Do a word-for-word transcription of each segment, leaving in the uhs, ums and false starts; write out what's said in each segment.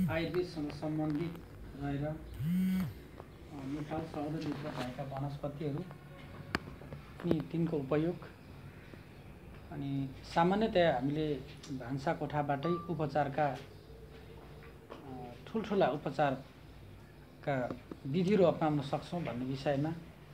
आयुर्वेदसँग सम्बन्धित रहेर नेपाल सहरभित्र भएका वनस्पतिहरू अनि तिनको उपयोग अनि सामान्यतया हामीले भान्सा कोठाबाटै उपचारका ठुल्ठुला उपचारका विधिहरू अपनाउन सक्छौँ भन्ने विषयमा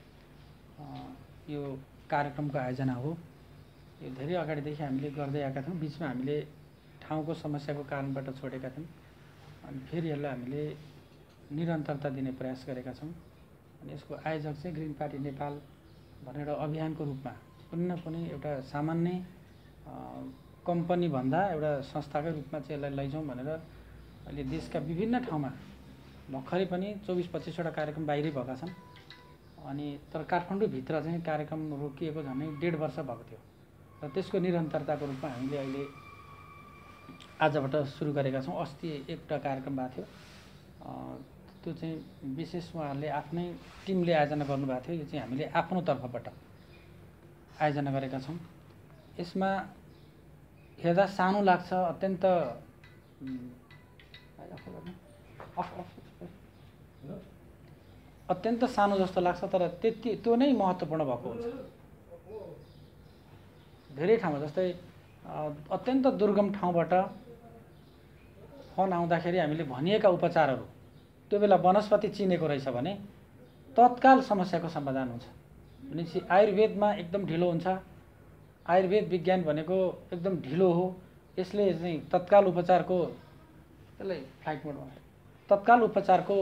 यो कार्यक्रमको आयोजना हो। यो धेरै अगाडिदेखि हामीले गर्दै आएका थियौँ। बिचमा हामीले ठाउँको समस्याको कारणबाट छोडेका थियौँ अनि फेरि यसलाई हामीले निरन्तरता दिने प्रयास गरेका छौँ। अनि यसको आयोजक चाहिँ ग्रिन पार्टी नेपाल भनेर अभियानको रूपमा कुनै न कुनै एउटा सामान्य कम्पनी भन्दा एउटा संस्थाकै रूपमा चाहिँ यसलाई लैजाउँ भनेर अहिले देशका विभिन्न ठाउँमा भर्खरै पनि चौबिस पच्चिसवटा कार्यक्रम बाहिरै भएका छन्। अनि तर काठमाडौँभित्र चाहिँ कार्यक्रम रोकिएको झन्डै डेढ वर्ष भएको थियो र त्यसको निरन्तरताको रूपमा हामीले अहिले आजबाट सुरु गरेका छौँ। अस्ति एउटा कार्यक्रम भएको थियो, त्यो चाहिँ विशेष उहाँहरूले आफ्नै टिमले आयोजना गर्नुभएको थियो। यो चाहिँ हामीले आफ्नो तर्फबाट आयोजना गरेका छौँ। यसमा हेर्दा सानो लाग्छ, अत्यन्त अत्यन्त सानो जस्तो लाग्छ, तर त्यति त्यो नै महत्त्वपूर्ण भएको हुन्छ। धेरै ठाउँमा जस्तै अत्यन्त दुर्गम ठाउँबाट फोन आउँदाखेरि हामीले भनिएका उपचारहरू त्यो बेला वनस्पति चिनेको रहेछ भने तत्काल समस्याको समाधान हुन्छ। भनेपछि आयुर्वेदमा एकदम ढिलो हुन्छ। आयुर्वेद विज्ञान भनेको एकदम ढिलो हो। यसले चाहिँ तत्काल उपचारको त्यसलाई फ्लाइट मोडमा तत्काल उपचारको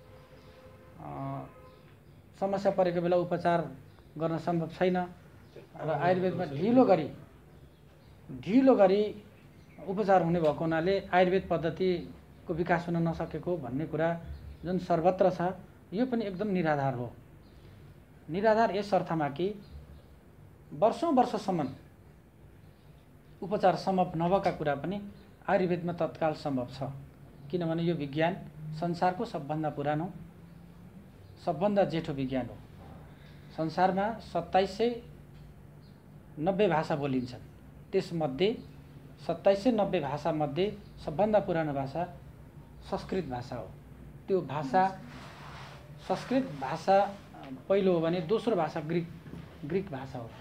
समस्या परेको बेला उपचार गर्न सम्भव छैन र आयुर्वेदमा ढिलो गरी ढिलो गरी उपचार हुने भएको हुनाले आयुर्वेद पद्धतिको विकास हुन नसकेको भन्ने कुरा जुन सर्वत्र छ, यो पनि एकदम निराधार हो। निराधार यस अर्थमा कि वर्षौं वर्षसम्म उपचार सम्भव नभएका कुरा पनि आयुर्वेदमा तत्काल सम्भव छ। किनभने यो विज्ञान संसारको सबभन्दा पुरानो सबभन्दा जेठो विज्ञान हो। संसारमा सत्ताइस सय नब्बे भाषा बोलिन्छन्। त्यसमध्ये सत्ताइस सय नब्बे भाषामध्ये सबभन्दा पुरानो भाषा संस्कृत भाषा हो। त्यो भाषा संस्कृत भाषा पहिलो हो भने दोस्रो भाषा ग्रिक ग्रिक भाषा हो।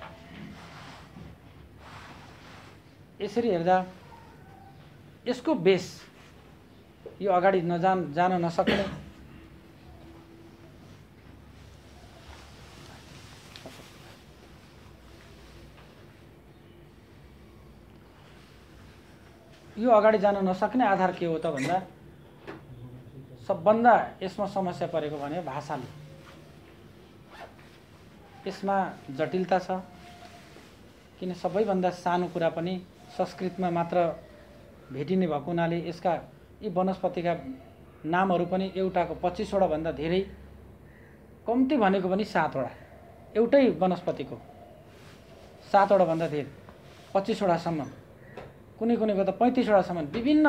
यसरी हेर्दा यसको बेस यो अगाडि नजान जान नसक्ने यो अगाडि जान नसक्ने आधार के हो त भन्दा सबभन्दा यसमा समस्या परेको भने भाषाले। यसमा जटिलता छ, किन सबैभन्दा सानो कुरा पनि संस्कृतमा मात्र भेटिने भएको हुनाले यसका यी वनस्पतिका नामहरू पनि एउटाको पच्चिसवटा भन्दा धेरै, कम्ती भनेको पनि सातवटा, एउटै वनस्पतिको सातवटा भन्दा धेरै पच्चिसवटासम्म, कुनै कुनैको त पैँतिसवटासम्म विभिन्न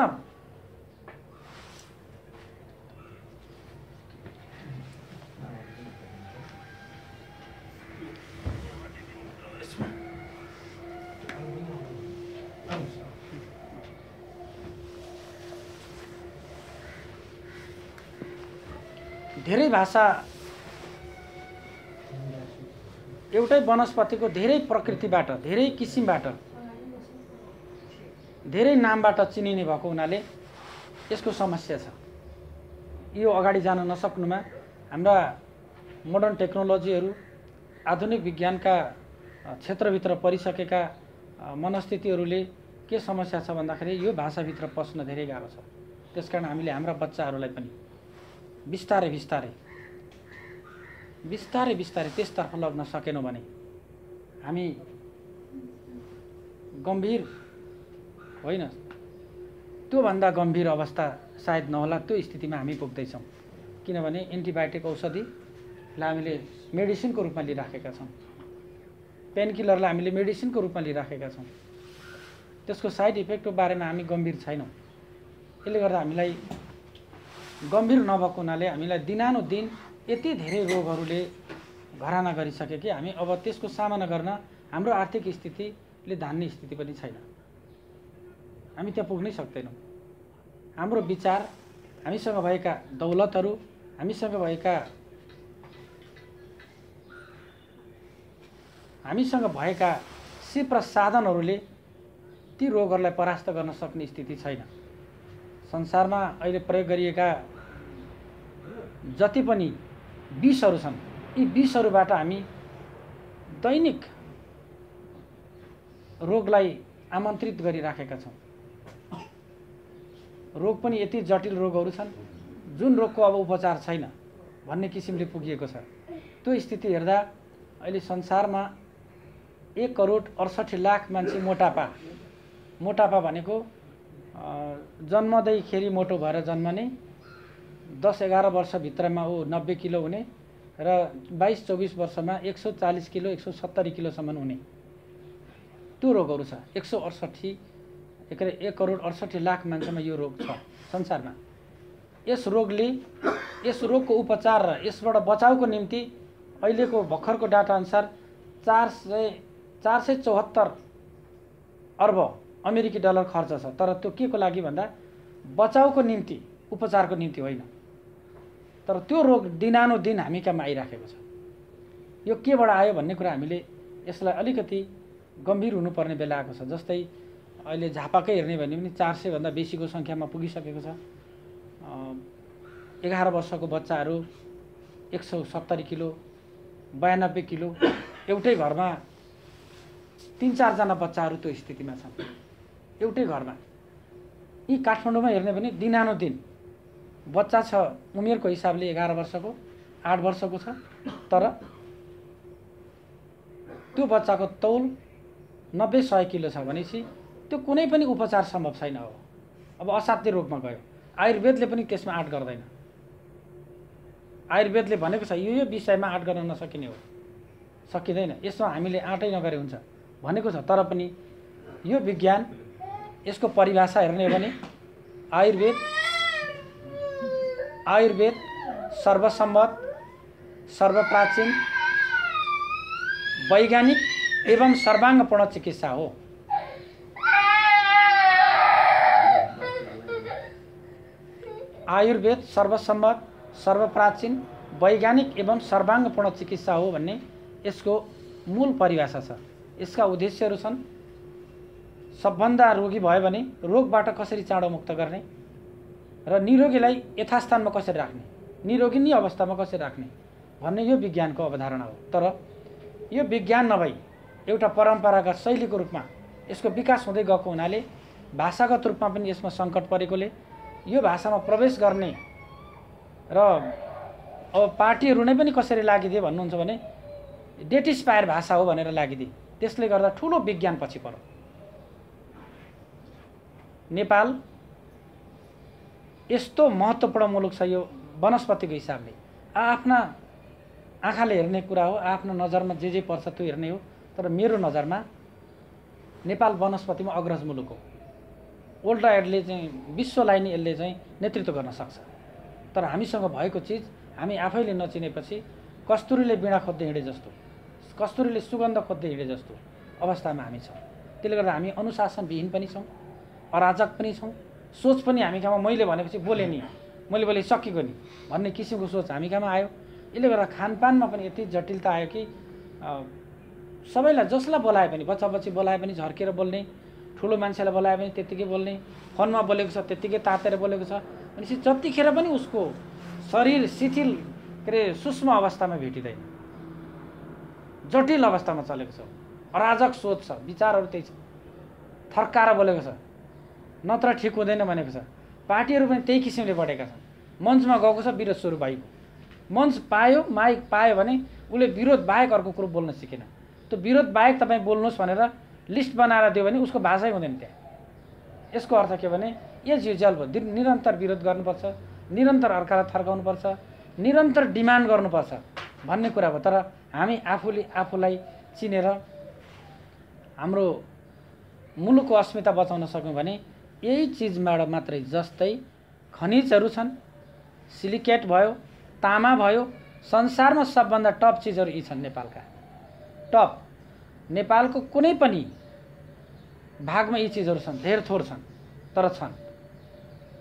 धेरै भाषा एउटै वनस्पतिको धेरै प्रकृतिबाट, धेरै किसिमबाट, धेरै नामबाट चिनिने भएको हुनाले यसको समस्या छ। यो अगाडि जान नसक्नुमा हाम्रा मोडर्न टेक्नोलोजीहरू, आधुनिक विज्ञानका क्षेत्रभित्र परिसकेका मनस्थितिहरूले के समस्या छ भन्दाखेरि यो भाषाभित्र पस्न धेरै गाह्रो छ। त्यसकारण हामीले हाम्रा बच्चाहरूलाई पनि बिस्तारै बिस्तारै बिस्तारै बिस्तारै त्यसतर्फ लग्न सकेनौँ भने हामी गम्भीर होइन, त्योभन्दा गम्भीर अवस्था सायद नहोला, त्यो स्थितिमा हामी पुग्दैछौँ। किनभने एन्टिबायोटिक औषधिलाई हामीले मेडिसिनको रूपमा लिइराखेका छौँ। पेन किलरलाई हामीले मेडिसिनको रूपमा लिइराखेका छौँ। त्यसको साइड इफेक्टको बारेमा हामी गम्भीर छैनौँ। यसले गर्दा हामीलाई गम्भीर नभएको हुनाले हामीलाई दिनानुदिन यति धेरै रोगहरूले घराना गरिसके कि हामी अब त्यसको सामना गर्न हाम्रो आर्थिक स्थितिले धान्ने स्थिति पनि छैन। हामी त्यहाँ पुग्नै सक्दैनौँ। हाम्रो विचार हामीसँग भएका दौलतहरू, हामीसँग भएका हामीसँग भएका सिप र साधनहरूले ती रोगहरूलाई परास्त गर्न सक्ने स्थिति छैन। संसारमा अहिले प्रयोग गरिएका जति पनि विषहरू छन्, यी विषहरूबाट हामी दैनिक रोगलाई आमन्त्रित गरिराखेका छौँ। रोग पनि यति जटिल रोगहरू छन् जुन रोगको अब उपचार छैन भन्ने किसिमले पुगिएको छ। त्यो स्थिति हेर्दा अहिले संसारमा एक करोड अडसठी लाख मान्छे मोटापा मोटापा भनेको जन्मदैखेरि मोटो भएर जन्मने, दस एघार वर्षभित्रमा ऊ नब्बे किलो हुने र बाइस चौबिस वर्षमा एक सौ चालीस किलो एक सौ सत्तरी किलोसम्म हुने, त्यो रोगहरू छ। एक सौ अडसठी एक एक करोड अडसठी लाख मान्छेमा यो रोग छ संसारमा। यस रोगले यस रोगको उपचार र यसबाट बचाउको निम्ति अहिलेको भर्खरको डाटा अनुसार चार सय चार सय चौहत्तर अर्ब अमेरिकी डलर खर्च छ। तर त्यो के को लागि भन्दा बचाउको निम्ति, उपचारको निम्ति होइन। तर त्यो रोग दिनानुदिन हामी कहाँ आइराखेको छ। यो केबाट आयो भन्ने कुरा हामीले यसलाई अलिकति गम्भीर हुनुपर्ने बेला आएको छ। जस्तै अहिले झापाकै हेर्ने भने पनि चार सय भन्दा बेसीको सङ्ख्यामा पुगिसकेको छ। एघार वर्षको बच्चाहरू एक सौ सत्तरी किलो बयानब्बे किलो, एउटै घरमा तीन चारजना बच्चाहरू त्यो स्थितिमा छन्, एउटै घरमा। यी काठमाडौँमा हेर्ने भने दिनानुदिन बच्चा छ उमेरको हिसाबले एघार वर्षको आठ वर्षको छ, तर त्यो बच्चाको तौल नब्बे सय किलो छ भनेपछि त्यो कुनै पनि उपचार सम्भव छैन। हो अब असाध्य रोगमा गयो, आयुर्वेदले पनि त्यसमा आँट गर्दैन। आयुर्वेदले भनेको छ यो यो विषयमा आँट गर्न नसकिने हो, सकिँदैन, यसमा हामीले आँटै नगरे हुन्छ भनेको छ। तर पनि यो विज्ञान, यसको परिभाषा हेर्ने हो भने आयुर्वेद आयुर्वेद सर्वसम्मत, सर्वप्राचीन, वैज्ञानिक एवं सर्वांगपूर्ण चिकित्सा हो। आयुर्वेद सर्वसम्मत, सर्वप्राचीन, वैज्ञानिक एवं सर्वांगपूर्ण चिकित्सा हो भन्ने यसको मूल परिभाषा छ। यसका उद्देश्यहरू छन् सबभन्दा रोगी भयो भने रोगबाट कसरी चाँडो मुक्त गर्ने र निरोगीलाई यथास्थानमा कसरी राख्ने, निरोगी नै अवस्थामा कसरी राख्ने भन्ने यो विज्ञानको अवधारणा हो। तर यो विज्ञान नभई एउटा परम्परागत शैलीको रूपमा यसको विकास हुँदै गएको हुनाले भाषागत रूपमा पनि यसमा सङ्कट परेकोले यो भाषामा प्रवेश गर्ने र अब पार्टीहरू नै पनि कसरी लागिदिए भन्नुहुन्छ भने डेटिस्पायर भाषा हो भनेर लागिदिए। त्यसले गर्दा ठुलो विज्ञान पछि पर्यो। नेपाल यस्तो महत्त्वपूर्ण मुलुक छ यो वनस्पतिको हिसाबले। आफ्ना आँखाले हेर्ने कुरा हो, आफ्नो नजरमा जे जे पर्छ त्यो हेर्ने हो। तर मेरो नजरमा नेपाल वनस्पतिमा अग्रज मुलुक हो। वर्ल्ड वाइडले चाहिँ विश्वलाई नै यसले चाहिँ नेतृत्व गर्न सक्छ। तर हामीसँग भएको चिज हामी आफैले नचिनेपछि कस्तुरीले बिँडा खोज्दै हिँडे जस्तो, कस्तुरीले सुगन्ध खोज्दै हिँडे जस्तो अवस्थामा हामी छौँ। त्यसले गर्दा हामी अनुशासनविहीन पनि छौँ, अराजक पनि छौँ। सोच पनि हामी कहाँमा मैले भनेपछि बोले नि, मैले बोले सकिएको नि भन्ने किसिमको सोच हामी कहाँमा आयो। यसले गर्दा खानपानमा पनि यति जटिलता आयो कि सबैलाई जसलाई बोलाए पनि, बच्चा बच्ची बोलाए पनि झर्केर बोल्ने, ठुलो मान्छेलाई बोलाए पनि त्यत्तिकै बोल्ने, फोनमा बोलेको छ त्यत्तिकै तातेर बोलेको छ भनेपछि जतिखेर पनि उसको शरीर शिथिल के अरे सूक्ष्म अवस्थामा भेटिँदैन, जटिल अवस्थामा चलेको छ। अराजक सोच छ, विचारहरू त्यही छ, थर्काएर बोलेको छ, नत्र ठिक हुँदैन भनेको छ। पार्टीहरू पनि त्यही किसिमले बढेका छन्। मञ्चमा गएको छ, विरोध सुरु भएको, मञ्च पायो, माइक पायो भने उसले विरोध बाहेक अर्को कुरो बोल्न सिकेन। त्यो विरोध बाहेक तपाईँ बोल्नुहोस् भनेर लिस्ट बनाएर दियो भने उसको भाषै हुँदैन त्यहाँ। यसको अर्थ के भने एज युजुअल भयो, निरन्तर विरोध गर्नुपर्छ, निरन्तर अर्कालाई थर्काउनुपर्छ, निरन्तर डिमान्ड गर्नुपर्छ भन्ने कुरा भयो। तर हामी आफूले आफूलाई चिनेर हाम्रो मुलुकको अस्मिता बचाउन सक्यौँ भने यही चिजबाट मात्रै, जस्तै खनिजहरू छन्, सिलिकेट भयो, तामा भयो, संसारमा सबभन्दा टप चिजहरू यी छन् नेपालका। टप नेपालको कुनै पनि भागमा यी चिजहरू छन्, धेर थोर छन् तर छन्।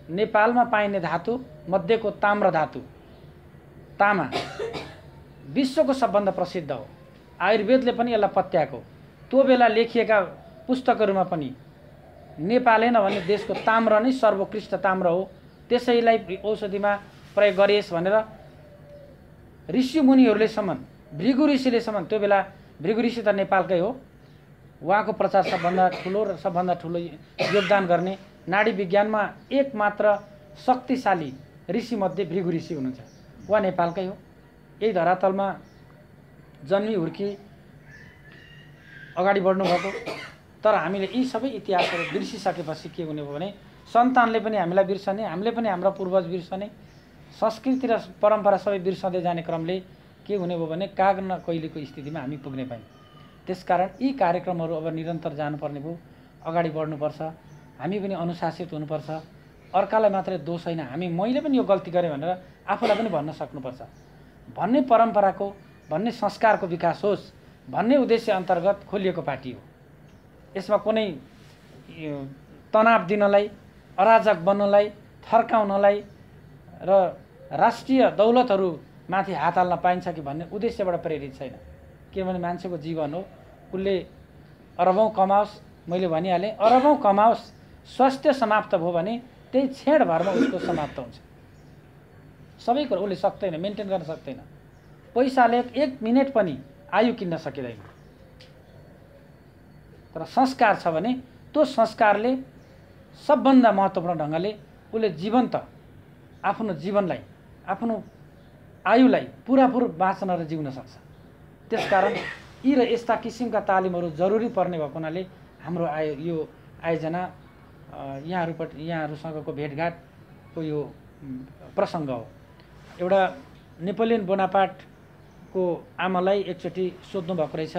नेपालमा पाइने धातु मध्येको ताम्र धातु तामा विश्वको सबभन्दा प्रसिद्ध हो। आयुर्वेदले पनि यसलाई पत्याएको। त्यो बेला लेखिएका पुस्तकहरूमा पनि नेपालैन भन्ने देशको ताम्र नै सर्वोत्कृष्ट ताम्र हो, त्यसैलाई औषधिमा प्रयोग गरिएस् भनेर ऋषि मुनिहरूले सम्म, भृगु ऋषिले सम्म, त्यो बेला भृगु ऋषि त नेपालकै हो, उहाँको प्रचार सबभन्दा ठुलो र सबभन्दा ठुलो योगदान गर्ने नाडी विज्ञानमा एकमात्र शक्तिशाली ऋषिमध्ये भृगु ऋषि हुनुहुन्छ। उहाँ नेपालकै हो। यही धरातलमा जन्मी हुर्की अगाडि बढ्नुभएको। तर हामीले यी सबै इतिहासहरू बिर्सिसकेपछि के हुने भयो भने सन्तानले पनि हामीलाई बिर्सने, हामीले पनि हाम्रा पूर्वज बिर्सने, संस्कृति र परम्परा सबै बिर्सँदै जाने क्रमले के हुने भयो भने काग न कहिलेको स्थितिमा हामी पुग्ने भयौँ। त्यसकारण यी कार्यक्रमहरू अब निरन्तर जानुपर्ने भयो, अगाडि बढ्नुपर्छ, हामी पनि अनुशासित हुनुपर्छ। अर्कालाई मात्रै दोष होइन, हामी मैले पनि यो गल्ती गरेँ भनेर आफूलाई पनि भन्न सक्नुपर्छ भन्ने परम्पराको, भन्ने संस्कारको विकास होस् भन्ने उद्देश्य अन्तर्गत खोलिएको पार्टी हो। यसमा कुनै तनाव दिनलाई, अराजक बन्नलाई, थर्काउनलाई र राष्ट्रिय दौलतहरूमाथि हात हाल्न पाइन्छ कि भन्ने उद्देश्यबाट प्रेरित छैन। किनभने मान्छेको जीवन हो, उसले अरबौँ कमाओस्, मैले भनिहालेँ अरबौँ कमाओस्, स्वास्थ्य समाप्त भयो भने त्यही छेडभरमा उसको समाप्त हुन्छ। सबै कुरो उसले सक्दैन, मेन्टेन गर्न सक्दैन। पैसाले एक मिनट पनि आयु किन्न सकिँदैन। तर संस्कार छ भने त्यो संस्कारले सबभन्दा महत्त्वपूर्ण ढङ्गले उसले जीवन्त आफ्नो जीवनलाई, आफ्नो आयुलाई पुरापुर बाँच्न र जिउन सक्छ। त्यसकारण यी र यस्ता किसिमका तालिमहरू जरुरी पर्ने भएको हुनाले हाम्रो आयो यो आयोजना यहाँहरूपट्टि यहाँहरूसँगको भेटघाटको यो प्रसङ्ग हो। एउटा नेपोलियन बोनापार्टको आमालाई एकचोटि सोध्नु भएको रहेछ,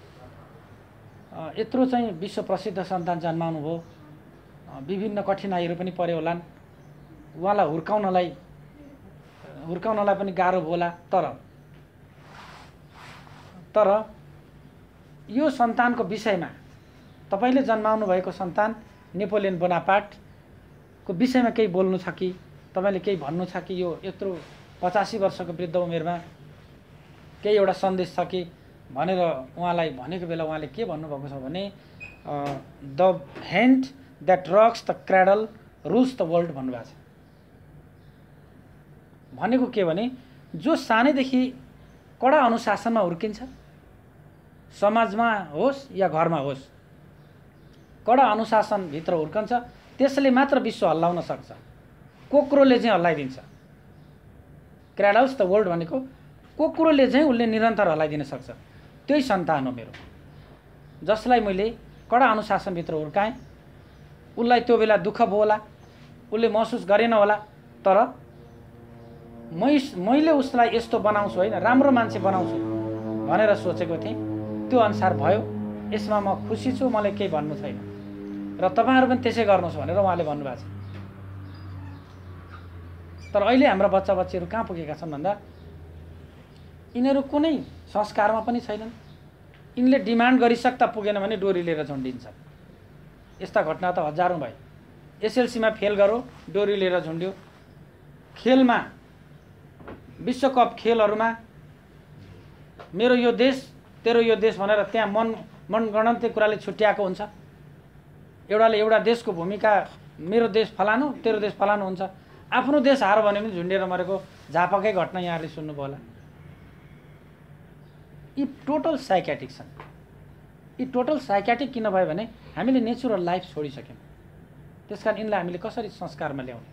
यत्रो चाहिँ विश्व प्रसिद्ध सन्तान जन्माउनु भयो, विभिन्न कठिनाइहरू पनि पर्यो होलान्, उहाँलाई हुर्काउनलाई हुर्काउनलाई पनि गाह्रो होला, तर तर यो सन्तानको विषयमा तपाईले जन्माउनु भएको सन्तान नेपोलियन बोनापार्टको विषयमा केही बोल्नु छ कि, तपाईले केही भन्नु छ कि, यो यत्रो पचासी वर्षको वृद्ध उमेरमा केही एउटा सन्देश छ कि भनेर उहाँलाई भनेको बेला उहाँले के भन्नुभएको छ भने the hand that rocks the cradle rules the world भन्नुभएको छ। भनेको के भने जो सानैदेखि कडा अनुशासनमा हुर्किन्छ, समाजमा होस् या घरमा होस्, कडा अनुशासनभित्र हुर्कन्छ, त्यसले मात्र विश्व हल्लाउन सक्छ। कोक्रोले चाहिँ हल्लाइदिन्छ। क्राडल्स द वर्ल्ड भनेको कोक्रोले चाहिँ उसले निरन्तर हल्लाइदिन सक्छ। त्यही सन्तान हो मेरो, जसलाई मैले कडा अनुशासनभित्र हुर्काएँ। उसलाई त्यो बेला दुःख भयो होला, उसले महसुस गरेन होला, तर मै मैले उसलाई यस्तो बनाउँछु होइन, राम्रो मान्छे बनाउँछु भनेर सोचेको थिएँ। त्यो अनुसार भयो। यसमा म खुसी छु, मलाई केही भन्नु छैन र तपाईँहरू पनि त्यसै गर्नुहोस् भनेर उहाँले भन्नुभएको छ। तर अहिले हाम्रा बच्चा बच्चीहरू कहाँ पुगेका छन् भन्दा यिनीहरू कुनै संस्कारमा पनि छैनन्। यिनले डिमान्ड गरिसक्दा पुगेन भने डोरी लिएर झुन्डिन्छन्। यस्ता घटना त हजारौँ भए। एसएलसीमा फेल गरो, डोरी लिएर झुन्ड्यो। खेलमा, विश्वकप खेलहरूमा मेरो यो देश तेरो यो देश भनेर त्यहाँ मन मनगणन्ते कुराले छुट्याएको हुन्छ। एउटाले एउटा देशको भूमिका, मेरो देश फलानु, तेरो देश फलानु हुन्छ। आफ्नो देश हार भने पनि झुन्डेर मरेको झापकै घटना यहाँहरूले सुन्नुभयो होला। यी टोटल साइकेटिक छन्। यी टोटल साइकेटिक किन भयो भने हामीले नेचुरल लाइफ छोडिसक्यौँ। त्यसकारण यिनलाई हामीले कसरी संस्कारमा ल्याउने,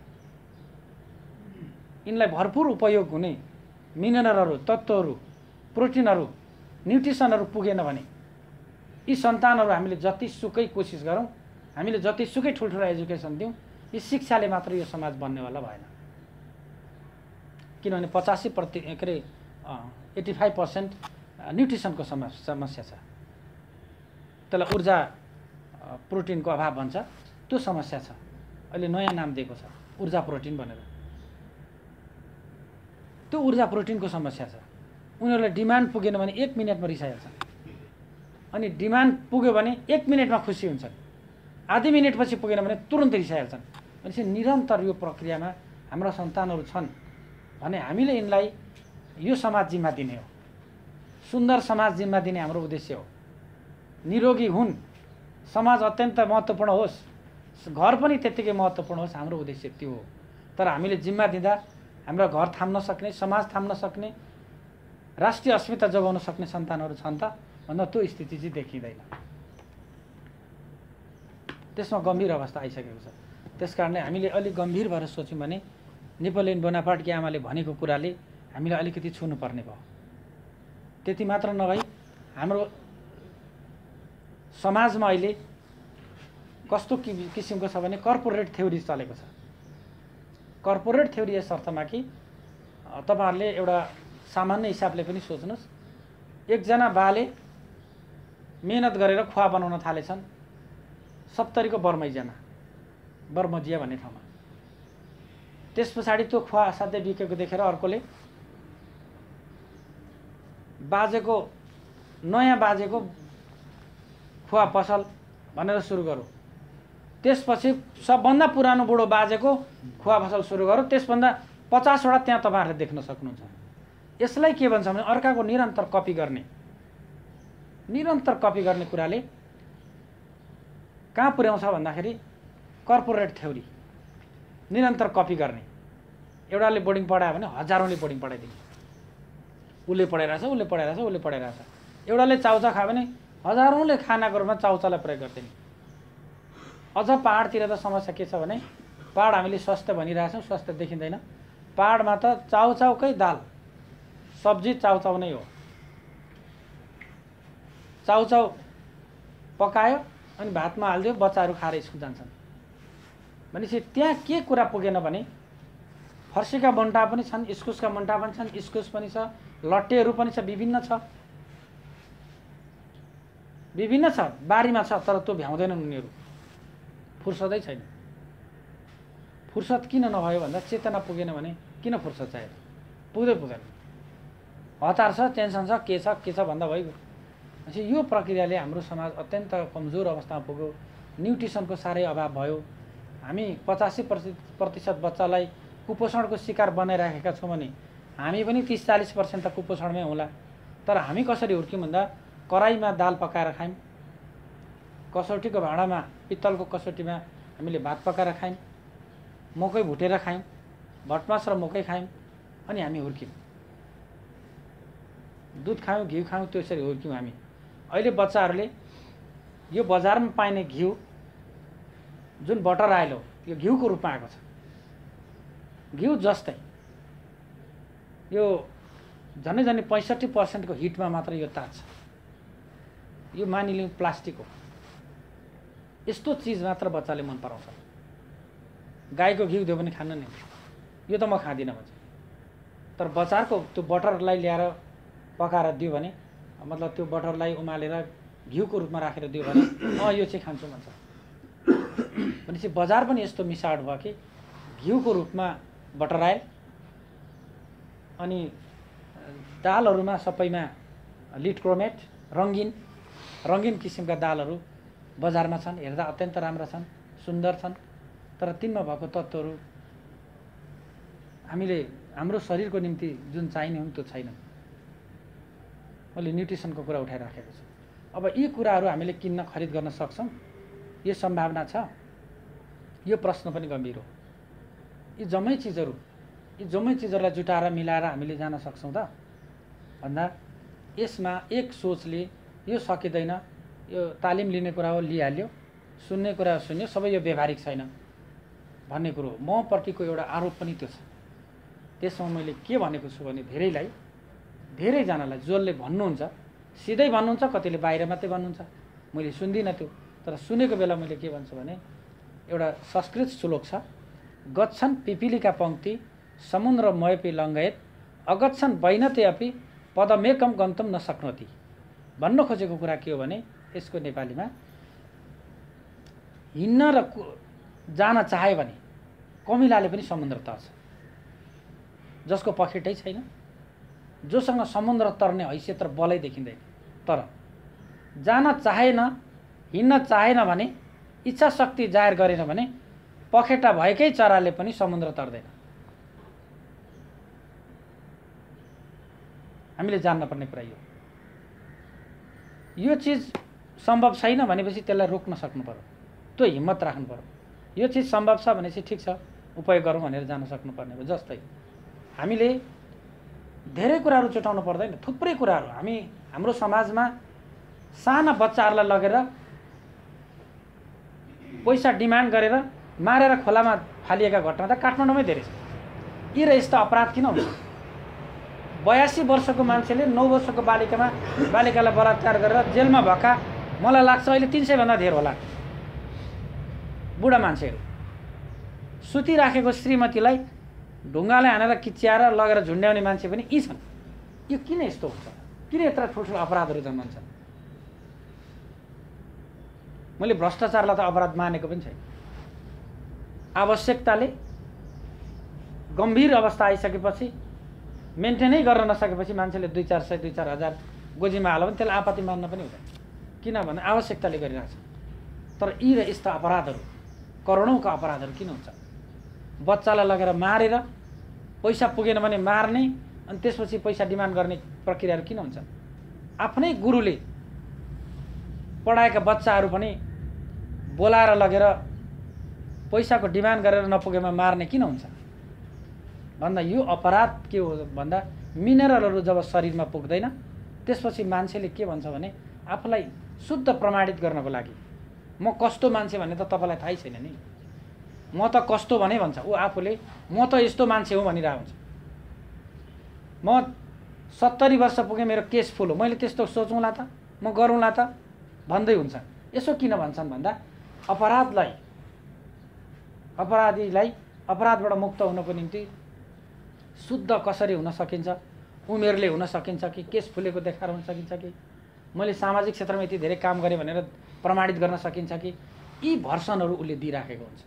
यिनलाई भरपुर उपयोग हुने मिनरलहरू, तत्त्वहरू, प्रोटिनहरू, न्युट्रिसनहरू पुगेन भने यी सन्तानहरू हामीले जतिसुकै कोसिस गरौँ, हामीले जतिसुकै ठुल्ठुलो एजुकेसन दिउँ, यी शिक्षाले मात्र यो समाज बन्नेवाला भएन। किनभने पचासी प्रति के अरे एट्टी फाइभ पर्सेन्ट न्युट्रिसनको समस्या छ। त्यसलाई ऊर्जा प्रोटिनको अभाव भन्छ, त्यो समस्या छ। अहिले नयाँ नाम दिएको छ ऊर्जा प्रोटिन भनेर। त्यो ऊर्जा प्रोटिनको समस्या छ। उनीहरूलाई डिमान्ड पुगेन भने एक मिनटमा रिसाइहाल्छन्, अनि डिमान्ड पुग्यो भने एक मिनटमा खुसी हुन्छन्। आधी मिनटपछि पुगेन भने तुरुन्तै रिसाइहाल्छन्। भनेपछि निरन्तर यो प्रक्रियामा हाम्रा सन्तानहरू छन् भने हामीले यिनलाई यो समाज जिम्मा दिने हो, सुन्दर समाज जिम्मा दिने हाम्रो उद्देश्य हो। निरोगी हुन्, समाज अत्यन्त महत्त्वपूर्ण होस्, घर पनि त्यत्तिकै महत्त्वपूर्ण होस्, हाम्रो उद्देश्य त्यो हो। तर हामीले जिम्मा दिँदा हाम्रो घर थाम्न सक्ने, समाज थाम्न सक्ने, राष्ट्रिय अस्मिता जोगाउन सक्ने सन्तानहरू छन् त भन्दा त्यो स्थिति चाहिँ देखिँदैन। त्यसमा गम्भीर अवस्था आइसकेको छ। त्यसकारणले हामीले अलिक गम्भीर भएर सोच्यौँ भने नेपोलियन बोनापार्टकी आमाले भनेको कुराले हामीलाई अलिकति छुनुपर्ने भयो। त्यति मात्र नभई हाम्रो समाजमा अहिले कस्तो किसिमको छ भने कर्पोरेट थ्योरी चलेको छ। कर्पोरेट थ्योरी यस अर्थमा कि तपाईँहरूले एउटा सामान्य हिसाबले पनि सोच्नुहोस्, एकजना बाले मेहनत गरेर खुवा बनाउन थालेछन् सप्तरीको बर्मैजना, बर्मजिया भन्ने ठाउँमा। त्यस पछाडि त्यो खुवा असाध्यै बिकेको देखेर अर्कोले बाजेको नयाँ बाजेको खुवा पसल भनेर सुरु गरौँ। त्यसपछि सबभन्दा पुरानो बुढो बाजेको खुवा पसल सुरु गरौँ। त्यसभन्दा पचासवटा त्यहाँ तपाईँहरूले देख्न सक्नुहुन्छ। यसलाई के भन्छ भने अर्काको निरन्तर कपी गर्ने, निरन्तर कपी गर्ने कुराले कहाँ पुर्याउँछ भन्दाखेरि कर्पोरेट थ्योरी, निरन्तर कपी गर्ने। एउटाले बोर्डिङ पढायो भने हजारौँले बोर्डिङ पढाइदिने, उसले पढाइरहेछ उसले पढाइरहेछ उसले पढाइरहेछ। एउटाले चाउचा खायो भने हजारौँले खानाको रूपमा चाउचालाई प्रयोग गर्दैन। अझ पहाडतिर त समस्या के छ भने पहाड हामीले स्वास्थ्य भनिरहेछौँ, स्वास्थ्य देखिँदैन। पहाडमा त चाउचाउकै दाल सब्जी चाउचाउ नै हो। चाउचाउ पकायो अनि भातमा हालिदियो, बच्चाहरू खाएर स्कुल जान्छन्। भनेपछि त्यहाँ के कुरा पुगेन भने फर्सीका मुन्टा पनि छन्, इस्कुसका मुन्टा पनि छन्, इस्कुस पनि छ, लट्टेहरू पनि छ, विभिन्न छ, विभिन्न छ, बारीमा छ, तर त्यो भ्याउँदैनन् उनीहरू। फुर्सदै छैन। फुर्सद किन नभयो भन्दा चेतना पुगेन भने किन फुर्सद चाहियो? पुग्दै पुग्दैन। हतार छ, टेन्सन छ, के छ के छ भन्दा भइगयो। भनेपछि यो प्रक्रियाले हाम्रो समाज अत्यन्त कमजोर अवस्थामा पुग्यो। न्युट्रिसनको साह्रै अभाव भयो। हामी पचासी प्रतिशत बच्चालाई कुपोषणको शिकार बनाइराखेका छौँ भने हामी पनि तिस चालिस पर्सेन्ट त कुपोषणमै होला। तर हामी कसरी हुर्क्यौँ भन्दा कराईमा दाल पकाएर खायौँ, कसौटीको भाँडामा पित्तलको कसौटीमा हामीले भात पकाएर खायौँ, मकै भुटेर खायौँ, भटमास र मकै खायौँ, अनि हामी हुर्क्यौँ। दुध खायौँ, घिउ खायौँ, त्यसरी हुर्क्यौँ हामी। अहिले बच्चाहरूले यो बजारमा पाइने घिउ जुन बटर आइलो यो घिउको रूपमा आएको छ। घिउ जस्तै यो झन्डै झन्डै पैँसठी पर्सेन्टको हिटमा मात्र यो तात्छ। यो मानिलिउँ प्लास्टिक हो। यस्तो चिज मात्र बच्चाले मन पराउँछ। गाईको घिउ दियो भने खान्न नि, यो त म खाँदिनँ भन्छ। तर बच्चाको त्यो बटरलाई ल्याएर पकाएर दियो भने, मतलब त्यो बटरलाई उमालेर घिउको रूपमा राखेर दियो भने अँ यो चाहिँ खान्छु भन्छ। भनेपछि बजार पनि यस्तो मिसावट भयो कि घिउको रूपमा बटर आयो, अनि दालहरूमा सबैमा लिड क्रोमेट, रङ्गिन रङ्गिन किसिमका दालहरू बजारमा छन्। हेर्दा अत्यन्त राम्रा छन्, सुन्दर छन्, तर तिनमा भएको तत्त्वहरू हामीले हाम्रो शरीरको निम्ति जुन चाहिने हो त्यो छैन। मैले न्युट्रिसनको कुरा उठाइराखेको छु। अब यी कुराहरू हामीले किन्न खरिद गर्न सक्छौँ, यो सम्भावना छ। यो प्रश्न पनि गम्भीर हो। यी जम्मै चिजहरू यी जम्मै चिजहरूलाई जुटाएर मिलाएर हामीले जान सक्छौँ त भन्दा यसमा एक सोचले यो सकिँदैन, यो तालिम लिने कुरा हो लिइहाल्यो, सुन्ने कुरा सुन्यो, सबै यो व्यवहारिक छैन भन्ने कुरो हो। म प्रतिको एउटा आरोप पनि त्यो छ। त्यसमा मैले के भनेको छु भने धेरैलाई धेरैजनालाई जसले भन्नुहुन्छ, सिधै भन्नुहुन्छ, कतिले बाहिर मात्रै भन्नुहुन्छ, मैले सुन्दिनँ त्यो। तर सुनेको बेला मैले के भन्छु भने एउटा संस्कृत श्लोक छ, गच्छन् पिपिलिका पङ्क्ति समुद्र मयपि लङ्घयेत अगच्छन् वैनते अपि पदमेकम गन्तुम न शक्नोति। भन्न खोजेको कुरा के हो भने यसको नेपालीमा हिँड्न र जान चाह्यो भने कमिलाले पनि समुद्र तर्छ। जसको पखेटै छैन, जोसँग समुद्र तर्ने हैसियत र बलै देखिँदैन, तर जान चाहेन, हिँड्न चाहेन भने, इच्छा शक्ति जाहेर गरेन भने पखेटा भएकै चराले पनि समुद्र तर्दैन। हामीले जान्नुपर्ने कुरा यो यो चिज सम्भव छैन भनेपछि त्यसलाई रोक्न सक्नु पर्यो, त्यो हिम्मत राख्नु पर्यो। यो चिज सम्भव छ भनेपछि ठिक छ उपयोग गरौँ भनेर जान सक्नुपर्ने हो। जस्तै हामीले धेरै कुराहरू छुटाउनु पर्दैन, थुप्रै कुराहरू हामी हाम्रो समाजमा साना बच्चाहरूलाई लगेर पैसा डिमान्ड गरेर मारेर खोलामा फालिएका घटना त काठमाडौँमै धेरै छ। यी र यस्ता अपराध किन हुन्छ? बयासी वर्षको मान्छेले नौ वर्षको बालिकामा बालिकालाई बलात्कार गरेर जेलमा भएका मलाई लाग्छ अहिले तीन सय भन्दा धेर होला। बुढा मान्छेहरू सुतिराखेको श्रीमतीलाई ढुङ्गाले हानेर किच्याएर लगेर झुन्ड्याउने मान्छे पनि यी छन्। यो किन यस्तो हुन्छ? किन यत्र ठुल्ठुलो अपराधहरू जन्मन्छन्? मैले भ्रष्टाचारलाई त अपराध मानेको पनि छैन। आवश्यकताले गम्भीर अवस्था आइसकेपछि मेन्टेनै गर्न नसकेपछि मान्छेले दुई चार सय दुई चार हजार गोजीमा हाल्यो भने त्यसलाई आपत्ति मान्न पनि हुँदैन, किनभने आवश्यकताले गरिरहेछ। तर यी र यस्ता अपराधहरू करोडौँका अपराधहरू किन हुन्छ? बच्चालाई लगेर मारेर पैसा पुगेन भने मार्ने अनि त्यसपछि पैसा डिमान्ड गर्ने प्रक्रियाहरू किन हुन्छ? आफ्नै गुरुले पढाएका बच्चाहरू पनि बोलाएर लगेर पैसाको डिमान्ड गरेर नपुगेमा मार्ने किन हुन्छ भन्दा यो अपराध के हो भन्दा मिनरलहरू जब शरीरमा पुग्दैन त्यसपछि मान्छेले के भन्छ भने आफूलाई शुद्ध प्रमाणित गर्नको लागि म कस्तो मान्छे भन्ने त तपाईलाई थाहै छैन नि, म त कस्तो भने भन्छ ऊ आफूले, म त यस्तो मान्छे हो भनिरहेको हुन्छ। म सत्तरी वर्ष पुगे मेरो केस फुल हो, मैले त्यस्तो सोचौँला त म गरौँला त भन्दै हुन्छ। यसो किन भन्छन् भन्दा अपराधलाई अपराधीलाई अपराधबाट मुक्त हुनको निम्ति शुद्ध कसरी हुन सकिन्छ, उमेरले हुन सकिन्छ कि केस फुलेको देखाएर हुन सकिन्छ कि मैले सामाजिक क्षेत्रमा यति धेरै काम गरेँ भनेर प्रमाणित गर्न सकिन्छ कि यी भर्सनहरू उसले दिइराखेको हुन्छ।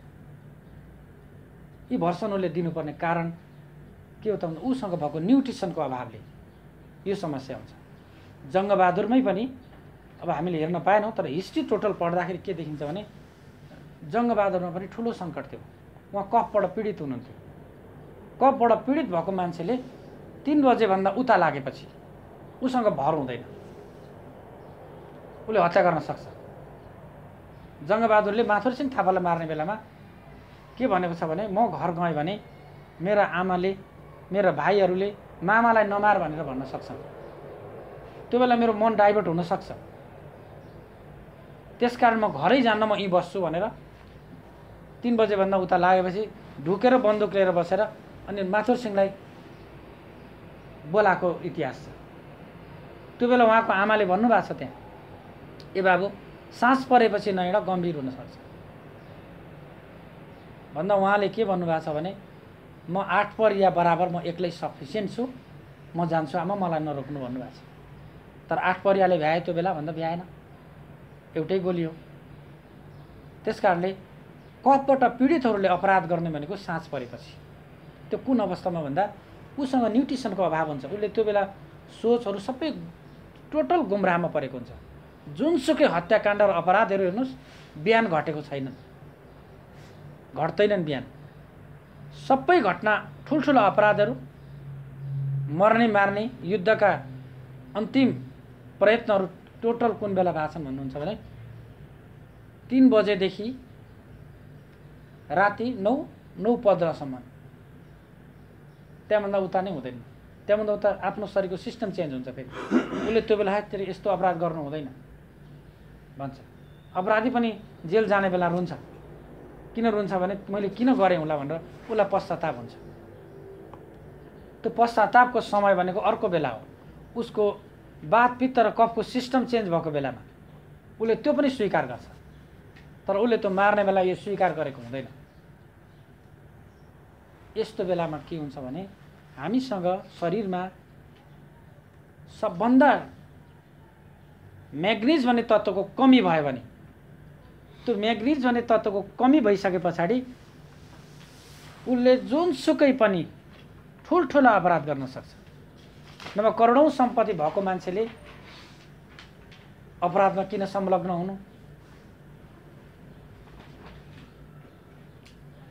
यी भर्सन उसले दिनुपर्ने कारण के हो त भन्दा उसँग भएको न्युट्रिसनको अभावले यो समस्या हुन्छ। जङ्गबहादुरमै पनि अब हामीले हेर्न पाएनौँ तर हिस्ट्री टोटल पढ्दाखेरि के देखिन्छ भने जङ्गबहादुरमा पनि ठुलो सङ्कट थियो। उहाँ कफबाट पीडित हुनुहुन्थ्यो। कफबाट पीडित भएको मान्छेले तीन बजेभन्दा उता लागेपछि उसँग भर हुँदैन, उसले हत्या गर्न सक्छ। जङ्गबहादुरले माथुरसिंह थापालाई मार्ने बेलामा के भनेको छ भने म घर गएँ भने मेरा आमाले मेरा भाइहरूले मामालाई नमार भनेर भन्न सक्छन्, त्यो बेला मेरो मन डाइभर्ट हुन सक्छ, त्यसकारण म घरै जान्न म यहीँ बस्छु भनेर तीन बजेभन्दा उता लागेपछि ढुकेर बन्दुक लिएर बसेर अनि माथुरसिंहलाई बोलाएको इतिहास छ। त्यो बेला उहाँको आमाले भन्नुभएको छ त्यहाँ, ए बाबु सास परेपछि नहिँड गम्भीर हुनसक्छ भन्दा उहाँले के भन्नुभएको छ भने म आठ परिया बराबर म एक्लै सफिसियन्ट छु, म जान्छु आमा मलाई नरोक्नु भन्नुभएको छ। तर आठ परियाले भ्याए त्यो बेला भन्दा भ्याएन, एउटै गोली हो। त्यस कारणले कफबाट पीडितहरूले अपराध गर्ने भनेको साँझ परेपछि, त्यो कुन अवस्थामा भन्दा उसँग न्युट्रिसनको अभाव हुन्छ। उसले त्यो बेला सोचहरू सबै टोटल गुमराहमा परेको हुन्छ। जुनसुकै हत्याकाण्ड र अपराधहरू हेर्नुहोस् बिहान घटेको छैनन्, घट्दैनन् बिहान। सबै घटना ठुल्ठुलो अपराधहरू, मर्ने मार्ने युद्धका अन्तिम प्रयत्नहरू टोटल कुन बेला भएको छन् भन्नुहुन्छ भने तीन बजेदेखि राति नौ नौ पन्ध्रसम्म, त्यहाँभन्दा उता नै हुँदैन। त्यहाँभन्दा उता आफ्नो शरीरको सिस्टम चेन्ज हुन्छ। फेरि उसले त्यो बेला फेरि यस्तो अपराध गर्नु हुँदैन भन्छ। अपराधी पनि जेल जाने बेला रुन्छ। किन रुन्छ भने मैले किन गरेँ होला भनेर उसलाई पश्चाताप हुन्छ। त्यो पश्चातापको समय भनेको अर्को बेला हो, उसको बात पित्त र कफको सिस्टम चेन्ज भएको बेलामा उसले त्यो पनि स्वीकार गर्छ। तर उसले त्यो मार्ने बेला यो स्वीकार गरेको हुँदैन। यस्तो बेलामा के हुन्छ भने हामीसँग शरीरमा सबभन्दा म्याग्निज भन्ने तत्त्वको कमी भयो भने, त्यो म्याग्निज भन्ने तत्त्वको कमी भइसके पछाडि उसले जुनसुकै पनि ठुल्ठुलो अपराध गर्न सक्छ। नभए करोडौँ सम्पत्ति भएको मान्छेले अपराधमा किन संलग्न हुनु?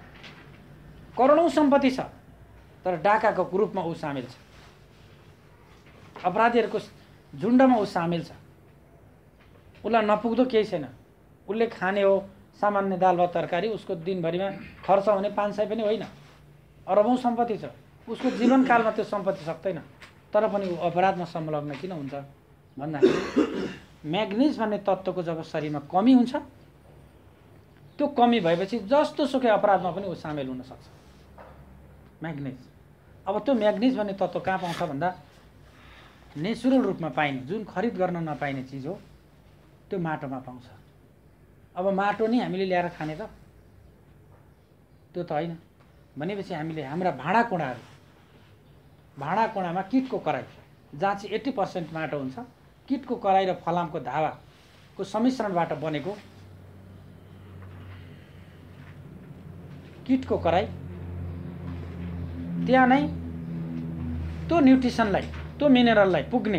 करोडौँ सम्पत्ति छ तर डाकाको ग्रुपमा ऊ सामेल छ, अपराधीहरूको झुन्डमा ऊ सामेल छ। उसलाई नपुग्दो केही छैन। उसले खाने हो सामान्य दाल भात तरकारी, उसको दिनभरिमा खर्च हुने पाँच सय पनि होइन, अरबौँ सम्पत्ति छ। उसको जीवनकालमा त्यो सम्पत्ति सक्दैन, तर पनि ऊ अपराधमा संलग्न किन हुन्छ भन्दाखेरि म्याग्निज भन्ने तत्त्वको जब शरीरमा कमी हुन्छ, त्यो कमी भएपछि जस्तो सुकै अपराधमा पनि ऊ सामेल हुन सक्छ। म्याग्निज, अब त्यो म्याग्निज भन्ने तत्त्व कहाँ पाउँछ भन्दा नेचुरल रूपमा पाइने, जुन खरिद गर्न नपाइने चिज हो त्यो माटोमा पाउँछ। अब माटो नि हामीले ल्याएर खाने त त्यो त होइन। भनेपछि हामीले हाम्रा भाँडाकुँडाहरू, भाँडाकुँडामा किटको कराई, जहाँ चाहिँ एट्टी पर्सेन्ट माटो हुन्छ, किटको कराई र फलामको धावाको सम्मिश्रणबाट बनेको किटको कराई, त्यहाँ नै त्यो न्युट्रिसनलाई, त्यो मिनरललाई पुग्ने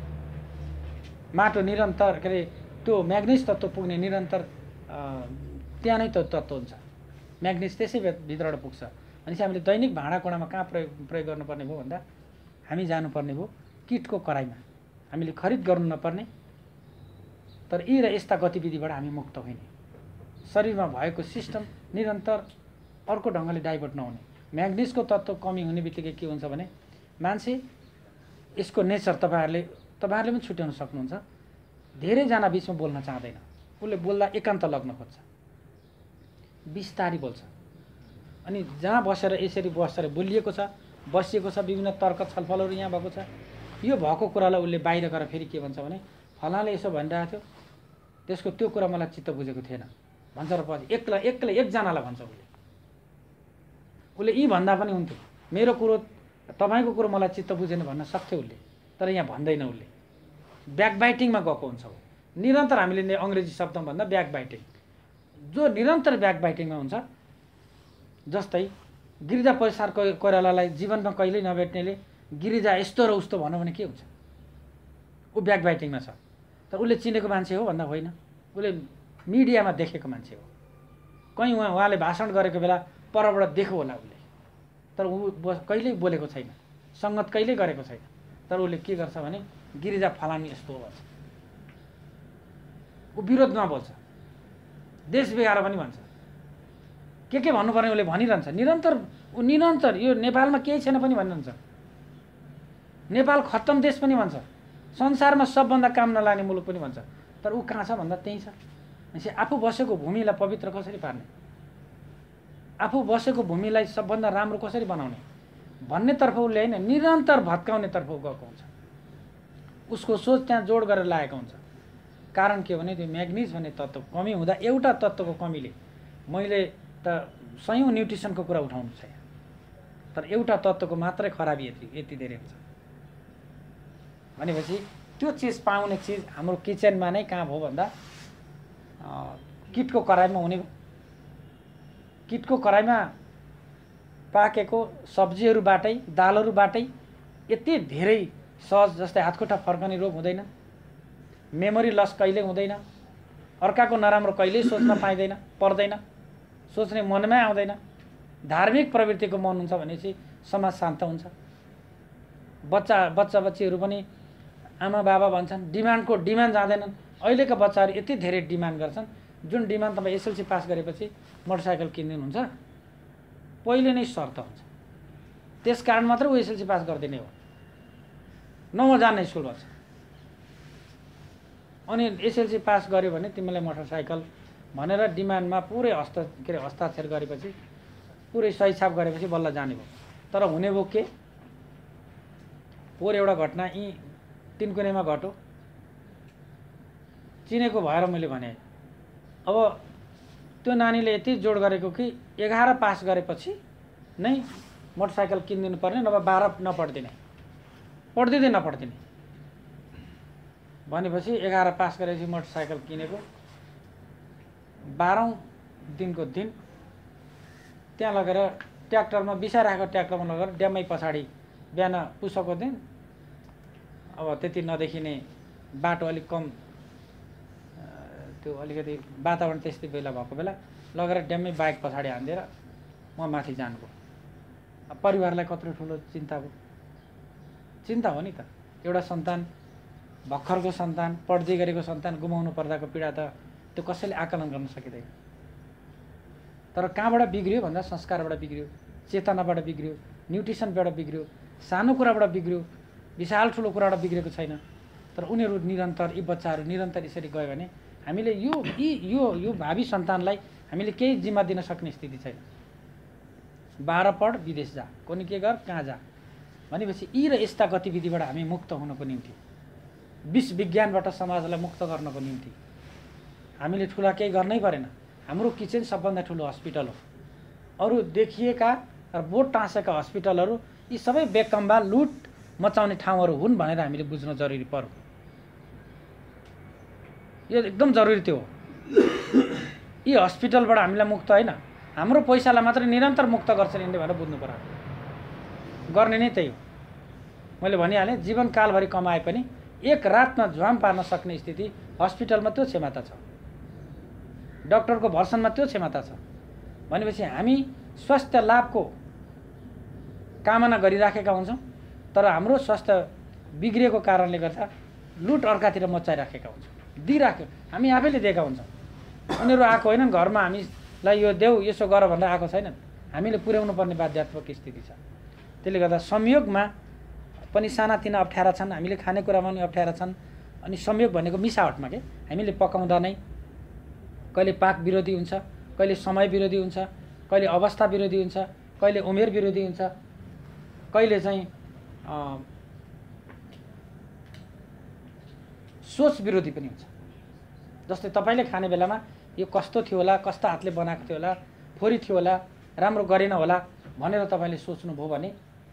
माटो निरन्तर के अरे त्यो म्याग्निज तत्त्व पुग्ने निरन्तर त्यहाँ नै त्यो तत्त्व हुन्छ। म्याग्निज त्यसै भित्रबाट पुग्छ। भनेपछि हामीले दैनिक भाँडाकुँडामा कहाँ प्रयोग प्रयोग गर्नुपर्ने भयो भन्दा हामी जानुपर्ने भयो किटको कराईमा। हामीले खरिद गर्नु नपर्ने, तर यी र यस्ता गतिविधिबाट हामी मुक्त हुने, शरीरमा भएको सिस्टम निरन्तर अर्को ढङ्गले डाइभर्ट नहुने। म्याग्निजको तत्त्व कमी हुने बित्तिकै के हुन्छ भने मान्छे, यसको नेचर तपाईँहरूले तपाईँहरूले पनि छुट्याउन सक्नुहुन्छ, धेरैजना बिचमा बोल्न चाहँदैन। उसले बोल्दा एकान्त लग्न खोज्छ, बिस्तारी बोल्छ। अनि जहाँ बसेर यसरी बसेर बोलिएको छ, बसिएको छ, विभिन्न तर्क छलफलहरू यहाँ भएको छ, यो भएको कुरालाई उसले बाहिर गएर फेरि के भन्छ भने फलानाले यसो भनिरहेको थियो, त्यसको त्यो कुरा मलाई चित्त बुझेको थिएन भन्छ र पछि एक्लै एक्लै एकजनालाई भन्छ। उसले उसले यी भन्दा पनि हुन्थ्यो, मेरो कुरो तपाईँको कुरो मलाई चित्त बुझेन भन्न सक्थ्यो उसले, तर यहाँ भन्दैन। उसले ब्याकबाइटिङमा गएको हुन्छ। ऊ निरन्तर, हामीले अङ्ग्रेजी शब्दमा भन्दा ब्याकबाइटिङ, जो निरन्तर ब्याकबाइटिङमा हुन्छ। जस्तै गिरिजा प्रसाद कोइरालालाई जीवनमा कहिल्यै नभेट्नेले गिरिजा यस्तो र उस्तो भन्यो भने के हुन्छ? ऊ ब्याकबाइटिङमा छ। तर उसले चिनेको मान्छे हो भन्दा होइन, उसले मिडियामा देखेको मान्छे हो। कहीँ उहाँ उहाँले भाषण गरेको बेला परबाट देख्यो होला उसले, तर ऊ कहिल्यै बोलेको छैन, सङ्गत कहिल्यै गरेको छैन। तर उसले के गर्छ भने गिरिजा फलानी यस्तो हो भन्छ। ऊ विरोधमा बोल्छ, देश बिगाएर पनि भन्छ, के के भन्नुपर्ने उसले भनिरहन्छ निरन्तर। ऊ निरन्तर यो नेपालमा केही छैन पनि भनिरहन्छ, नेपाल खत्तम देश पनि भन्छ, संसारमा सबभन्दा काम नलाग्ने मुलुक पनि भन्छ। तर ऊ कहाँ छ भन्दा त्यहीँ छ। भनेपछि आफू बसेको भूमिलाई पवित्र कसरी पार्ने, आफू बसेको भूमिलाई सबभन्दा राम्रो कसरी बनाउने भन्नेतर्फ उसले होइन, निरन्तर भत्काउनेतर्फ गएको हुन्छ। उसको सोच त्यहाँ जोड गरेर लागेको हुन्छ। कारण के हो भने त्यो म्याग्निज भन्ने तत्त्व कमी हुँदा, एउटा तत्त्वको कमीले, मैले त सयौँ न्युट्रिसनको कुरा उठाउनु छ, तर एउटा तत्त्वको मात्रै खराबी यति यति धेरै हुन्छ। भनेपछि त्यो चिज पाउने चिज हाम्रो किचनमा नै कहाँ भयो भन्दा किटको कराईमा हुने। किटको कराईमा पाकेको सब्जीहरूबाटै, दालहरूबाटै यति धेरै सहज, जस्तै हातखुट्टा फर्कने रोग हुँदैन, मेमोरी लस कहिल्यै हुँदैन, अर्काको नराम्रो कहिल्यै सोच्न पाइँदैन पर्दैन, सोच्ने मनमै आउँदैन, धार्मिक प्रवृत्तिको मन हुन्छ भनेपछि समाज शान्त हुन्छ। बच्चा बच्चा बच्चीहरू पनि आमा बाबा भन्छन्, डिमान्डको डिमान्ड जाँदैनन्। अहिलेका बच्चाहरू यति धेरै डिमान्ड गर्छन्, जुन डिमान्ड तपाईँ एसएलसी पास गरेपछि मोटरसाइकल किनिदिनुहुन्छ पहिले नै शर्त हुन्छ। त्यस कारण मात्रै ऊ एसएलसी पास गरिदिने हो, नजान्ने स्कुल भन्छ। अनि एसएलसी पास गर्यो भने तिमीलाई मोटरसाइकल भनेर डिमान्डमा पुरै हस्ता के अरे हस्ताक्षर गरेपछि, पुरै सही छाप गरेपछि बल्ल जाने भयो। तर हुने भयो के, पोहोर एउटा घटना यहीँ तिनकुनेमा घट्यो, चिनेको भएर मैले भने। अब त्यो नानीले यति जोड गरेको कि एघार पास गरेपछि नै मोटरसाइकल किनिदिनु पर्ने, नभए बाह्र नपढ्दिने, पढ्दिँदै नपढ्दिने भनेपछि एघार पास गरेपछि मोटरसाइकल किनेको। बाह्रौँ दिनको दिन त्यहाँ लगेर ट्र्याक्टरमा बिसाइरहेको ट्र्याक्टरमा लगेर ड्यामै पछाडि बिहान पुसको दिन, अब त्यति नदेखिने बाटो अलिक कम, त्यो अलिकति वातावरण त्यस्तै बेला भएको बेला लगेर ड्यामै बाइक पछाडि हानिदिएर म माथि जानुभयो। परिवारलाई कत्रो ठुलो चिन्ता हो, चिन्ता हो नि त। एउटा सन्तान, भर्खरको सन्तान, पढ्दै गरेको सन्तान गुमाउनु पर्दाको पीडा त त्यो कसैले आकलन गर्न सकिँदैन। तर कहाँबाट बिग्रियो भन्दा संस्कारबाट बिग्रियो, चेतनाबाट बिग्रियो, न्युट्रिसनबाट बिग्रियो, सानो कुराबाट बिग्रियो, विशाल ठुलो कुराबाट बिग्रेको छैन। तर उनीहरू निरन्तर, यी बच्चाहरू निरन्तर यसरी गयो भने हामीले यो यी यो यो भावी सन्तानलाई हामीले केही जिम्मा दिन सक्ने स्थिति छैन। बाह्र पढ, विदेश जा, कुनै के गर, कहाँ जा भनेपछि यी र यस्ता गतिविधिबाट हामी मुक्त हुनको निम्ति, विष विज्ञानबाट समाजलाई मुक्त गर्नको निम्ति हामीले ठुला केही गर्नै परेन। हाम्रो किचन सबभन्दा ठुलो हस्पिटल हो। अरू देखिएका र बोर्ड टाँसेका हस्पिटलहरू यी सबै बेकम्बा लुट मचाउने ठाउँहरू हुन् भनेर हामीले बुझ्न जरुरी पर्यो। यो एकदम जरुरी त्यो हो। यी हस्पिटलबाट हामीलाई मुक्त होइन, हाम्रो पैसालाई मात्र निरन्तर मुक्त गर्छन् यिनले भनेर बुझ्नु पर्यो। गर्ने नै त्यही हो। मैले भनिहालेँ, जीवनकालभरि कमाए पनि एक रातमा झ्वाम पार्न सक्ने स्थिति हस्पिटलमा त्यो क्षमता छ, डक्टरको भर्सनमा त्यो क्षमता छ। भनेपछि हामी स्वास्थ्य लाभको कामना गरिराखेका हुन्छौँ, तर हाम्रो स्वास्थ्य बिग्रिएको कारणले गर्दा लुट अर्कातिर मचाइराखेका हुन्छौँ, दिइराख्यो। हामी आफैले दिएका हुन्छौँ। उनीहरू आएको होइनन् घरमा हामीलाई यो देऊ यसो गर भनेर आएको छैनन्, हामीले पुर्याउनु पर्ने बाध्यात्मक स्थिति छ। त्यसले गर्दा संयोगमा पनि सानातिना अप्ठ्यारा छन्, हामीले खानेकुरामा पनि अप्ठ्यारा छन्। अनि संयोग भनेको मिसावटमा के हामीले पकाउँदा नै कहिले पाक विरोधी हुन्छ, कहिले समय विरोधी हुन्छ, कहिले अवस्था विरोधी हुन्छ, कहिले उमेर विरोधी हुन्छ, कहिले चाहिँ सोच विरोधी पनि हुन्छ। जस्तै तपाईँले खाने बेलामा यो कस्तो थियो होला, कस्ता हातले बनाएको थियो होला, फोरी थियो होला, राम्रो गरेन होला भनेर तपाईँले सोच्नुभयो भने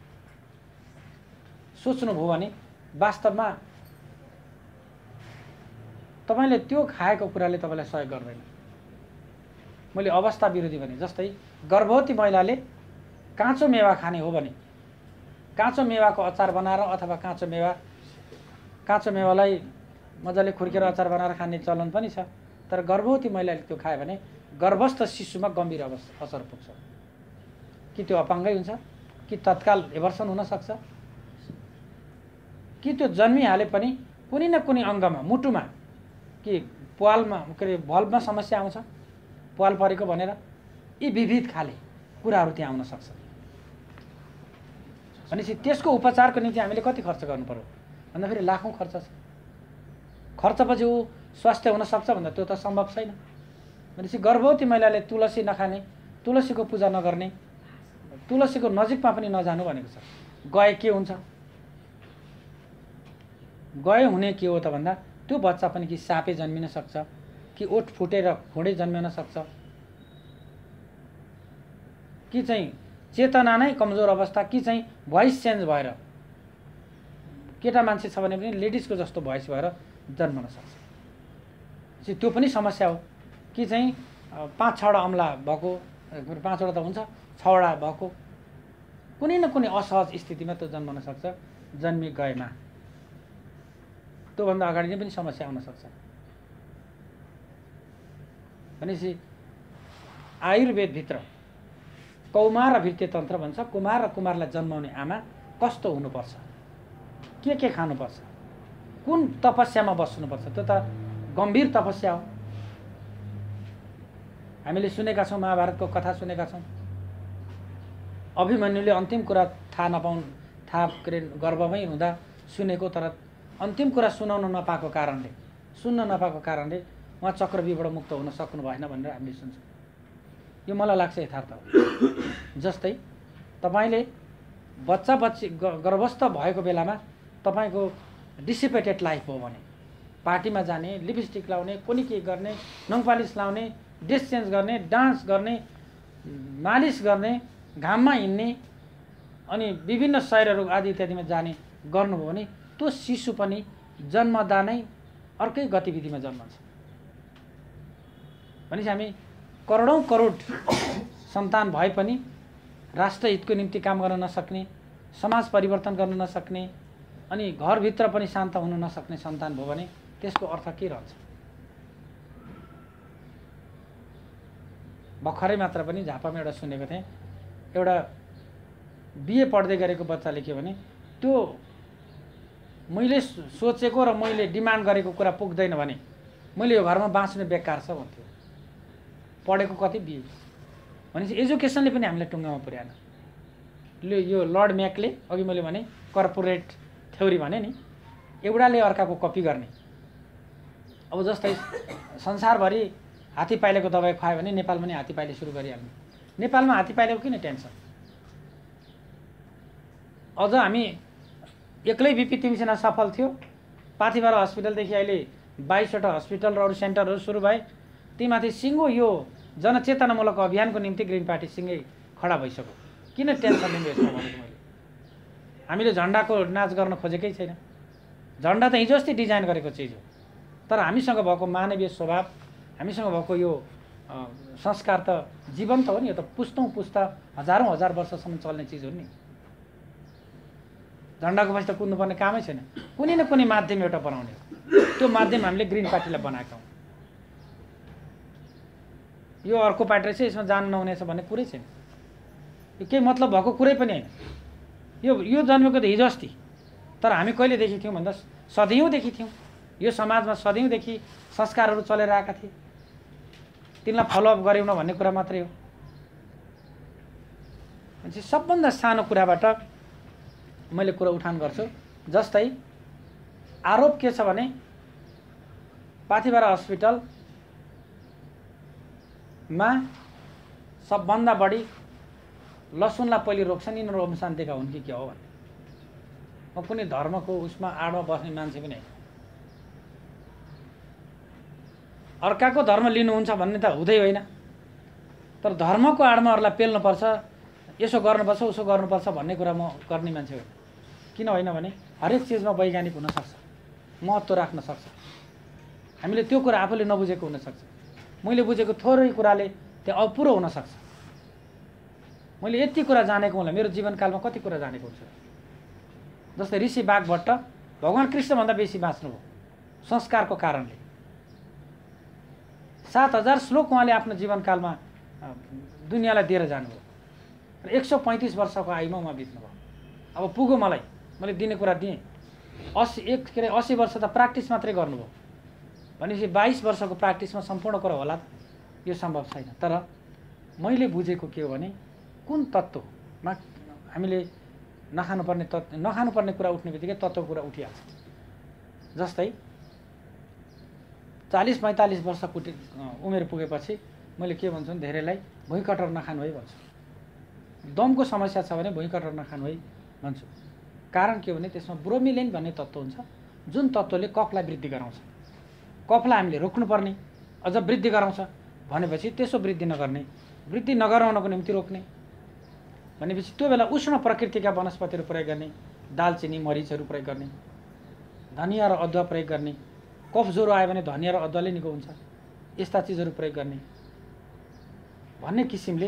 सोच्नुभयो भने वास्तवमा तपाईँले त्यो खाएको कुराले तपाईँलाई सहयोग गर्दैन। मैले अवस्था विरोधी भने जस्तै गर्भवती महिलाले काँचो मेवा खाने हो भने काँचो मेवाको अचार बनाएर अथवा काँचो मेवा काँचो मेवालाई मजाले खुर्केर अचार बनाएर खाने चलन पनि छ। तर गर्भवती महिलाले त्यो खायो भने गर्भस्थ शिशुमा गम्भीर अवस्था असर पुग्छ। कि त्यो अपाङ्गै हुन्छ, कि तत्काल एभर्सन हुनसक्छ, कि त्यो जन्मिहाले पनि कुनै न कुनै अङ्गमा, मुटुमा, कि प्वालमा के अरे भल्भमा समस्या आउँछ, प्वाल परेको भनेर यी विविध खाले कुराहरू त्यहाँ आउन सक्छ। भनेपछि त्यसको उपचारको निम्ति हामीले कति खर्च गर्नु पर्यो भन्दा फेरि लाखौँ खर्च छ। खर्चपछि ऊ स्वास्थ्य हुन सक्छ भन्दा त्यो त सम्भव छैन। भनेपछि गर्भवती महिलाले तुलसी नखाने, तुलसीको पूजा नगर्ने, तुलसीको नजिकमा पनि नजानु भनेको छ। गए के हुन्छ? गए हुने के हो त भन्दा त्यो बच्चा पनि कि सापे जन्मिन सक्छ, कि ओठ फुटेर घोडे जन्मिन सक्छ, कि चाहिँ चेतना नै कमजोर अवस्था, कि चाहिँ भोइस चेन्ज भएर केटा मान्छे छ भने पनि लेडिजको जस्तो भोइस भएर जन्मन सक्छ। त्यो पनि समस्या हो। कि चाहिँ पाँच छवटा अम्ला भएको, पाँचवटा त हुन्छ, छवटा भएको, कुनै न कुनै असहज स्थितिमा त्यो जन्मन सक्छ जन्मी गएमा। त्योभन्दा अगाडि नै पनि समस्या आउन सक्छ। भनेपछि आयुर्वेदभित्र कौमार भृत्य तन्त्र भन्छ। कुमार र कुमारलाई जन्माउने आमा कस्तो हुनुपर्छ, के के खानुपर्छ, कुन तपस्यामा बस्नुपर्छ, त्यो त गम्भीर तपस्या हो। हामीले सुनेका छौँ, महाभारतको कथा सुनेका छौँ। अभिमन्युले अन्तिम कुरा थाहा नपाउनु, थाहा के अरे गर्भमै हुँदा सुनेको, तर अन्तिम कुरा सुनाउन नपाएको कारणले, सुन्न नपाएको कारणले उहाँ चक्रव्यूहबाट मुक्त हुन सक्नु भएन भनेर हामीले सुन्छौँ। यो मलाई लाग्छ यथार्थ हो। जस्तै तपाईँले बच्चा बच्ची गर्भस्थ भएको बेलामा तपाईँको डिसिपेटेड लाइफ हो भने पार्टीमा जाने, लिपस्टिक लाउने, कुनै के गर्ने, नङपालिस लाउने, ड्रेस चेन्ज गर्ने, डान्स गर्ने, मालिस गर्ने, घाममा हिँड्ने, अनि विभिन्न शहरहरू आदि इत्यादिमा जाने गर्नुभयो भने त्यो शिशु पनि जन्मदा नै अर्कै गतिविधिमा जन्मन्छ। भनेपछि हामी करोडौँ करोड सन्तान भए पनि राष्ट्रहितको निम्ति काम गर्न नसक्ने, समाज परिवर्तन गर्न नसक्ने, अनि घरभित्र पनि शान्त हुन नसक्ने सन्तान भयो भने त्यसको अर्थ के रहन्छ? भर्खरै मात्र पनि झापामा एउटा सुनेको थिएँ। एउटा बिए पढ्दै गरेको बच्चाले के भने त्यो मैले सोचेको र मैले डिमान्ड गरेको कुरा पुग्दैन भने मैले यो घरमा बाँच्नु बेकार छ भन्थ्यो। पढेको कति बिए भनेपछि एजुकेसनले पनि हामीलाई टुङ्गामा पुर्याएन। ल यो लर्ड म्याकले अघि मैले भने कर्पोरेट थ्योरी भने नि, एउटाले अर्काको कपी गर्ने। अब जस्तै संसारभरि हात्तीपाइलेको दबाई खुवायो भने नेपालमा पनि हात्तीपाइले सुरु गरिहाल्ने। नेपालमा हात्तीपाइलेको किन टेन्सन? अझ हामी एक्लै बिपी तिमीसेना सफल थियो। पाथिभरा हस्पिटलदेखि अहिले बाइसवटा हस्पिटल र अरू सेन्टरहरू सुरु भए। तीमाथि सिङ्गो यो जनचेतनामूलक अभियानको निम्ति ग्रिन पार्टी सिँगै खडा भइसक्यो। किन टेन्सन लिनु यसमा भनेको मैले? हामीले झन्डाको नाच गर्न खोजेकै छैन। झन्डा त हिजो अस्ति डिजाइन गरेको चिज हो, तर हामीसँग भएको मानवीय स्वभाव, हामीसँग भएको यो संस्कार त जीवन्त हो नि। यो त पुस्तौँ पुस्ता हजारौँ हजार वर्षसम्म चल्ने चिज हो नि। झन्डाको पछि त कुद्नुपर्ने कामै छैन। कुनै न कुनै माध्यम एउटा बनाउने हो। त्यो माध्यम हामीले ग्रिन पार्टीलाई बनाएका हौँ। यो अर्को पार्टी रहेछ, यसमा जानु नहुनेछ भन्ने कुरै छैन। यो केही मतलब भएको कुरै पनि होइन। यो यो जन्मेको त हिजो अस्ति, तर हामी कहिलेदेखि थियौँ भन्दा सधैँदेखि थियौँ। यो समाजमा सधैँदेखि संस्कारहरू चलेर आएका थिए। तिनलाई फलोअप गऱ्यौँ न भन्ने कुरा मात्रै हो। भनेपछि सबभन्दा सानो कुराबाट मैले कुरा उठान गर्छु। जस्तै आरोप के छ भने पाथिभरा हस्पिटलमा सबभन्दा बढी लसुनलाई पहिले रोक्छन् यिनीहरू ओम शान्तिका हुन् कि के हो भन्ने। म कुनै धर्मको उसमा आडमा बस्ने मान्छे पनि होइन। अर्काको धर्म लिनुहुन्छ भन्ने त हुँदै होइन, तर धर्मको आडमा अरूलाई पेल्नुपर्छ, यसो गर्नुपर्छ उसो गर्नुपर्छ भन्ने कुरा म गर्ने मान्छे होइन। किन होइन भने हरेक चिजमा वैज्ञानिक हुनसक्छ, महत्त्व राख्न सक्छ। हामीले त्यो कुरा आफूले नबुझेको हुनसक्छ। मैले बुझेको थोरै कुराले त्यो अपुरो हुनसक्छ। मैले यति कुरा जानेको होला, मेरो जीवनकालमा कति कुरा जानेको हुन्छ। जस्तै ऋषि बाघभट्ट भगवान् कृष्णभन्दा बेसी बाँच्नुभयो संस्कारको कारणले। सात हजार श्लोक उहाँले आफ्नो जीवनकालमा दुनियाँलाई दिएर जानुभयो। एक सौ पैँतिस वर्षको आयुमा उहाँ बित्नुभयो। अब पुग्यो मलाई, मैले दिने कुरा दिएँ। असी एक के अरे असी वर्ष त प्र्याक्टिस मात्रै गर्नुभयो भनेपछि बाइस वर्षको प्र्याक्टिसमा सम्पूर्ण कुरा होला यो सम्भव छैन। तर मैले बुझेको के हो भने कुन तत्त्वमा हामीले नखानुपर्ने तत्त्व नखानुपर्ने कुरा उठ्ने बित्तिकै तत्त्वको कुरा उठिहाल्छ। जस्तै चालीस पैँतालिस वर्ष कुटी उमेर पुगेपछि मैले के भन्छु भने धेरैलाई भुइँ कटर नखानु है भन्छु। दमको समस्या छ भने भुइँ कटर नखानु है भन्छु। कारण के हो भने त्यसमा ब्रोमिलिन भन्ने तत्त्व हुन्छ जुन तत्त्वले कफलाई वृद्धि गराउँछ। कफलाई हामीले रोक्नुपर्ने, अझ वृद्धि गराउँछ भनेपछि त्यसो वृद्धि नगर्ने, वृद्धि नगराउनको निम्ति रोक्ने भनेपछि त्यो बेला उष्ण प्रकृतिका वनस्पतिहरू प्रयोग गर्ने, दालचिनी मरिचहरू प्रयोग गर्ने, धनिया र अदुवा प्रयोग गर्ने, कफ ज्वरो आयो भने धनिया र अदुवाले निको हुन्छ, यस्ता चिजहरू प्रयोग गर्ने भन्ने किसिमले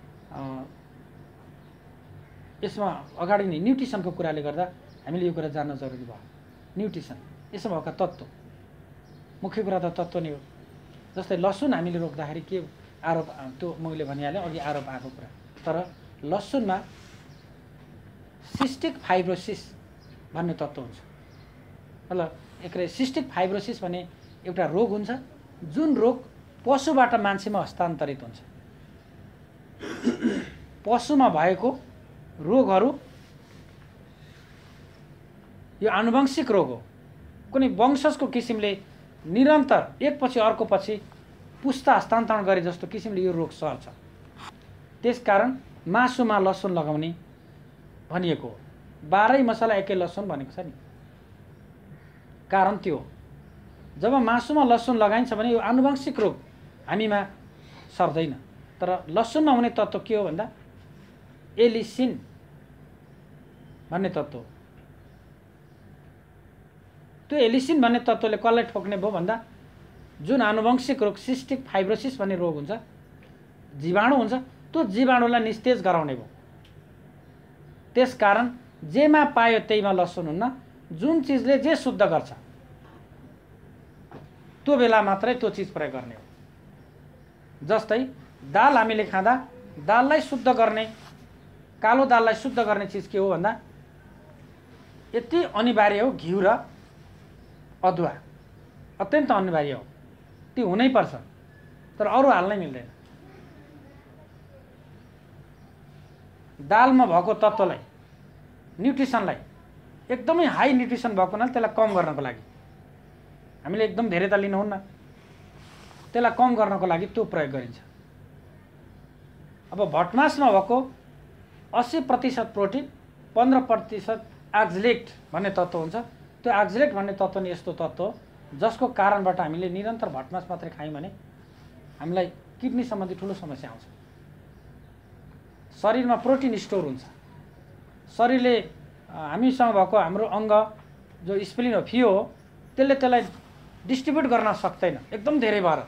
यसमा अगाडि नै न्युट्रिसनको कुराले गर्दा हामीले यो कुरा जान्न जरुरी भयो। न्युट्रिसन यसमा भएका तत्त्व, मुख्य कुरा त तत्त्व नै हो। जस्तै लसुन हामीले रोक्दाखेरि के आरोप, त्यो मैले भनिहालेँ अघि आरोप आएको कुरा। तर लसुनमा सिस्टिक फाइब्रोसिस भन्ने तत्त्व हुन्छ। मतलब एक सिस्टिक फाइब्रोसिस भन्ने एउटा रोग हुन्छ जुन रोग पशुबाट मान्छेमा हस्तान्तरित हुन्छ। पशुमा भएको रोगहरू यो आनुवंशिक रोग हो। कुनै वंशजको किसिमले निरन्तर एकपछि अर्को पछि पुस्ता हस्तान्तरण गरे जस्तो किसिमले यो रोग सर्छ। त्यसकारण मासुमा लसुन लगाउने भनिएको हो। बाह्रै मसला एकै लसुन भनेको छ नि, कारण त्यो हो। जब मासुमा लसुन लगाइन्छ भने यो आनुवंशिक रोग हामीमा सर्दैन। तर लसुनमा हुने तत्त्व के हो भन्दा एलिसिन भन्ने तत्त्व हो। त्यो एलिसिन भन्ने तत्त्वले कसलाई ठोक्ने भयो भन्दा जुन आनुवंशिक रोग सिस्टिक फाइब्रोसिस भन्ने रोग हुन्छ, जीवाणु हुन्छ, त्यो जीवाणुलाई निस्तेज गराउने भयो। त्यसकारण जेमा पायो त्यहीमा लसुन हुन्न। जुन चिजले जे शुद्ध गर्छ त्यो बेला मात्रै त्यो चिज प्रयोग गर्ने हो। जस्तै दाल हामीले खाँदा दाललाई शुद्ध गर्ने कालो दाललाई शुद्ध गर्ने चिज के हो भन्दा यति अनिवार्य हो घिउ र अदुवा, अत्यन्त अनिवार्य हो, त्यो हुनै पर्छ, तर अरू हाल्नै मिल्दैन। दालमा भएको तत्त्वलाई, न्युट्रिसनलाई एकदमै हाई न्युट्रिसन भएको हुनाले त्यसलाई कम गर्नको लागि हामीले एकदम धेरै त लिनुहुन्न, त्यसलाई कम गर्नको लागि त्यो प्रयोग गरिन्छ। अब भटमासमा भएको अस्सी प्रतिशत प्रोटिन, पन्ध्र प्रतिशत आक्जेलेट भन्ने तत्त्व हुन्छ। त्यो आक्जेलेट भन्ने तत्त्व नै यस्तो तत्त्व हो जसको कारणबाट हामीले निरन्तर भटमास मात्रै खायौँ भने हामीलाई किडनी सम्बन्धी ठुलो समस्या आउँछ। शरीरमा प्रोटिन स्टोर हुन्छ, शरीरले हामीसँग भएको हाम्रो अङ्ग जो स्प्लिन हो, फियो हो, त्यसले त्यसलाई डिस्ट्रिब्युट गर्न सक्दैन। एकदम धेरै भएर,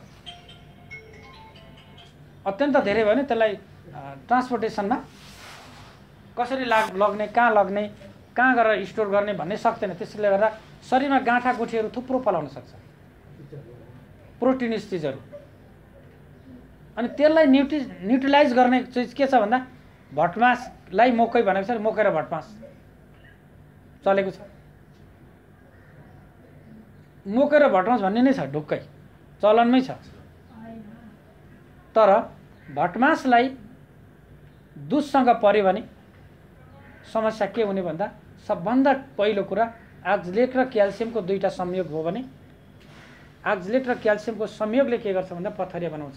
अत्यन्त धेरै भयो भने त्यसलाई ट्रान्सपोर्टेसनमा कसरी लाग लग्ने, कहाँ लग्ने, कहाँ गएर स्टोर गर्ने भन्ने सक्दैन। त्यसले गर्दा शरीरमा गाँठा गुठीहरू थुप्रो पलाउन सक्छ प्रोटिनिस चिजहरू। अनि त्यसलाई न्युट्रि न्युट्रिलाइज गर्ने चिज के छ भन्दा भटमासलाई मकै भनेको छ, मकै र भटमास चलेको छ। मकै र भटमास भन्ने नै छ, ढुक्कै चलनमै छ। तर भटमासलाई दुधसँग पर्यो भने समस्या के हुने भन्दा सबभन्दा पहिलो कुरा आक्जेलेट र क्याल्सियमको दुईटा संयोग हो भने आक्जेलेट र क्याल्सियमको संयोगले के गर्छ भन्दा पथरिया बनाउँछ।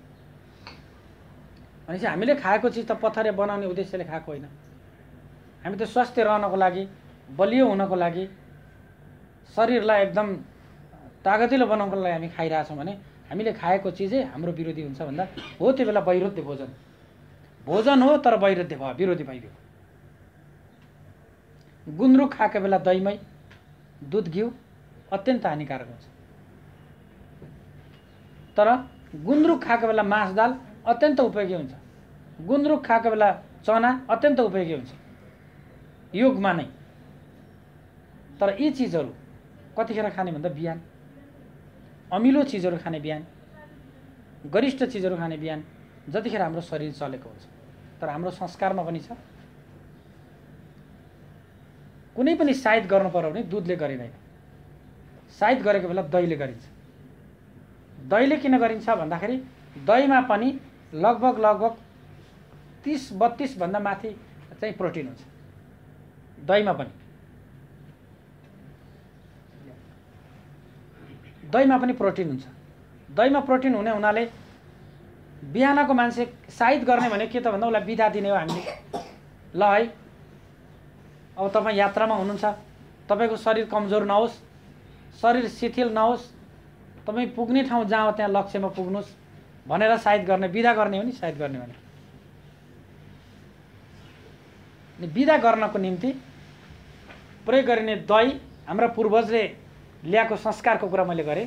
भनेपछि हामीले खाएको चिज त पथरिया बनाउने उद्देश्यले खाएको होइन। हामी त स्वस्थ रहनको लागि, बलियो हुनको लागि, शरीरलाई एकदम तागतिलो बनाउनको लागि हामी खाइरहेछौँ भने हामीले खाएको चिजै हाम्रो विरोधी हुन्छ भन्दा हो त्यो बेला वैरुद्ध्य भोजन भोजन हो, तर वैरुद्ध्य भयो, विरोधी भइदियो। गुन्द्रुक खाएको बेला दहीमय, दुध, घिउ अत्यन्त हानिकारक हुन्छ। तर गुन्द्रुक खाएको बेला मास दाल अत्यन्त उपयोगी हुन्छ। गुन्द्रुक खाएको बेला चना अत्यन्त उपयोगी हुन्छ योगमा नै। तर यी चिजहरू कतिखेर खाने भन्दा बिहान, अमिलो चिजहरू खाने बिहान, गरिष्ठ चिजहरू खाने बिहान, जतिखेर हाम्रो शरीर चलेको हुन्छ। तर हाम्रो संस्कारमा पनि छ, कुनै पनि साइत गर्नु पर्यो भने दुधले गरिँदैन, साइत गरेको बेला दहीले गरिन्छ। दहीले किन गरिन्छ भन्दाखेरि दहीमा पनि लगभग लगभग तीस बत्तीस भन्दा माथि चाहिँ प्रोटिन हुन्छ दहीमा पनि। दहीमा पनि प्रोटिन हुन्छ। दहीमा प्रोटिन हुने हुनाले बिहानको मान्छे साइत गर्ने भने के त भन्दा उसलाई बिदा दिने हो हामीले। ल है, अब तपाईँ यात्रामा हुनुहुन्छ, तपाईँको शरीर कमजोर नहोस्, शरीर शिथिल नहोस्, तपाईँ पुग्ने ठाउँ जहाँ हो त्यहाँ लक्ष्यमा पुग्नुहोस् भनेर साइत गर्ने, बिदा गर्ने हो नि साइत गर्ने भने। बिदा गर्नको निम्ति प्रयोग गरिने दही हाम्रा पूर्वजले ल्याएको संस्कारको कुरा मैले गरेँ।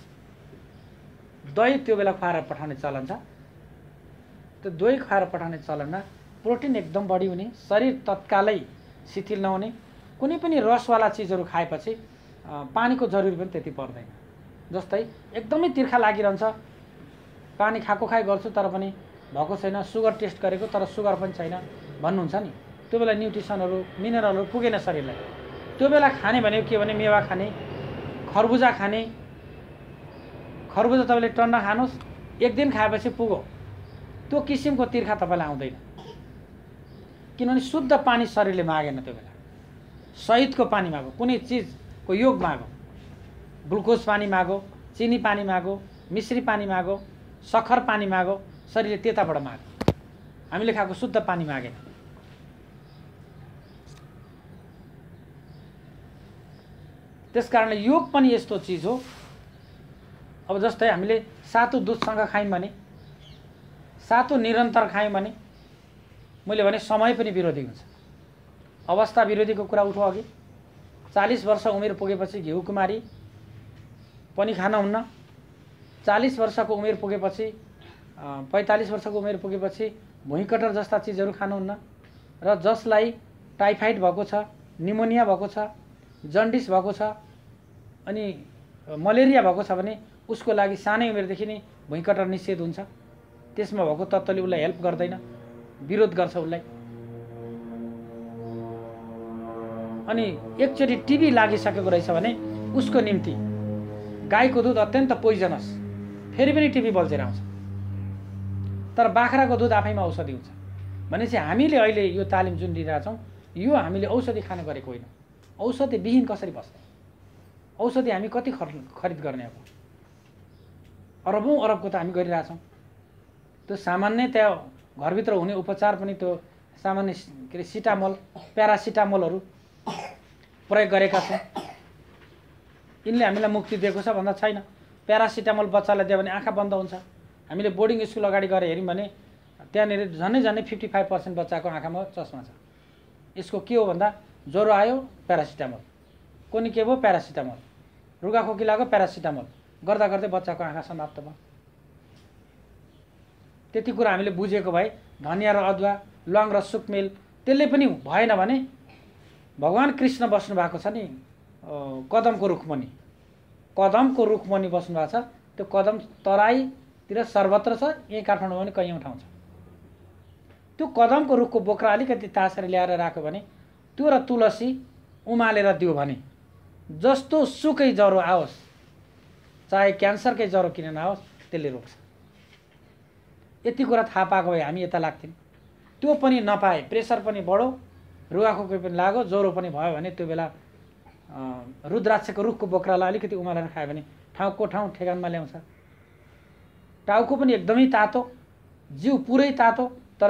दही त्यो बेला खुवाएर पठाउने चलन छ। त्यो दही खुवाएर पठाउने चलनमा प्रोटिन एकदम बढी हुने, शरीर तत्कालै शिथिल नहुने, कुनै पनि रसवाला चिजहरू खाएपछि पानीको जरुरी पनि त्यति पर्दैन। जस्तै एकदमै तिर्खा लागिरहन्छ, पानी खाएको खाइ गर्छु तर पनि भएको छैन, सुगर टेस्ट गरेको तर सुगर पनि छैन भन्नुहुन्छ नि, त्यो बेला न्युट्रिसनहरू, मिनरलहरू पुगेन शरीरलाई। त्यो बेला खाने भनेको के भने मेवा खाने, खरबुजा खाने। खरबुजा तपाईँले टन्न खानुहोस्, एक दिन खाएपछि पुग्यो, त्यो किसिमको तिर्खा तपाईँलाई आउँदैन। किनभने शुद्ध पानी शरीरले मागेन त्यो बेला, सहितको पानी मागो, कुनै चिजको योग मागो, ग्लुकोज पानी मागो, चिनी पानी मागो, मिश्री पानी मागो, सखर पानी मागो, शरीरले त्यताबाट मागो। हामीले खाएको शुद्ध पानी मागेन। त्यसकारणले योग पनि यस्तो चिज हो। अब जस्तै हामीले सातु दुधसँग खायौँ भने, सातु निरन्तर खायौँ भने, मैले भने समय पनि विरोधी हुन्छ। अवस्था विरोधीको कुरा उठो अघि, चालीस वर्ष उमेर पुगेपछि घिउ कुमारी पनि खान हुन्न, चालीस वर्षको उमेर पुगेपछि, पैँतालिस वर्षको उमेर पुगेपछि भुइँकटर जस्ता चिजहरू खानुहुन्न, र जसलाई टाइफाइड भएको छ, निमोनिया भएको छ, जन्डिस भएको छ, अनि मलेरिया भएको छ भने उसको लागि सानै उमेरदेखि नै भुइँकटर निषेध हुन्छ। त्यसमा भएको तत्त्वले उसलाई हेल्प गर्दैन, विरोध गर्छ उसलाई। अनि एकचोटि टिबी लागिसकेको रहेछ भने उसको निम्ति गाईको दुध अत्यन्त पोइजनस, फेरि पनि टिबी बल्झेर आउँछ। तर बाख्राको दुध आफैमा औषधि हुन्छ। भनेपछि हामीले अहिले यो तालिम जुन लिइरहेछौँ यो हामीले औषधि खान गरेको होइन। औषधि विहीन कसरी बस्ने, औषधि हामी कति खरिद गर्ने, अब अरबौँ अरबको त हामी गरिरहेछौँ। त्यो सामान्य त्यहाँ घरभित्र हुने उपचार पनि त्यो सामान्य के अरे सिटामोल प्यारासिटामोलहरू प्रयोग गरेका छौँ। यिनले हामीलाई मुक्ति दिएको छ भन्दा छैन। प्यारासिटामोल बच्चालाई दियो भने आँखा बन्द हुन्छ। हामीले बोर्डिङ स्कुल अगाडि गएर हेऱ्यौँ भने त्यहाँनिर झन्डै झन्डै फिफ्टी फाइभ पर्सेन्ट बच्चाको आँखामा चस्मा छ। यसको के हो भन्दा ज्वरो आयो प्यारासिटामोल, कोनि के भयो प्यारासिटामोल, रुगाखोकी लाग्यो प्यारासिटामोल, गर्दा गर्दै बच्चाको आँखा समाप्त भयो। त्यति कुरा हामीले बुझेको भए धनिया र अदुवा, ल्वाङ र सुकमेल त्यसले पनि भएन भने भगवान् कृष्ण बस्नु भएको छ नि कदमको रुखमुनि, कदमको रुखमुनि बस्नु भएको छ। त्यो कदम तराईतिर सर्वत्र छ, यहीँ काठमाडौँमा पनि कैयौँ ठाउँ छ। त्यो कदमको रुखको बोक्रा अलिकति तासेर ल्याएर राख्यो भने त्यो र तुलसी उमालेर दियो भने जस्तो सुकै ज्वरो आओस्, चाहे क्यान्सरकै ज्वरो किन नआओस्, त्यसले रोक्छ। यति कुरा थाहा पाएको भए हामी यता लाग्थ्यौँ। त्यो पनि नपाए, प्रेसर पनि बढो, रुगाखोकी पनि लाग्यो, ज्वरो पनि भयो भने त्यो बेला रुद्राक्षको रुखको बोक्रालाई अलिकति उमालेर खायो भने ठाउँको ठाउँ ठेगानमा ल्याउँछ। टाउको पनि एकदमै तातो, जिउ पुरै तातो, तर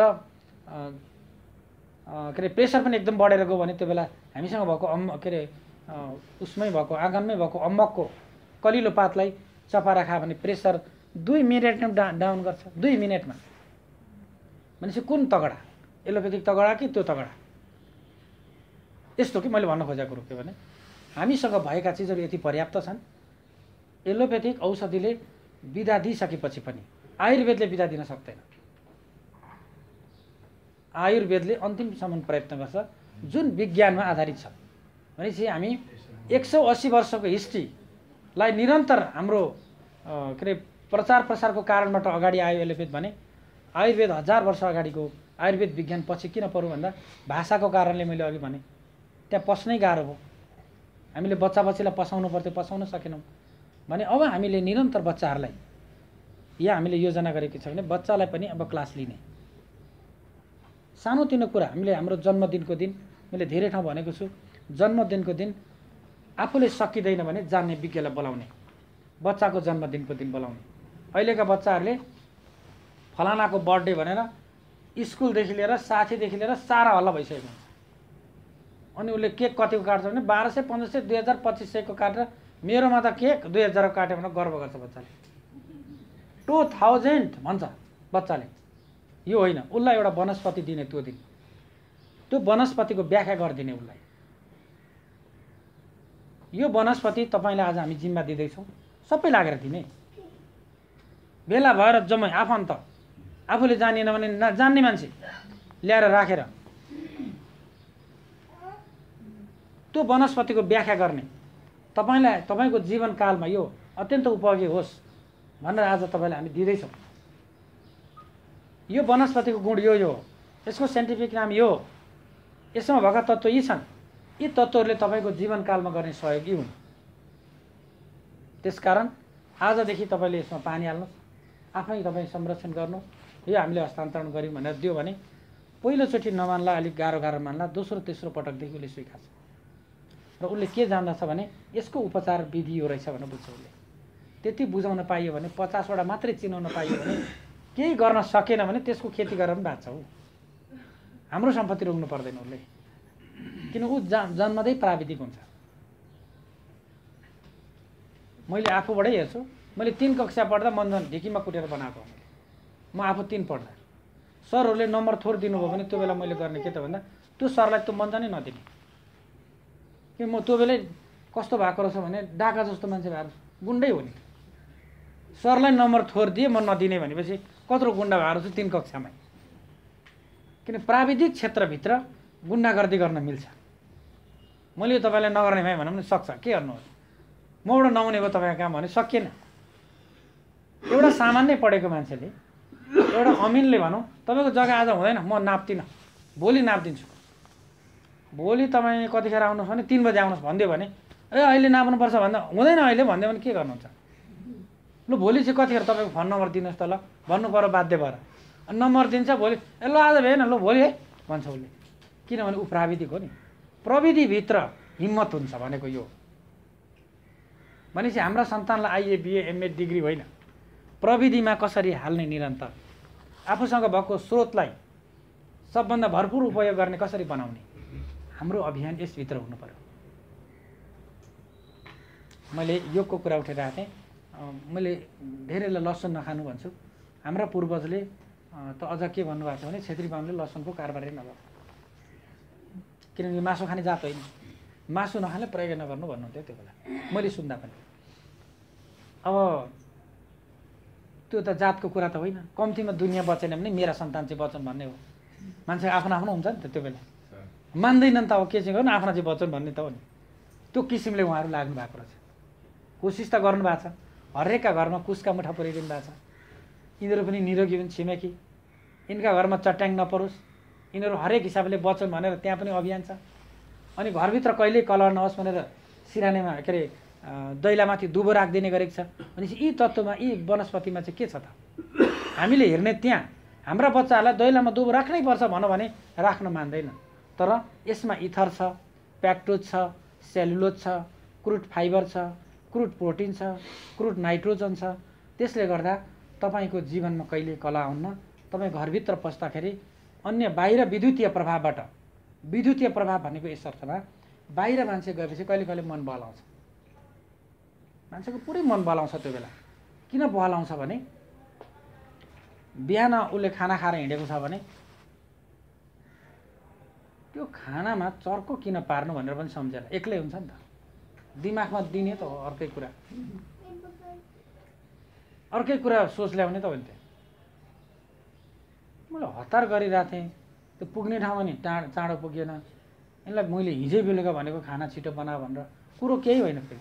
के अरे प्रेसर पनि एकदम बढेर गयो भने त्यो बेला हामीसँग भएको अम्म के अरे उसमै भएको आँगनमै भएको अम्बकको कलिलो पातलाई चपाएर खायो भने प्रेसर दुई मिनटमा डा डाउन गर्छ। दुई मिनटमा। भनेपछि कुन तगडा, एलोपेथिक तगडा कि त्यो तगडा? यस्तो कि मैले भन्न खोजेको कुरो के भने हामीसँग भएका चिजहरू यति पर्याप्त छन्। एलोपेथिक औषधिले बिदा दिइसकेपछि पनि आयुर्वेदले बिदा दिन सक्दैन। आयुर्वेदले अन्तिमसम्म प्रयत्न गर्छ जुन विज्ञानमा आधारित छ। भनेपछि हामी एक सौ अस्सी वर्षको हिस्ट्रीलाई निरन्तर हाम्रो के अरे प्रचार प्रसारको कारणबाट अगाडि आयो एलोपेथ भने आयुर्वेद हजार वर्ष अगाडिको आयुर्वेद विज्ञान पछि किन पर्यो भन्दा भाषाको कारणले मैले अघि भने त्यहाँ पस्नै गाह्रो भयो। हामीले बच्चा बच्चीलाई पसाउनु पर्थ्यो, पसाउन सकेनौँ भने अब हामीले निरन्तर बच्चाहरूलाई या हामीले योजना गरेको छ भने बच्चालाई पनि अब क्लास लिने सानोतिनो कुरा हामीले हाम्रो जन्मदिनको दिन मैले धेरै ठाउँ भनेको छु, जन्मदिनको दिन आफूले सकिँदैन भने जान्ने विज्ञलाई बोलाउने, बच्चाको जन्मदिनको दिन बोलाउने। अहिलेका बच्चाहरूले फलानाको बर्थडे भनेर स्कुलदेखि लिएर साथीदेखि लिएर सारा हल्ला भइसकेको हुन्छ। अनि उसले केक कतिको काट्छ भने बाह्र सय पन्ध्र सय दुई हजार पच्चिस सयको काटेर मेरोमा त केक दुई हजारको काट्यो भने गर्व गर्छ बच्चाले। टु थाउजन्ड भन्छ बच्चाले। यो होइन, उसलाई एउटा वनस्पति दिने त्यो दिन, त्यो वनस्पतिको व्याख्या गरिदिने उसलाई। यो वनस्पति तपाईँलाई आज हामी जिम्मा दिँदैछौँ, सबै लागेर दिने। बेला भएर जम्मै आफन्त आफूले जानिएन भने नजान्ने मान्छे ल्याएर राखेर त्यो वनस्पतिको व्याख्या गर्ने, तपाईँलाई तपाईँको जीवनकालमा यो अत्यन्त उपयोगी होस् भनेर आज तपाईँलाई हामी दिँदैछौँ। यो वनस्पतिको गुण यो यो हो, यसको साइन्टिफिक नाम यो हो, यसमा भएका तत्त्व यी छन्, यी तत्त्वहरूले तपाईँको जीवनकालमा गर्ने सहयोगी हुन्। त्यसकारण आजदेखि तपाईँले यसमा पानी हाल्नुहोस्, आफै तपाईँ संरक्षण गर्नु। यो हामीले हस्तान्तरण गऱ्यौँ भनेर दियो भने पहिलोचोटि नमान्ला, अलिक गाह्रो गाह्रो मान्ला, दोस्रो तेस्रो पटकदेखि उसले स्वीकार्छ। र उसले के जान्दछ भने यसको उपचार विधि यो रहेछ भनेर बुझ्छ उसले। त्यति बुझाउन पाइयो भने, पचासवटा मात्रै चिनाउन पाइयो भने, केही गर्न सकेन भने त्यसको खेती गरेर पनि बाँच्छ। ऊ हाम्रो सम्पत्ति रोक्नु पर्दैन उसले, किन ऊ जा जन्मदै प्राविधिक हुन्छ। मैले आफूबाटै हेर्छु, मैले तीन कक्षा पढ्दा मन्जन ढिकीमा कुटेर बनाएको हो। म आफू तीन पढ्दा सरहरूले नम्बर थोर दिनुभयो भने त्यो बेला मैले गर्ने के त भन्दा त्यो सरलाई त्यो मन्जनै नदिने। कि म त्यो बेलै कस्तो भएको रहेछ भने डाका जस्तो मान्छे भएर गुन्डै हो नि। सरलाई नम्बर थोर दिए म नदिने भनेपछि कत्रो गुन्डा भएर छु तीन कक्षामै। किन प्राविधिक क्षेत्रभित्र गुन्डागर्दी गर्न मिल्छ। मैले यो तपाईँलाई नगर्ने भए भनौँ नि सक्छ, के गर्नुहोस्, मबाट नहुने भयो तपाईँको काम भने सकिएन। एउटा सामान्य पढेको मान्छेले, एउटा अमिनले भनौँ तपाईँको जग्गा आज हुँदैन म नाप्दिनँ, भोलि नापिदिन्छु, भोलि तपाईँ कतिखेर आउनुहोस् भने तिन बजे आउनुहोस् भनिदियो भने ए अहिले नआउनुपर्छ भन्दा हुँदैन अहिले भन्यो भने के गर्नुहुन्छ? लु भोलि चाहिँ कतिखेर तपाईँको फोन नम्बर दिनुहोस् त ल भन्नु पर्यो बाध्य भएर। नम्बर दिन्छ भोलि ए ल आज भएन लु भोलि है भन्छ उसले, किनभने ऊ प्राविधिक हो नि। प्रविधिभित्र हिम्मत हुन्छ भनेको यो भनेपछि हाम्रा सन्तानलाई आइए बिए एमए डिग्री होइन, प्रविधिमा कसरी हाल्ने निरन्तर आफूसँग भएको स्रोतलाई सबभन्दा भरपुर उपयोग गर्ने कसरी बनाउने, हाम्रो अभियान यसभित्र हुनु पर्यो। मैले योगको कुरा उठाइरहेको थिएँ। मैले धेरैलाई लसुन नखानु भन्छु। हाम्रा पूर्वजले त अझ के भन्नुभएको छ भने छेत्री बाहुनले लसुनको कारोबारै नगर्नु, किनकि मासु खाने जात होइन, मासु नखाने प्रयोग नगर्नु भन्नुहुन्थ्यो त्यो बेला मैले सुन्दा पनि। अब त्यो त जातको कुरा त होइन, कम्तीमा दुनियाँ बचेन भने मेरा सन्तान चाहिँ बचन भन्ने हो। मान्छे आफ्नो आफ्नो हुन्छ नि त, त्यो बेला मान्दैनन् त अब के चाहिँ गर्नु, आफ्नो चाहिँ बचन भन्ने त हो नि। त्यो किसिमले उहाँहरू लाग्नु भएको रहेछ, कोसिस त गर्नुभएको छ। हरेकका घरमा कुसका मुठा पुर्याइदिनु भएको छ। यिनीहरू पनि निरोगी हुन् छिमेकी, यिनका घरमा चट्याङ नपरोस्, यिनीहरू हरेक हिसाबले बचन भनेर त्यहाँ पनि अभियान छ। अनि घरभित्र कहिल्यै कलर नहोस् भनेर सिरानीमा के अरे दैलामाथि दुबो राखिदिने गरेको छ। भनेपछि यी तत्त्वमा यी वनस्पतिमा चाहिँ के छ त? हामीले हेर्ने त्यहाँ हाम्रा बच्चाहरूलाई दैलामा दुबो राख्नै पर्छ भनौँ भने राख्न मान्दैन। तर यसमा इथर छ, प्याक्टोज छ, सेलुलोज छ, क्रुड फाइबर छ, क्रुड प्रोटिन छ, क्रुड नाइट्रोजन छ। त्यसले गर्दा तपाईँको जीवनमा कहिले कला आउन्न। तपाईँ घरभित्र पस्दाखेरि अन्य बाहिर विद्युतीय प्रभावबाट, विद्युतीय प्रभाव भनेको यस अर्थमा बाहिर मान्छे गएपछि कहिले कहिले मन बहलाउँछ, मान्छेको पुरै मन बहलाउँछ। त्यो बेला किन बहलाउँछ भने बिहान उसले खाना खाएर हिँडेको छ भने त्यो खानामा चर्को किन पार्नु भनेर पनि सम्झेर एक्लै हुन्छ नि त, दिमागमा दिने त हो अर्कै कुरा, अर्कै कुरा सोच ल्याउने त हो नि। मैले हतार गरिरहेको थिएँ, त्यो पुग्ने ठाउँमा नि टाढ चाँडो पुगेन। यसलाई मैले हिजै बेलुका भनेको खाना छिटो बना भनेर कुरो केही होइन, फेरि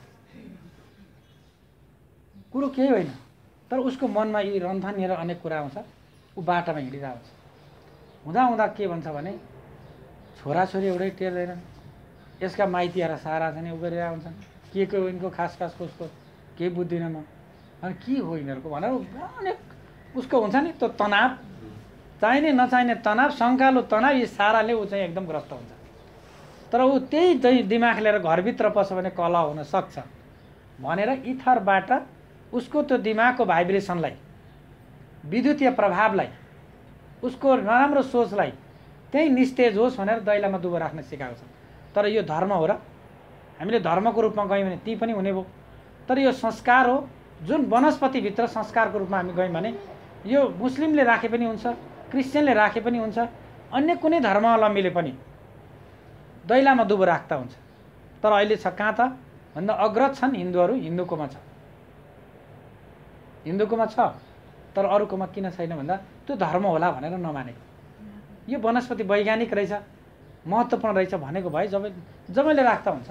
कुरो केही होइन। तर उसको मनमा यी रन्थनिएर अनेक कुरा आउँछ, ऊ बाटामा हिँडिरहेको हुन्छ। हुँदा हुँदा के भन्छ भने छोराछोरी एउटै टेर्दैन, यसका माइतीहरू सारा छन् उ गरेर हुन्छन्, के को यिनको खास खास कसको केही बुझ्दिनँ म, अनि के हो यिनीहरूको भनेर अनेक उसको हुन्छ नि त्यो तनाव, चाहिने नचाहिने तनाव, सङ्कालो तनाव, यी साराले ऊ चाहिँ एकदम ग्रस्त हुन्छ। तर ऊ त्यही चाहिँ दिमाग लिएर घरभित्र पस्यो भने कला हुन सक्छ भनेर इथरबाट उसको त्यो दिमागको भाइब्रेसनलाई, विद्युतीय प्रभावलाई, उसको नराम्रो सोचलाई त्यही निस्तेज होस् भनेर दैलामा दुबो राख्न सिकाएको छ। तर यो धर्म हो र? हामीले धर्मको रूपमा गयौँ भने ती पनि हुने भयो। तर यो संस्कार हो, जुन वनस्पतिभित्र संस्कारको रूपमा हामी गयौँ भने यो मुस्लिमले राखे पनि हुन्छ, क्रिस्चियनले राखे पनि हुन्छ, अन्य कुनै धर्मावलम्बीले पनि दैलामा दुबो राख्दा हुन्छ। तर अहिले छ कहाँ त भन्दा अग्रज छन् हिन्दूहरू, हिन्दूकोमा छ, हिन्दूकोमा छ, तर अरूकोमा किन छैन भन्दा त्यो धर्म होला भनेर नमानेको। यो वनस्पति वैज्ञानिक रहेछ, महत्त्वपूर्ण रहेछ भनेको भए जब जबैले राख्दा हुन्छ,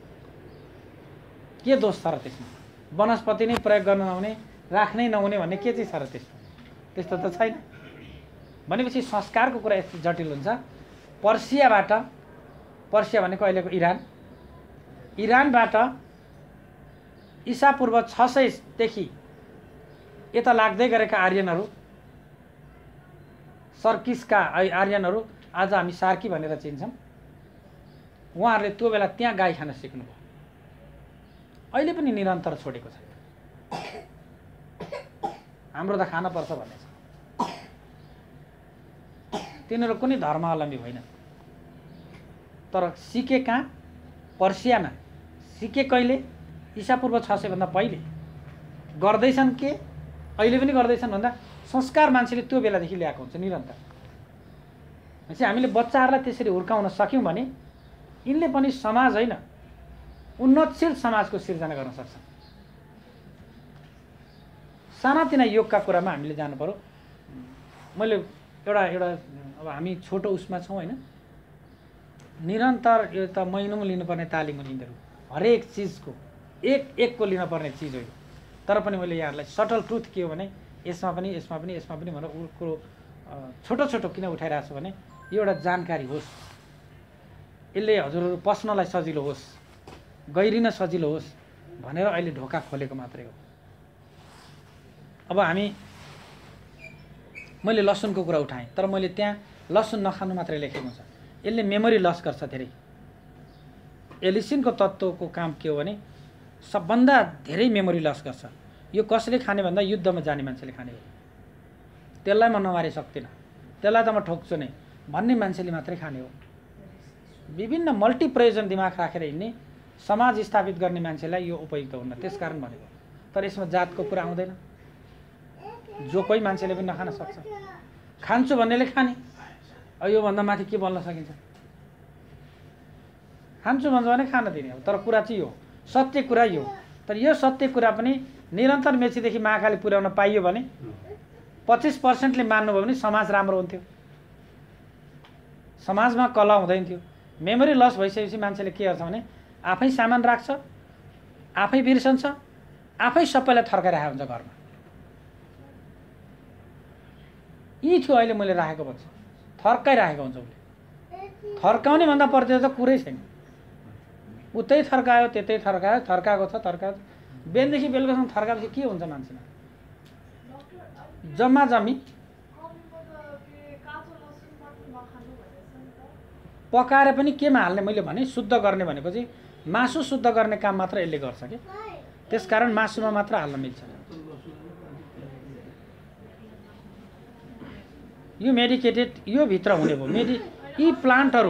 के दोष छ र त्यसमा? वनस्पति नै प्रयोग गर्न नहुने, राख्नै नहुने भन्ने के चाहिँ छ र त्यस्तो? त्यस्तो त छैन। भनेपछि संस्कारको कुरा यस्तो जटिल हुन्छ। पर्सियाबाट, पर्सिया भनेको अहिलेको इरान, इरानबाट ईसापूर्व छ सयदेखि यता लाग्दै गरेका आर्यनहरू, सर्किसका आर्यनहरू आज हामी सार्की भनेर चिन्छौँ, उहाँहरूले त्यो बेला त्यहाँ गाई खान सिक्नुभयो, अहिले पनि निरन्तर छोडेको छ। हाम्रो त खान पर्छ भन्ने छ। तिनीहरू कुनै धर्मावलम्बी होइन, तर सिके कहाँ? पर्सियामा सिके कहिले? ईसापूर्व छ सयभन्दा पहिले। गर्दैछन् के? अहिले पनि गर्दैछन् भन्दा संस्कार मान्छेले त्यो बेलादेखि ल्याएको हुन्छ निरन्तर। भनेपछि हामीले बच्चाहरूलाई त्यसरी हुर्काउन सक्यौँ भने यिनले पनि समाज होइन, उन्नतशील समाजको सिर्जना गर्न सक्छन्। सानातिना योगका कुरामा हामीले जानु पर्यो। मैले एउटा एउटा अब हामी छोटो उसमा छौँ होइन, निरन्तर यो त महिनौँ लिनुपर्ने तालिम हो यिनीहरू, हरेक चिजको एक एकको लिनुपर्ने चिज हो। तर पनि मैले यहाँहरूलाई सटल ट्रुथ के हो भने यसमा पनि यसमा पनि यसमा पनि भनेर कुरो छोटो छोटो किन उठाइरहेको छु भने यो एउटा जानकारी होस्। यसले हजुरहरू पस्नलाई सजिलो होस्, गहिरिन सजिलो होस् भनेर अहिले ढोका खोलेको मात्रै हो। अब हामी मैले लसुनको कुरा उठाएँ, तर मैले त्यहाँ लसुन नखानु मात्रै लेखेको छ। यसले मेमोरी लस गर्छ धेरै। एलिसिनको तत्त्वको काम के हो भने सबभन्दा धेरै मेमोरी लस गर्छ। यो कसले खाने भन्दा युद्धमा जाने मान्छेले खाने हो। त्यसलाई म नमारे सक्दिनँ, त्यसलाई त म ठोक्छु नै भन्ने मान्छेले मात्रै खाने हो। विभिन्न मल्टी प्रयोजन दिमाग राखेर हिँड्ने, समाज स्थापित गर्ने मान्छेलाई यो उपयुक्त हुन्न, त्यसकारण भनेको। तर यसमा जातको कुरा आउँदैन। जो कोही मान्छेले पनि नखान सक्छ। खान्छु भन्नेले खाने, अब योभन्दा माथि के बोल्न सकिन्छ? खान्छु भन्छ भने खान दिने हो। तर कुरा चाहिँ यो सत्य कुरा यो। तर यो सत्य कुरा पनि निरन्तर मेचीदेखि महाकाली पुर्याउन पाइयो भने पच्चिस पर्सेन्टले मान्नुभयो भने समाज राम्रो हुन्थ्यो, समाजमा कला हुँदैन थियो। मेमोरी लस भइसकेपछि मान्छेले के गर्छ भने आफै सामान राख्छ, आफै बिर्सन्छ, आफै सबैलाई थर्काइरहेको हुन्छ घरमा। यी थियो अहिले मैले राखेको भन्छ, थर्काइरहेको हुन्छ उसले। थर्काउने भन्दा पर्दैन त कुरै छैन। उतै थर्कायो, त्यतै थर्कायो, थर्काएको छ थर्कायो। बिहानदेखि बेलुकासम्म थर्काएपछि के हुन्छ मान्छेमा? जम्मा जम्मी पकाएर पनि केमा हाल्ने? मैले भने शुद्ध गर्ने भनेको चाहिँ मासु शुद्ध गर्ने काम मात्र यसले गर्छ कि, त्यसकारण मासुमा मात्र हाल्न मिल्छ। यो मेडिकेटेड, यो भित्र हुने भयो। मेडि यी प्लान्टहरू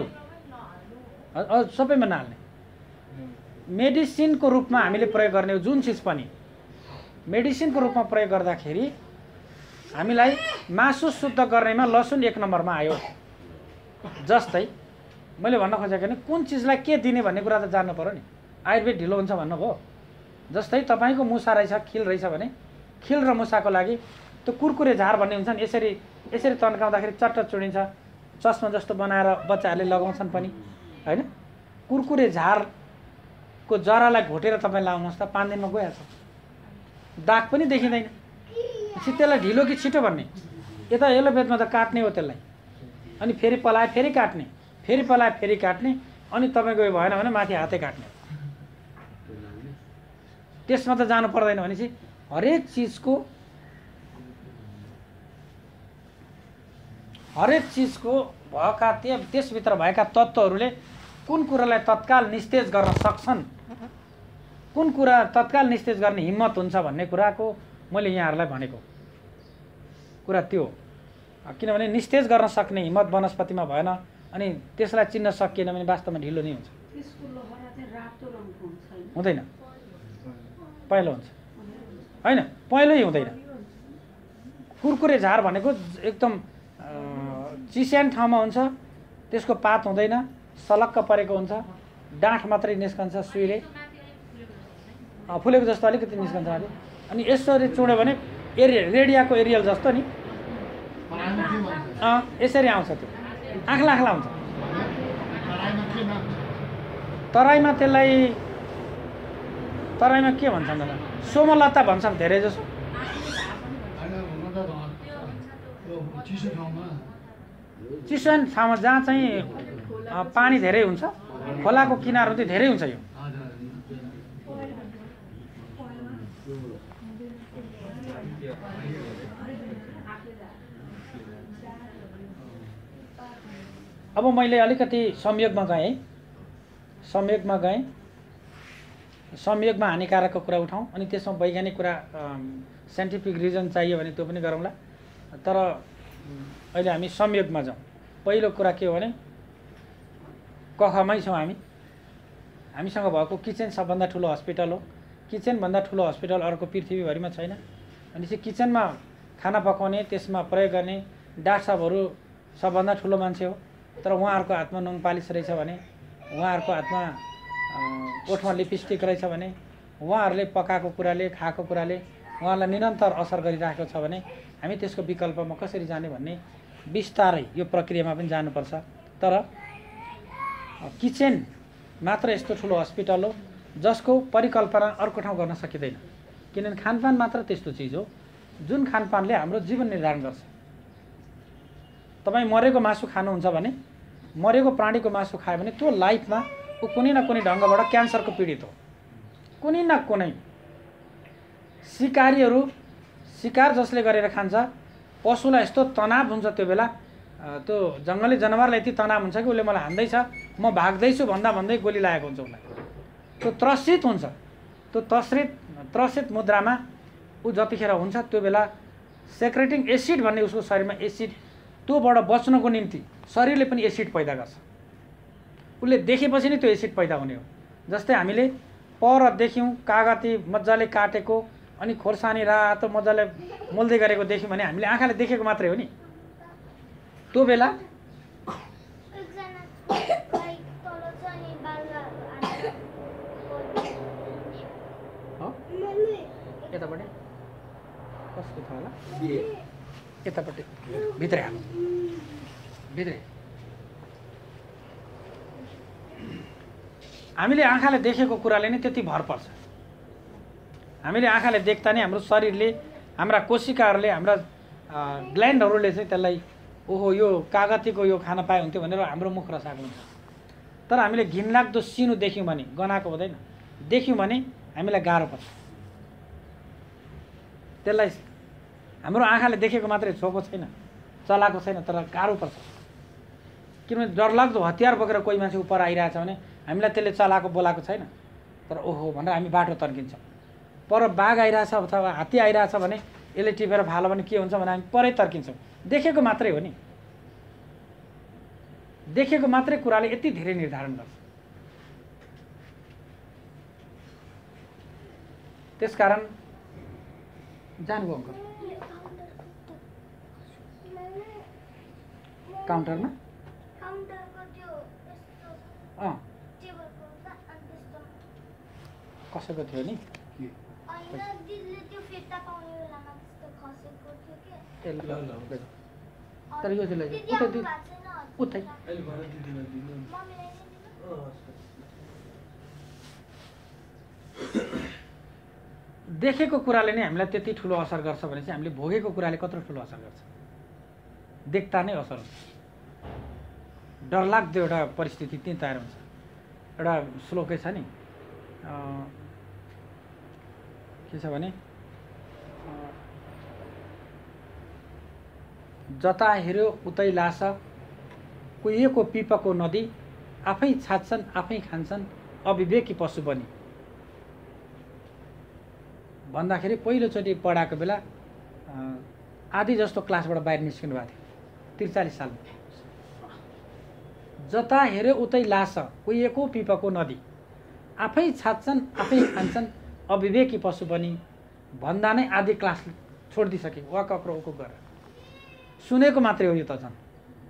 सबैमा नहाल्ने। मेडिसिनको रूपमा हामीले प्रयोग गर्ने हो जुन चिज पनि, मेडिसिनको रूपमा प्रयोग गर्दाखेरि हामीलाई मासु शुद्ध गर्नेमा लसुन एक नम्बरमा आयो। जस्तै मैले भन्न खोजेको नि कुन चिजलाई के दिने भन्ने कुरा त जान्नु पर्यो नि। आयुर्वेद ढिलो हुन्छ भन्नुभयो। जस्तै तपाईँको मुसा रहेछ, खिल रहेछ भने खिल र मुसाको लागि त्यो कुरकुरे झार भन्ने हुन्छ नि, यसरी यसरी तन्काउँदाखेरि चट्ट चुडिन्छ, चस्मा जस्तो बनाएर बच्चाहरूले लगाउँछन् पनि होइन। कुरकुरे झारको जरालाई घोटेर तपाईँ लाउनुहोस् त, पाँच दिनमा गइहाल्छ, दाग पनि देखिँदैन। त्यसलाई ढिलो कि छिटो भन्ने, यता एलोपेथमा त काट्ने हो त्यसलाई, अनि फेरि पलाए फेरि काट्ने, फेरि पलाए फेरि काट्ने, अनि तपाईँको यो भएन भने माथि हातै काट्ने। त्यसमा त जानु पर्दैन भनेपछि हरेक चिजको हरेक चिजको भएका त्यो त्यसभित्र भएका तत्त्वहरूले कुन कुरालाई तत्काल निस्तेज गर्न सक्छन्, कुन कुरा तत्काल निस्तेज गर्ने हिम्मत हुन्छ भन्ने कुराको मैले यहाँहरूलाई भनेको कुरा त्यो हो। किनभने निस्तेज गर्न सक्ने हिम्मत वनस्पतिमा भएन, अनि त्यसलाई चिन्न सकिएन भने वास्तवमा ढिलो नै हुन्छ, हुँदैन, पहेँलो हुन्छ होइन, पहेँलै हुँदैन। कुरकुरे झार भनेको एकदम चिस्यान ठाउँमा हुन्छ, त्यसको पात हुँदैन, सलक्क परेको हुन्छ, डाँठ मात्रै निस्कन्छ सुईले, फुलेको जस्तो अलिकति निस्कन्छ अलिक, अनि यसरी चुड्यो भने एरियल रेडियाको एरियल जस्तो नि अँ यसरी आउँछ, त्यो आँख्ला आँख्ला हुन्छ। तराईमा त्यसलाई तराईमा के भन्छन् होला, सोमलता भन्छन् धेरै जसो। चिसो ठाउँमा जहाँ चाहिँ पानी धेरै हुन्छ, खोलाको किनारहरू चाहिँ धेरै हुन्छ यो। अब मैले अलिकति संयोगमा गएँ संयोगमा गएँ संयोगमा हानिकारकको कुरा उठाउँ, अनि त्यसमा वैज्ञानिक कुरा साइन्टिफिक रिजन चाहियो भने त्यो पनि गरौँला। तर अहिले हामी संयोगमा जाउँ। पहिलो कुरा के हो भने कखमै छौँ हामी, हामीसँग भएको किचन सबभन्दा ठुलो हस्पिटल हो। किचनभन्दा ठुलो हस्पिटल अर्को पृथ्वीभरिमा छैन। अनि चाहिँ किचनमा खाना पकाउने, त्यसमा प्रयोग गर्ने डाक्टर साहबहरू सबभन्दा ठुलो मान्छे हो। तर उहाँहरूको हातमा नङ पालिस रहेछ भने, उहाँहरूको हातमा ओठमा लिपस्टिक रहेछ भने, उहाँहरूले पकाएको कुराले खाएको कुराले उहाँलाई निरन्तर असर गरिरहेको छ भने हामी त्यसको विकल्पमा कसरी जाने भन्ने बिस्तारै यो प्रक्रियामा पनि जानुपर्छ। तर किचन मात्र यस्तो ठुलो हस्पिटल हो जसको परिकल्पना अर्को ठाउँ गर्न सकिँदैन, किनभने खानपान मात्र त्यस्तो चिज हो जुन खानपानले हाम्रो जीवन निर्धारण गर्छ। तपाईँ मरेको मासु खानुहुन्छ भने मरेको प्राणीको मासु खायो भने त्यो लाइफमा ऊ कुनै न कुनै ढङ्गबाट क्यान्सरको पीडित हो। कुनै न कुनै सिकारीहरू शिकार जसले गरेर खान्छ पशुलाई यस्तो तनाव हुन्छ त्यो बेला, त्यो जङ्गली जनावरलाई यति तनाव हुन्छ कि उसले मलाई हान्दैछ म भाग्दैछु भन्दा भन्दै गोली लागेको हुन्छ उसलाई। त्यो त्रसित हुन्छ। त्यो त्रसित त्रसित मुद्रामा ऊ जतिखेर हुन्छ त्यो बेला सेक्रेटिङ एसिड भन्ने उसको शरीरमा एसिड, त्योबाट बच्नको निम्ति शरीरले पनि एसिड पैदा गर्छ। उसले देखेपछि नै त्यो एसिड पैदा हुने हो। जस्तै हामीले पर देख्यौँ कागती मजाले काटेको अनि खोर्सानी रातो मजाले मोल्दै गरेको देख्यौँ भने हामीले आँखाले देखेको मात्रै हो नि। त्यो बेला यतापट्टि कसको छ होला, यतापट्टि भित्रै हाल्नु, भित्रै। हामीले आँखाले देखेको कुराले नै त्यति भर पर्छ। हामीले आँखाले देख्दा नै हाम्रो शरीरले, हाम्रा कोशिकाहरूले, हाम्रा ग्ल्यान्डहरूले चाहिँ त्यसलाई ओहो यो कागतीको यो खान पाए हुन्थ्यो भनेर हाम्रो मुख रसाएको हुन्छ। तर हामीले घिनलाग्दो सिनो देख्यौँ भने, गनाएको हुँदैन, देख्यौँ भने हामीलाई गाह्रो पर्छ। त्यसलाई हाम्रो आँखाले देखेको मात्रै छोएको छैन, चलाएको छैन, तर गाह्रो पर्छ। किनभने डरलाग्दो हतियार बोकेर कोही मान्छे उपर आइरहेछ भने हामीलाई त्यसले चलाएको बोलाएको छैन, तर ओहो भनेर हामी बाटो तर्किन्छौँ। पर बाघ आइरहेछ अथवा हात्ती आइरहेछ भने यसले टिपेर फाल्यो भने के हुन्छ भने हामी परै तर्किन्छौँ। देखेको मात्रै हो नि, देखेको मात्रै कुराले यति धेरै निर्धारण गर्छ। त्यसकारण जानुभयो अङ्कल काउन्टरमा? अँ कसैको थियो नि, तर यो चाहिँ उतै देखेको कुराले नै हामीलाई त्यति ठुलो असर गर्छ भने चाहिँ हामीले भोगेको कुराले कत्रो ठुलो असर गर्छ। देख्दा नै असर हुन्छ। डरलाग्दो एउटा परिस्थिति त्यहीँ तयार हुन्छ। एउटा श्लोकै छ नि, के छ भने जता हेऱ्यो उतै लास कुहिएको पिपको नदी आफै छाच्छन् आफै खान्छन् अविवेकी पशु बनी भन्दाखेरि पहिलोचोटि पढाएको बेला आधी जस्तो क्लासबाट बाहिर निस्किनु भएको थियो त्रिचालिस सालमा। जता हेऱ्यो उतै लास कुहिएको पिपको नदी आफै छाच्छन् आफै खान्छन् अविवेकी पशु बनी भन्दा नै आधी क्लास छोडिदिइसके, वाक अक्रो उको गरेर सुनेको मात्रै हो। यो त झन्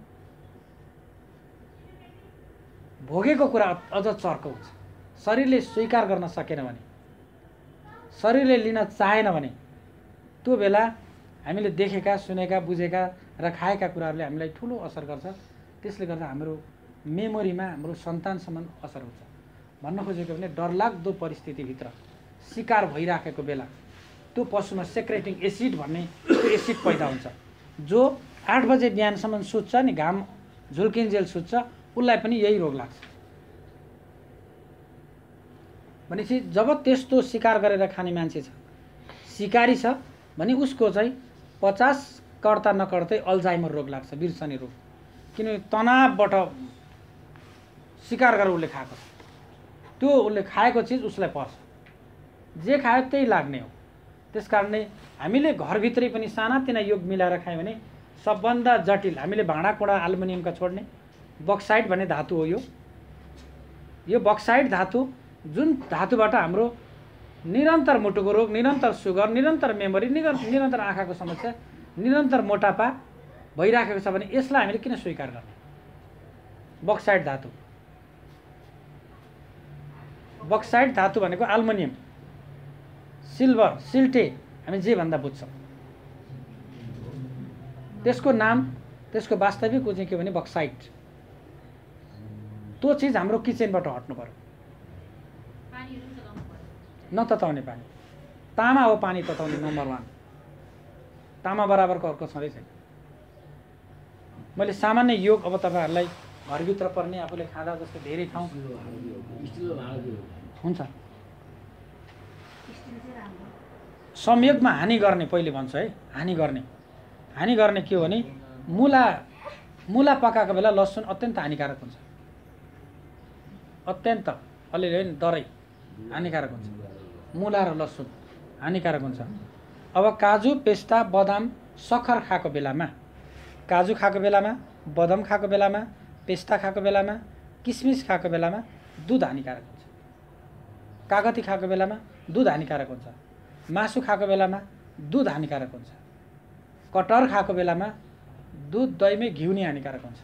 भोगेको कुरा अझ चर्को हुन्छ। शरीरले स्वीकार गर्न सकेन भने, शरीरले लिन चाहेन भने त्यो बेला हामीले देखेका सुनेका बुझेका र खाएका कुराहरूले हामीलाई ठुलो असर गर्छ। त्यसले गर्दा हाम्रो मेमोरीमा हाम्रो सन्तानसम्म असर हुन्छ। भन्न खोजेको भने डरलाग्दो परिस्थितिभित्र शिकार भइराखेको बेला त्यो पशुमा सेक्रेटिङ एसिड भन्ने त्यो एसिड पैदा हुन्छ, जो आठ बजे बिहानसम्म सुत्छ नि, घाम झुल्किन्जेल सुत्छ, उसलाई पनि यही रोग लाग्छ। भनेपछि जब त्यस्तो शिकार गरेर खाने मान्छे छ, शिकारी छ भने उसको चाहिँ पचास कर्ता नकर्तै अल्जाइमर रोग लाग्छ, बिर्सने रोग। किनभने तनावबाट शिकार गरेर उसले खाएको छ, त्यो उसले खाएको चिज उसलाई पर्छ, जे खायो त्यही लाग्ने हो। त्यस कारणले हामीले घरभित्रै पनि सानातिना योग मिलाएर खायौँ भने सबभन्दा जटिल, हामीले भाँडाकुँडा एल्युमिनियमका छोड्ने बक्साइट भन्ने धातु हो। यो यो बक्साइट धातु जुन धातुबाट हाम्रो निरन्तर मुटुको रोग, निरन्तर सुगर, निरन्तर मेमोरी, निरन्तर आँखाको समस्या, निरन्तर मोटापा भइराखेको छ भने यसलाई हामीले किन स्वीकार गर्ने? बक्साइट धातु, बक्साइट धातु भनेको एल्युमिनियम, सिल्भर, सिल्टे, हामी जे भन्दा बुझ्छौँ। त्यसको नाम, त्यसको वास्तविक चाहिँ के भने बक्साइट। त्यो चिज हाम्रो किचनबाट हट्नु पर्यो। नतताउने पानी, तामा हो पानी तताउने नम्बर वान। तामा बराबरको अर्को छँदै छैन। मैले सामान्य योग अब तपाईँहरूलाई घरभित्र पर्ने आफूले खाँदा जस्तो धेरै ठाउँ हुन्छ। संयोगमा हानि गर्ने पहिले भन्छ है, हानि गर्ने हानि गर्ने के हो भने मुला मुला पकाएको बेला लसुन अत्यन्त हानिकारक हुन्छ, अत्यन्त अलिअलि होइन डरै हानिकारक हुन्छ, मुला र लसुन हानिकारक हुन्छ। अब काजु पेस्ता बदाम सक्खर खाएको बेलामा, काजु खाएको बेलामा, बदाम खाएको बेलामा, पेस्ता खाएको बेलामा, किसमिस खाएको बेलामा दुध हानिकारक हुन्छ। कागती खाएको बेलामा दुध हानिकारक हुन्छ। मासु खाएको बेलामा दुध हानिकारक हुन्छ। कटहर खाएको बेलामा दुध दहीमै घिउ नै हानिकारक हुन्छ।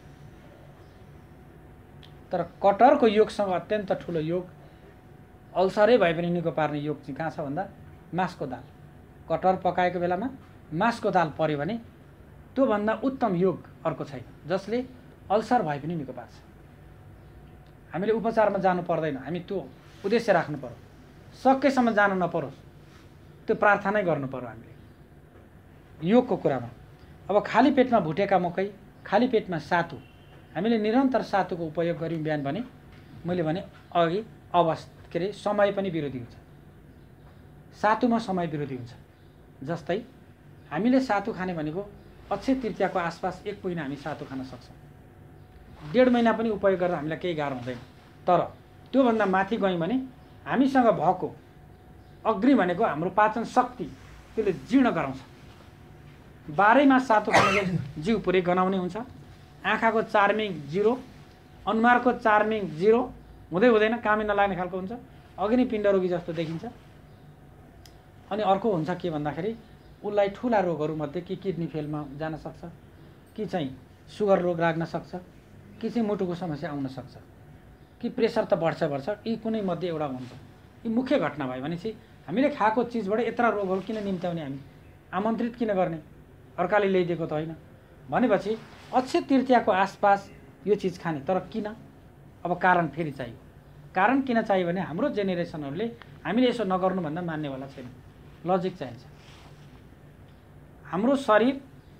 तर कटहरको योगसँग अत्यन्त ठुलो योग, अल्सरै भए पनि निको पार्ने योग चाहिँ कहाँ छ भन्दा मासको दाल। कटहर पकाएको बेलामा मासको दाल पर्यो भने त्योभन्दा उत्तम योग अर्को छैन, जसले अल्सर भए पनि निको पार्छ। हामीले उपचारमा जानु पर्दैन, हामी त्यो उद्देश्य राख्नु पर्यो, सकेसम्म जानु नपरोस्, त्यो प्रार्थनै गर्नु पर्यो हामीले योगको कुरामा। अब खाली पेटमा भुटेका मकै, खाली पेटमा सातु, हामीले निरन्तर सातुको उपयोग गऱ्यौँ बिहान भने मैले भने अघि अवस्था के अरे समय पनि विरोधी हुन्छ, सातुमा समय विरोधी हुन्छ। जस्तै हामीले सातु खाने भनेको अक्षय तृतीयाको आसपास एक महिना हामी सातु खान सक्छौँ, डेढ महिना पनि उपयोग गर्दा हामीलाई केही गाह्रो हुँदैन। तर त्योभन्दा माथि गयौँ भने हामीसँग भएको अग्नि भनेको हाम्रो पाचन शक्ति त्यसले जीर्ण गराउँछ। बाह्रै मास सातु खानेले जिउ पुरै गनाउने हुन्छ। आँखाको चार्मिङ जिरो, अनुहारको चार्मिङ जिरो, हुँदै हुँदैन, कामै नलाग्ने खालको हुन्छ, अग्नि पिण्ड रोगी जस्तो देखिन्छ। अनि अर्को हुन्छ के भन्दाखेरि उसलाई ठुला रोगहरूमध्ये कि किडनी फेलमा जान सक्छ, कि चाहिँ सुगर रोग लाग्न सक्छ, कि चाहिँ मुटुको समस्या आउन सक्छ, कि प्रेसर त बढ्छ बढ्छ यी कुनै मध्ये एउटा हुन्छ। यी मुख्य घटना भयो भने चाहिँ हामीले खाएको चिजबाट यत्र रोगहरू किन निम्त्याउने, हामी आमन्त्रित किन गर्ने, अर्काले ल्याइदिएको त होइन भनेपछि अक्षय तृतीयाको आसपास यो चिज खाने। तर किन? अब कारण फेरि चाहियो। कारण किन चाहियो भने हाम्रो जेनेरेसनहरूले हामीले यसो नगर्नु भन्दा मान्नेवाला छैन, लजिक चाहिन्छ। हाम्रो शरीर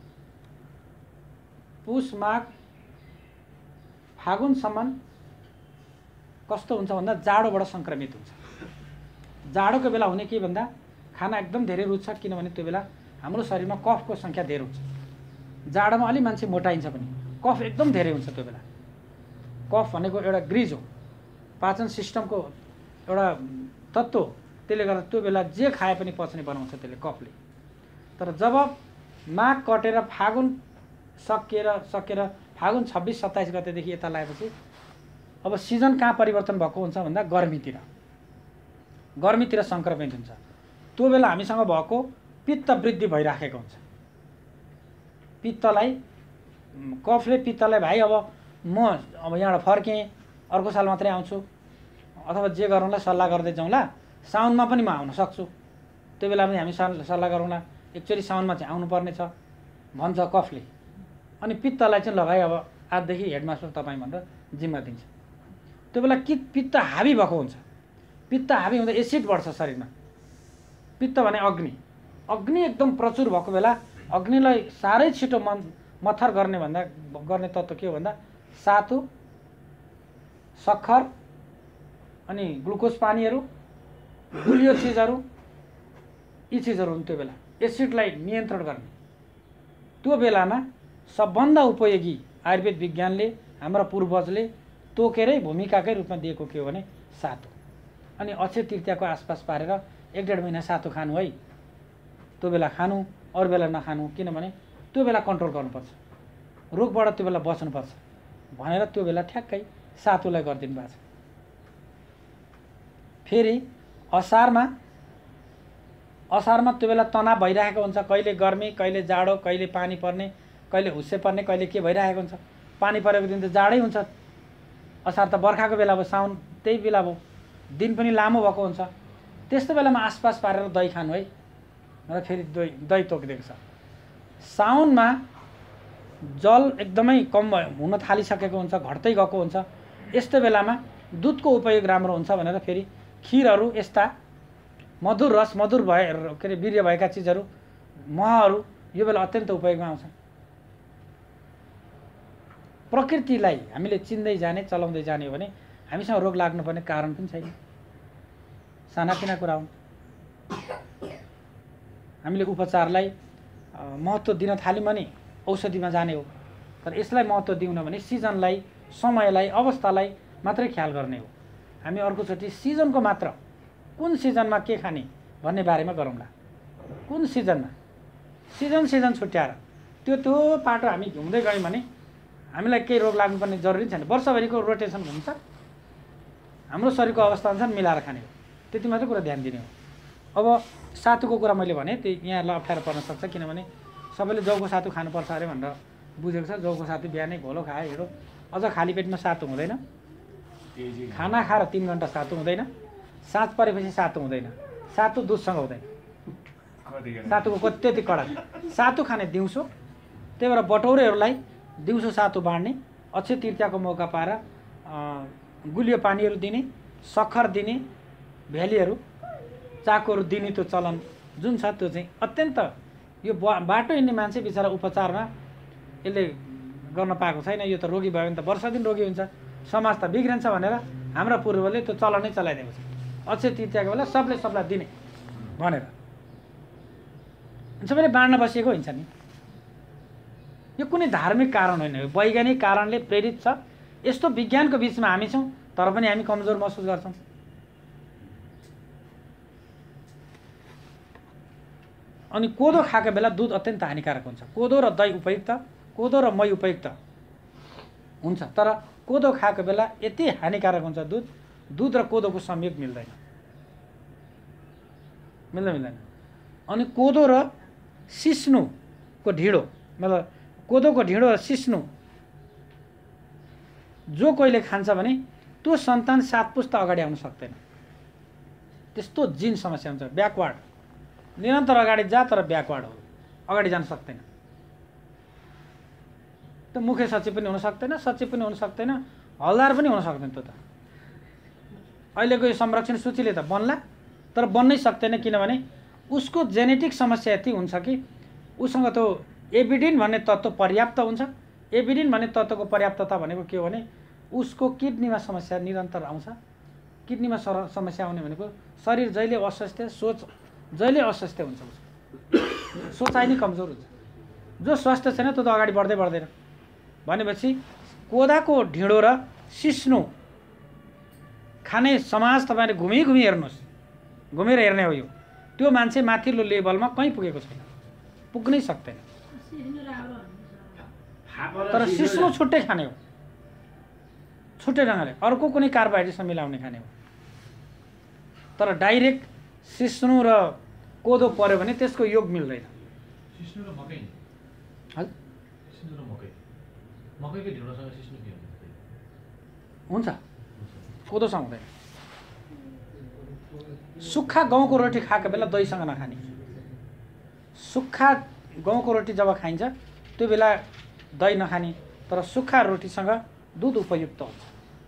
पुष माघ फागुनसम्म कस्तो हुन्छ भन्दा जाडोबाट सङ्क्रमित हुन्छ। जाडोको बेला हुने के भन्दा खाना एकदम धेरै रुच्छ, किनभने त्यो बेला हाम्रो शरीरमा कफको सङ्ख्या धेरै हुन्छ। जाडोमा अलि मान्छे मोटाइन्छ पनि, कफ एकदम धेरै हुन्छ त्यो बेला। कफ भनेको एउटा ग्रिज हो, पाचन सिस्टमको एउटा तत्त्व, त्यसले गर्दा त्यो बेला जे खाए पनि पच्ने बनाउँछ त्यसले, कफले। तर जब माघ कटेर फागुन सकिएर सकेर फागुन छब्बिस सत्ताइस गतेदेखि यता लागेपछि अब सिजन कहाँ परिवर्तन भएको हुन्छ भन्दा गर्मीतिर, गर्मीतिर सङ्क्रमित हुन्छ। त्यो बेला हामीसँग भएको पित्त वृद्धि भइराखेको हुन्छ। पित्तलाई कफले पित्तलाई भाइ अब म अब यहाँबाट फर्केँ, अर्को साल मात्रै आउँछु, अथवा जे गरौँला सल्लाह गर्दै जाउँला, साउनमा पनि म आउन सक्छु, त्यो बेला पनि हामी सल्लाह गरौँला, एकचोटि साउनमा चाहिँ आउनुपर्ने छ भन्छ कफले। अनि पित्तलाई चाहिँ ल भाइ अब आजदेखि हेडमास्टर तपाईँ भनेर जिम्मा दिन्छ। त्यो बेला कि पित्त हाबी भएको हुन्छ। पित्त हाबी हुँदा एसिड बढ्छ शरीरमा। पित्त भने अग्नि, अग्नि एकदम प्रचुर भएको बेला अग्निलाई साह्रै छिटो मन मथर गर्ने भन्दा गर्ने तत्त्व के हो भन्दा सातु, सक्खर, अनि ग्लुकोज पानीहरू, गुलियो चिजहरू, यी चिजहरू हुन्। त्यो बेला एसिडलाई नियन्त्रण गर्ने। त्यो बेलामा सबभन्दा उपयोगी आयुर्वेद विज्ञानले हाम्रा पूर्वजले तोकेरै भूमिकाकै रूपमा दिएको के हो भने सातु। अनि अक्षय तृतीयाको आसपास पारेर एक डेढ महिना सातु खानु है, त्यो बेला खानु, अरू बेला नखानु, किनभने त्यो बेला कन्ट्रोल गर्नुपर्छ, रोगबाट त्यो बेला बच्नुपर्छ भनेर त्यो बेला ठ्याक्कै सातुलाई गरिदिनु भएको छ। फेरि असारमा असारमा त्यो बेला तनाव भइरहेको हुन्छ, कहिले गर्मी, कहिले जाडो, कहिले पानी पर्ने, कहिले हुस्से पर्ने, कहिले के भइरहेको हुन्छ। पानी परेको दिन त जाडै हुन्छ, असार त बर्खाको बेला भयो, साउन त्यही बेला भयो, दिन पनि लामो भएको हुन्छ। त्यस्तो बेलामा आसपास पारेर दही खानु है र फेरि दही दही तोकिदिएको छ। साउनमा जल एकदमै कम हुन थालिसकेको हुन्छ, घट्दै गएको हुन्छ, यस्तो बेलामा दुधको उपयोग राम्रो हुन्छ भनेर फेरि खिरहरू, यस्ता मधुर रस, मधुर भए के अरे वीर्य भएका चिजहरू, महहरू यो बेला अत्यन्त उपयोगमा आउँछ। प्रकृतिलाई हामीले चिन्दै जाने चलाउँदै जाने हो भने हामीसँग रोग लाग्नुपर्ने कारण पनि छैन। सानातिना कुरा हुन्। हामीले उपचारलाई महत्त्व दिन थाल्यौँ भने औषधिमा जाने हो। तर यसलाई महत्त्व दिउन भने सिजनलाई, समयलाई, अवस्थालाई मात्रै ख्याल गर्ने हो। हामी अर्कोचोटि सिजनको मात्र कुन सिजनमा के खाने भन्ने बारेमा गरौँला। कुन सिजनमा, सिजन सिजन छुट्याएर त्यो त्यो पाटो हामी घुम्दै गयौँ भने हामीलाई केही रोग लाग्नुपर्ने जरुरी छैन। वर्षभरिको रोटेसन हुन्छ, हाम्रो शरीरको अवस्था अनुसार मिलाएर खाने हो। त्यति मात्रै कुरा ध्यान दिने हो। अब सातुको कुरा मैले भने त्यो यहाँलाई अप्ठ्यारो पर्न सक्छ, किनभने सबैले जौको सातु खानुपर्छ अरे भनेर बुझेको छ। जौको सातु बिहानै घोलो खायो हिँडो, अझ खाली पेटमा सातु हुँदैन। खाना खाएर तिन घन्टा सातु हुँदैन। साँझ परेपछि सातु हुँदैन। सातु दुधसँग हुँदैन। सातुको कति त्यति कडा। सातु खाने दिउँसो, त्यही भएर बटौरेहरूलाई दिउँसो सातु बाँड्ने, अक्षय तृतीयाको मौका पाएर गुलियो पानीहरू दिने, सक्खर दिने, भेलीहरू चाकोहरू दिने त्यो चलन जुन छ त्यो चाहिँ अत्यन्त यो बाटो हिँड्ने मान्छे बिचरा उपचारमा यसले गर्न पाएको छैन। यो त रोगी भयो भने त वर्ष दिन रोगी हुन्छ, समाज त बिग्रिन्छ भनेर हाम्रा पूर्वले त्यो चलनै चलाइदिएको छ। अक्षय तृतीयाको बेला सबले सबलाई दिने भनेर सबैले बाँड्न बसेको हुन्छ नि। यो कुनै धार्मिक कारण होइन, यो वैज्ञानिक कारणले प्रेरित छ। यस्तो विज्ञानको बिचमा हामी छौँ तर पनि हामी कमजोर महसुस गर्छौँ। अनि कोदो खाएको बेला दुध अत्यन्त हानिकारक हुन्छ। कोदो र दही उपयुक्त, कोदो र मही उपयुक्त हुन्छ, तर कोदो खाएको बेला यति हानिकारक हुन्छ दुध। दुध र कोदोको संयोग मिल्दैन, मिल्दैन मिल्दैन अनि कोदो र सिस्नुको ढिँडो, मतलब कोदोको ढिँडो र सिस्नु जो कोहीले खान्छ भने त्यो सन्तान सात पुस्ता अगाडि आउन सक्दैन। त्यस्तो जिन समस्या हुन्छ, ब्याकवार्ड। निरन्तर अगाडि जा तर ब्याकवार्ड हो, अगाडि जान सक्दैन। त मुख्य सचिव पनि हुन सक्दैन, सचिव पनि हुन सक्दैन, हलदार पनि हुन सक्दैन। त्यो त अहिलेको यो संरक्षण सूचीले त बन्ला तर बन्नै सक्दैन, किनभने उसको जेनेटिक समस्या यति हुन्छ कि उसँग त्यो एबिडिन भन्ने तत्त्व पर्याप्त हुन्छ। एबिडिन भन्ने तत्त्वको पर्याप्तता भनेको के हो भने उसको किडनीमा समस्या निरन्तर आउँछ। किडनीमा समस्या आउने भनेको शरीर जहिले अस्वास्थ्य, सोच जहिले अस्वास्थ्य हुन्छ, उसको सोचाइ नै कमजोर हुन्छ। जो स्वस्थ छैन त्यो त अगाडि बढ्दै बढ्दैन। भनेपछि कोदाको ढिँडो र सिस्नु खाने समाज तपाईँले घुमी घुमी हेर्नुहोस्, घुमेर हेर्ने हो। यो त्यो मान्छे माथिल्लो लेभलमा कहीँ पुगेको छैन, पुग्नै सक्दैन। तर सिस्नु छुट्टै खाने हो, छुट्टै ढङ्गले अर्को कुनै कार्बोहाइड्रेटसँग मिलाउने खाने हो। तर डाइरेक्ट सिस्नु र कोदो पर्यो भने त्यसको योग मिल्दैन। सिस्नु र मकै, हजुर सिस्नु र मकै, मकैको ढिँडोसँग सिस्नु के हुन्छ? कोदोसँग हुँदैन। सुक्खा गहुँको रोटी खाएको बेला दहीसँग नखाने। सुक्खा गहुँको रोटी जब खाइन्छ त्यो बेला दही नखाने, तर सुक्खा रोटीसँग दुध उपयुक्त हुन्छ।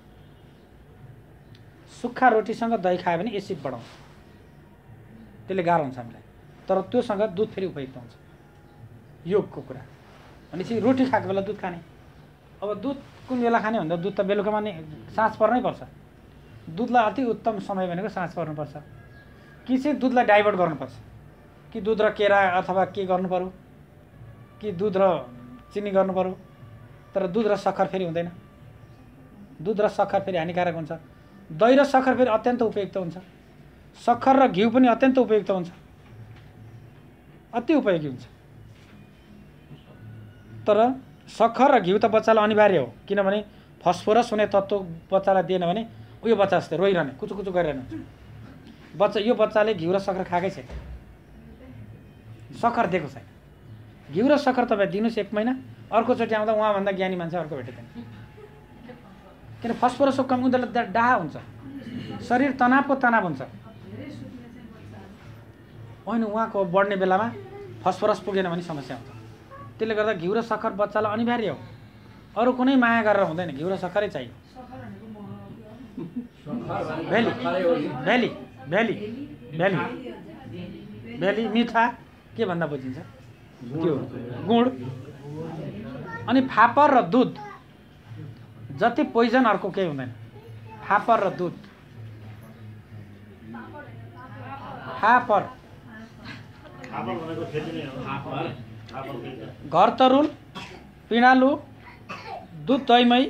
सुक्खा रोटीसँग दही खायो भने एसिड बढाउँछ, त्यसले गाह्रो हुन्छ हामीलाई। तर त्योसँग दुध फेरि उपयुक्त हुन्छ। योगको कुरा भनेपछि रोटी खाएको बेला दुध खाने। अब दुध कुन बेला खाने भन्दा दुध त बेलुकामा नै साँझ पर्नै पर्छ। दुधलाई अति उत्तम समय भनेको साँझ पर्नुपर्छ। कि चाहिँ दुधलाई डाइभर्ट गर्नुपर्छ, कि दुध र केरा अथवा के गर्नु पर्यो, कि दुध र चिनी गर्नु पर्यो। तर दुध र सक्खर फेरि हुँदैन। दुध र सक्खर फेरि हानिकारक हुन्छ। दही र सक्खर फेरि अत्यन्त उपयुक्त हुन्छ। सक्खर र घिउ पनि अत्यन्त उपयुक्त हुन्छ, अति उपयोगी हुन्छ। तर सक्खर र घिउ त बच्चालाई अनिवार्य हो, किनभने फस्फोरस हुने तत्त्व बच्चालाई दिएन भने उयो बच्चा जस्तै रोइरहने, कुचु कुचु गरिरहने हुन्छ। बच्चा यो बच्चाले घिउ र सक्खर खाएकै छैन, सक्खर दिएको छैन। घिउ र सक्खर तपाईँ दिनुहोस् एक महिना, अर्कोचोटि आउँदा उहाँभन्दा ज्ञानी मान्छे अर्को भेटिँदैन। किन फस्फोरसको कमी उनीहरूलाई डाहा हुन्छ, शरीर तनावको तनाव हुन्छ। होइन उहाँको बढ्ने बेलामा फस्फोरस पुगेन भने समस्या हुन्छ। त्यसले गर्दा घिउ र सक्खर बच्चालाई अनिवार्य हो, अरू कुनै माया गरेर हुँदैन, घिउ र सक्खरै चाहियो। भेली भेली भेली भेली भेली मिठा के भन्दा बुझिन्छ त्यो गुड। अनि फापर र दुध जति पोइजन अर्को केही हुँदैन। फापर र दुध, फापर घर तरुल, पिँडालु, दुध दहीमही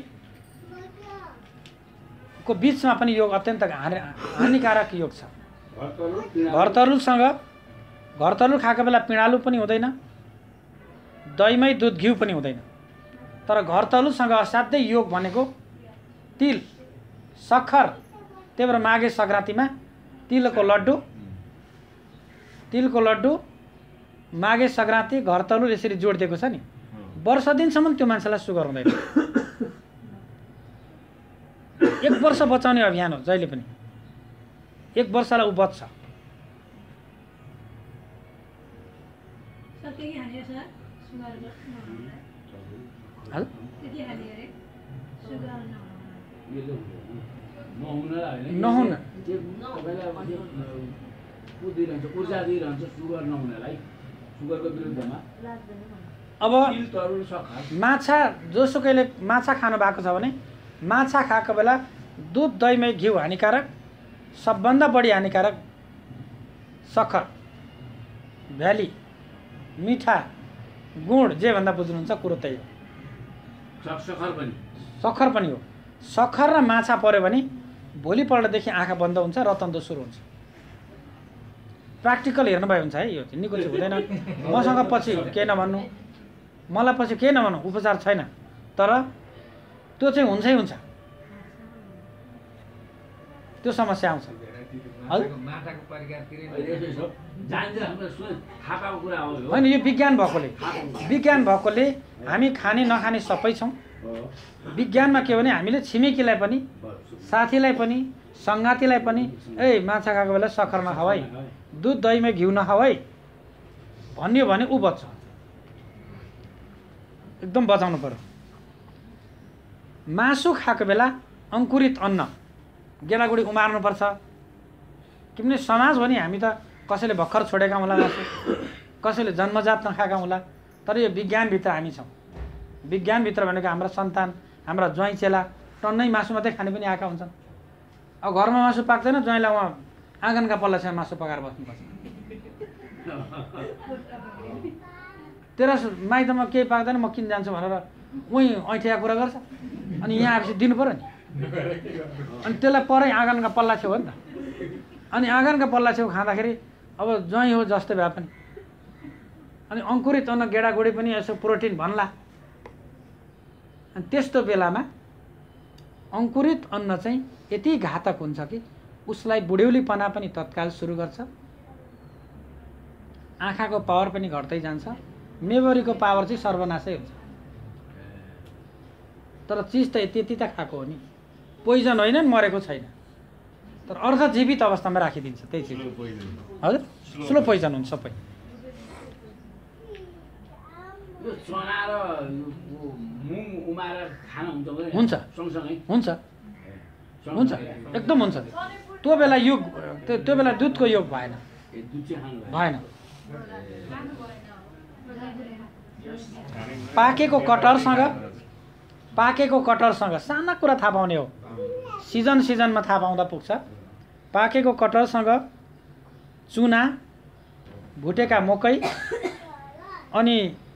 को बीचमा पनि योग अत्यन्त हानिकारक योग छ। घर तरुलसँग घर तरुल खाएको बेला पिँडालु पनि हुँदैन, दहीमही दुध घिउ पनि हुँदैन। तर घर तरुलसँग असाध्यै योग भनेको तिल, सक्खर, त्यही भएर माघे सङ्क्रान्तिमा तिलको लड्डु तिलको लड्डु माघे सङ्क्रान्ति घर तरुल यसरी जोडिदिएको छ नि, वर्ष दिनसम्म त्यो मान्छेलाई सुगर हुँदैन। एक वर्ष बचाउने अभियान हो जहिले पनि, एक वर्षलाई ऊ बच्छ। नहुन अब माछा जोसुकैले माछा खानु भएको छ भने माछा खाएको बेला दुध दहीमही घिउ हानिकारक, सबभन्दा बढी हानिकारक सक्खर, भ्याली, मिठा, गुड जे भन्दा बुझ्नुहुन्छ कुरो त्यही हो। सक्खर पनि हो। सक्खर र माछा पर्यो भने भोलिपल्टदेखि आँखा बन्द हुन्छ, रतन्दो सुरु हुन्छ। प्र्याक्टिकल हेर्नुभयो हुन्छ है, यो निको चाहिँ हुँदैन। मसँग पछि केही नभन्नु, मलाई पछि केही नभन्नु, उपचार छैन, तर त्यो चाहिँ हुन्छै हुन्छ, त्यो समस्या आउँछ। होइन, यो विज्ञान भएकोले विज्ञान भएकोले हामी खाने नखाने सबै छौँ। विज्ञानमा के भने हामीले छिमेकीलाई पनि, साथीलाई पनि, सङ्गातीलाई पनि ए माछा खाएको बेला सक्खर नखाऊ है, दुध दहीमा घिउ नखाऊ है भन्यो भने ऊ बच्छ। एकदम बचाउनु पर्यो। मासु खाएको बेला अङ्कुरित अन्न गेडागुडी उमार्नुपर्छ। किनभने समाज हो नि, हामी त कसैले भर्खर छोडेका होला मासु, कसैले जन्मजात नखाएका होला, तर यो विज्ञानभित्र हामी छौँ। विज्ञानभित्र भनेको हाम्रा सन्तान, हाम्रा ज्वाइँ चेला टन्नै मासु मात्रै खाने पनि आएका हुन्छन्। अब घरमा मासु पाक्दैन, ज्वाइँलाई उहाँ आँगनका पल्लासँग मासु पकाएर बस्नुपर्छ। तेरा माइतमा केही पाक्दैन, म किन जान्छु भनेर उहीँ ऐठिया कुरा गर्छ, अनि यहाँ आएपछि दिनु पऱ्यो नि। अनि त्यसलाई परै आँगनका पल्ला छेउ हो नि त। अनि आँगनका पल्ला छेउ खाँदाखेरि अब ज्वाइँ हो जस्तै भए पनि, अनि अङ्कुरित अन्न गेडागुडी पनि यसो प्रोटिन भन्ला। अनि त्यस्तो बेलामा अङ्कुरित अन्न चाहिँ यति घातक हुन्छ कि उसलाई बुढ्यौलीपना पनि तत्काल सुरु गर्छ, आँखाको पावर पनि घट्दै जान्छ, मेमोरीको पावर चाहिँ सर्वनाशै हुन्छ। तर चिज त यति यति त खाएको हो नि, पोइजन होइन नि, मरेको छैन, तर अर्धजीवित अवस्थामा राखिदिन्छ त्यही चिज। हजुर, स्लो पोइजन हुन्छ सबै। हुन्छ हुन्छ हुन्छ एकदम हुन्छ। त्यो बेला योग त्यो बेला दुधको योग भएन भएन पाकेको कटहरसँग पाकेको कटहरसँग साना कुरा थाहा पाउने हो, सिजन सिजनमा थाहा पाउँदा पुग्छ। पाकेको कटहरसँग चुना, भुटेका मकै अनि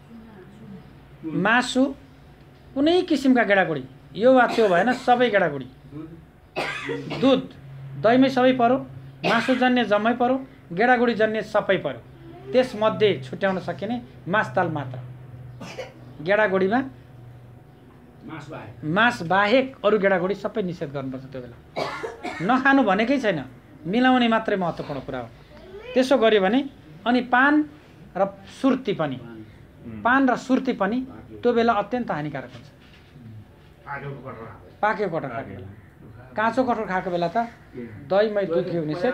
मासु, कुनै किसिमका गेडागुडी, यो वा त्यो भएन, सबै गेडागुडी, दुध दहीमै सबै पर्यो, मासु जन्य जम्मै पर्यो, गेडागुडी जन्य सबै पर्यो। त्यसमध्ये छुट्याउन सकिने मासताल मात्र। गेडागुडीमा मास बाहेक अरू गेडागुडी सबै निषेध गर्नुपर्छ। त्यो बेला नखानु भनेकै छैन, मिलाउने मात्रै महत्त्वपूर्ण कुरा हो। त्यसो गर्यो भने अनि पान र सुर्ती पनि पान र सुर्ती पनि त्यो बेला अत्यन्त हानिकारक हुन्छ। पाकेको कटहर खाएको बेला, काँचो कटहर खाएको बेला त दहीमै दुध घिउ निषेध।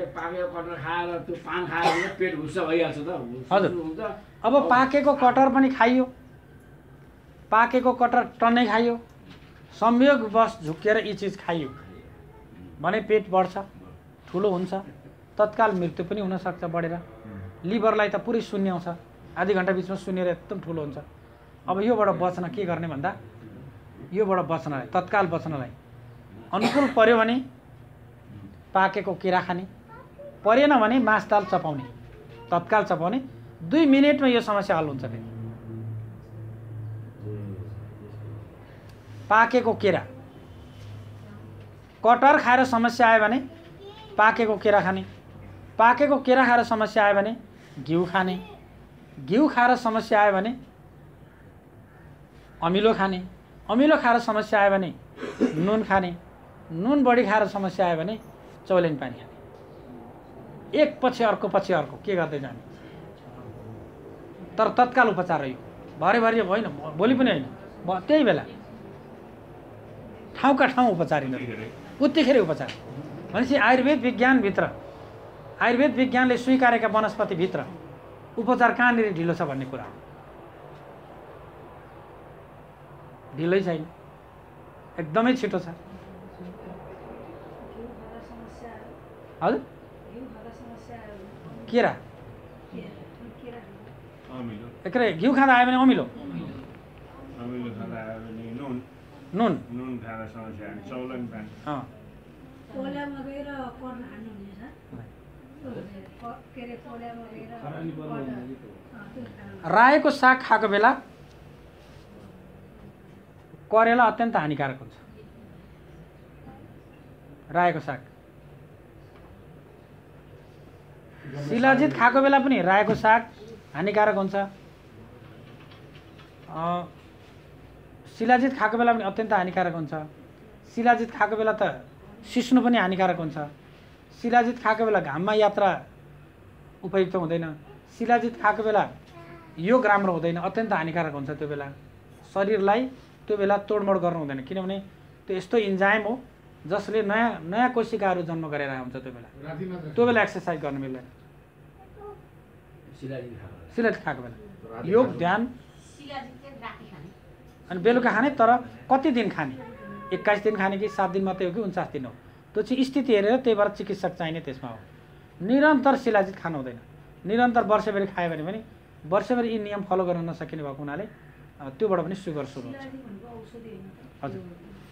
हजुर, अब पाकेको कटहर पनि खाइयो, पाकेको कटहर टन्नै खाइयो, संयोगवश झुक्किएर यी चिज खाइयो भने पेट बढ्छ, ठुलो हुन्छ, तत्काल मृत्यु पनि हुनसक्छ बढेर। लिभरलाई त पुरै शून्याउँछ, आधी घन्टा बिचमा सुनेर एकदम ठुलो हुन्छ। अब योबाट बच्न के गर्ने भन्दा योबाट बच्नलाई, तत्काल बच्नलाई अनुकूल पर्यो भने पाकेको किरा खाने, परेन भने मास दाल चपाउने, तत्काल चपाउने। दुई मिनटमा यो समस्या हल हुन्छ। फेरि पाकेको केरा, कटहर खाएर समस्या आयो भने पाकेको केरा खाने, पाकेको केरा खाएर समस्या आयो भने घिउ खाने, घिउ खाएर समस्या आयो भने अमिलो खाने, अमिलो खाएर समस्या आयो भने नुन खाने, नुन बढी खाएर समस्या आयो भने चौलेन पानी खाने। एक पछि अर्को पछि अर्को के गर्दै जाने, तर तत्काल उपचार हो यो। भरेभरि होइन, भोलि पनि होइन, त्यही बेला ठाउँका ठाउँ उपचार, उत्तिखेर उपचार। भनेपछि आयुर्वेद विज्ञानभित्र, आयुर्वेद विज्ञानले स्वीकारेका वनस्पतिभित्र उपचार कहाँनिर ढिलो छ भन्ने कुरा हो। ढिलै छैन, एकदमै छिटो छ। हजुर केरा एक्लै घिउ खाँदा आयो भने अमिलो, नुन नुन खाएर समस्या आयो, चौलन पानी। अँ कोल्यामा गएर कर्न खानु हुने छ के अरे कोल्यामा गएर रायोको साग खाएको बेला करेला अत्यन्त हानिकारक हुन्छ। रायोको साग, शिलाजित खाएको बेला पनि रायोको साग हानिकारक हुन्छ। शिलाजित खाएको बेला पनि अत्यन्त हानिकारक हुन्छ। शिलाजित खाएको बेला त सिस्नु पनि हानिकारक हुन्छ। शिलाजित खाएको बेला घाममा यात्रा उपयुक्त हुँदैन। शिलाजित खाएको बेला योग राम्रो हुँदैन, अत्यन्त हानिकारक हुन्छ। त्यो बेला शरीरलाई त्यो बेला तोडमोड गर्नु हुँदैन, किनभने त्यो यस्तो इन्जाइम हो जसले नयाँ नयाँ कोशिकाहरू जन्म गरेर हुन्छ। त्यो बेला त्यो बेला एक्सर्साइज गर्नु मिल्दैन। शिलाजित खाएको बेला योग ध्यान अनि बेलुका खाने, तर कति दिन खाने, एक्काइस दिन खाने कि सात दिन मात्रै हो कि उन्चास दिन हो, त्यो चाहिँ स्थिति हेरेर त्यही भएर चिकित्सक चाहिने त्यसमा हो। निरन्तर शिलाजित खानु हुँदैन। निरन्तर वर्षभरि खायो भने पनि वर्षभरि यी नियम फलो गर्न नसकिने भएको हुनाले त्योबाट पनि सुगर सुरु हुन्छ। हजुर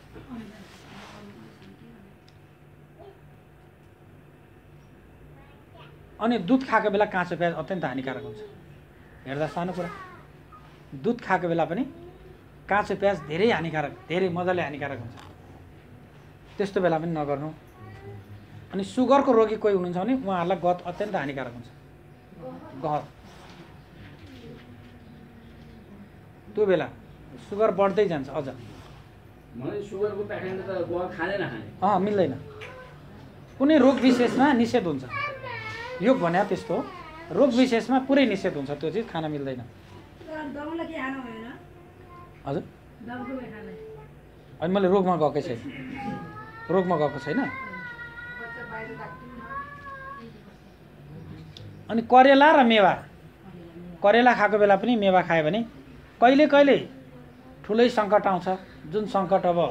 अनि दुध खाएको बेला काँचो प्याज अत्यन्त हानिकारक हुन्छ। हेर्दा सानो कुरा, दुध खाएको बेला पनि काँचो प्याज धेरै हानिकारक, धेरै मजाले हानिकारक हुन्छ। त्यस्तो बेला पनि नगर्नु। अनि सुगरको रोगी कोही हुनुहुन्छ भने उहाँहरूलाई गहत अत्यन्त हानिकारक हुन्छ। गहत त्यो बेला सुगर बढ्दै जान्छ अझ। सुगरको पेसेन्टले त गहत खाँदैन खाने अँ मिल्दैन। कुनै रोग विशेषमा निषेध हुन्छ। योग भने त्यस्तो हो, रोग विशेषमा पुरै निषेध हुन्छ, त्यो चिज खान मिल्दैन। हजुर अनि मैले रोगमा गएकै छैन, रोगमा गएको छैन। अनि करेला र मेवा, करेला खाएको बेला पनि मेवा खायो भने कहिले कहिले ठुलै सङ्कट आउँछ, जुन सङ्कट अब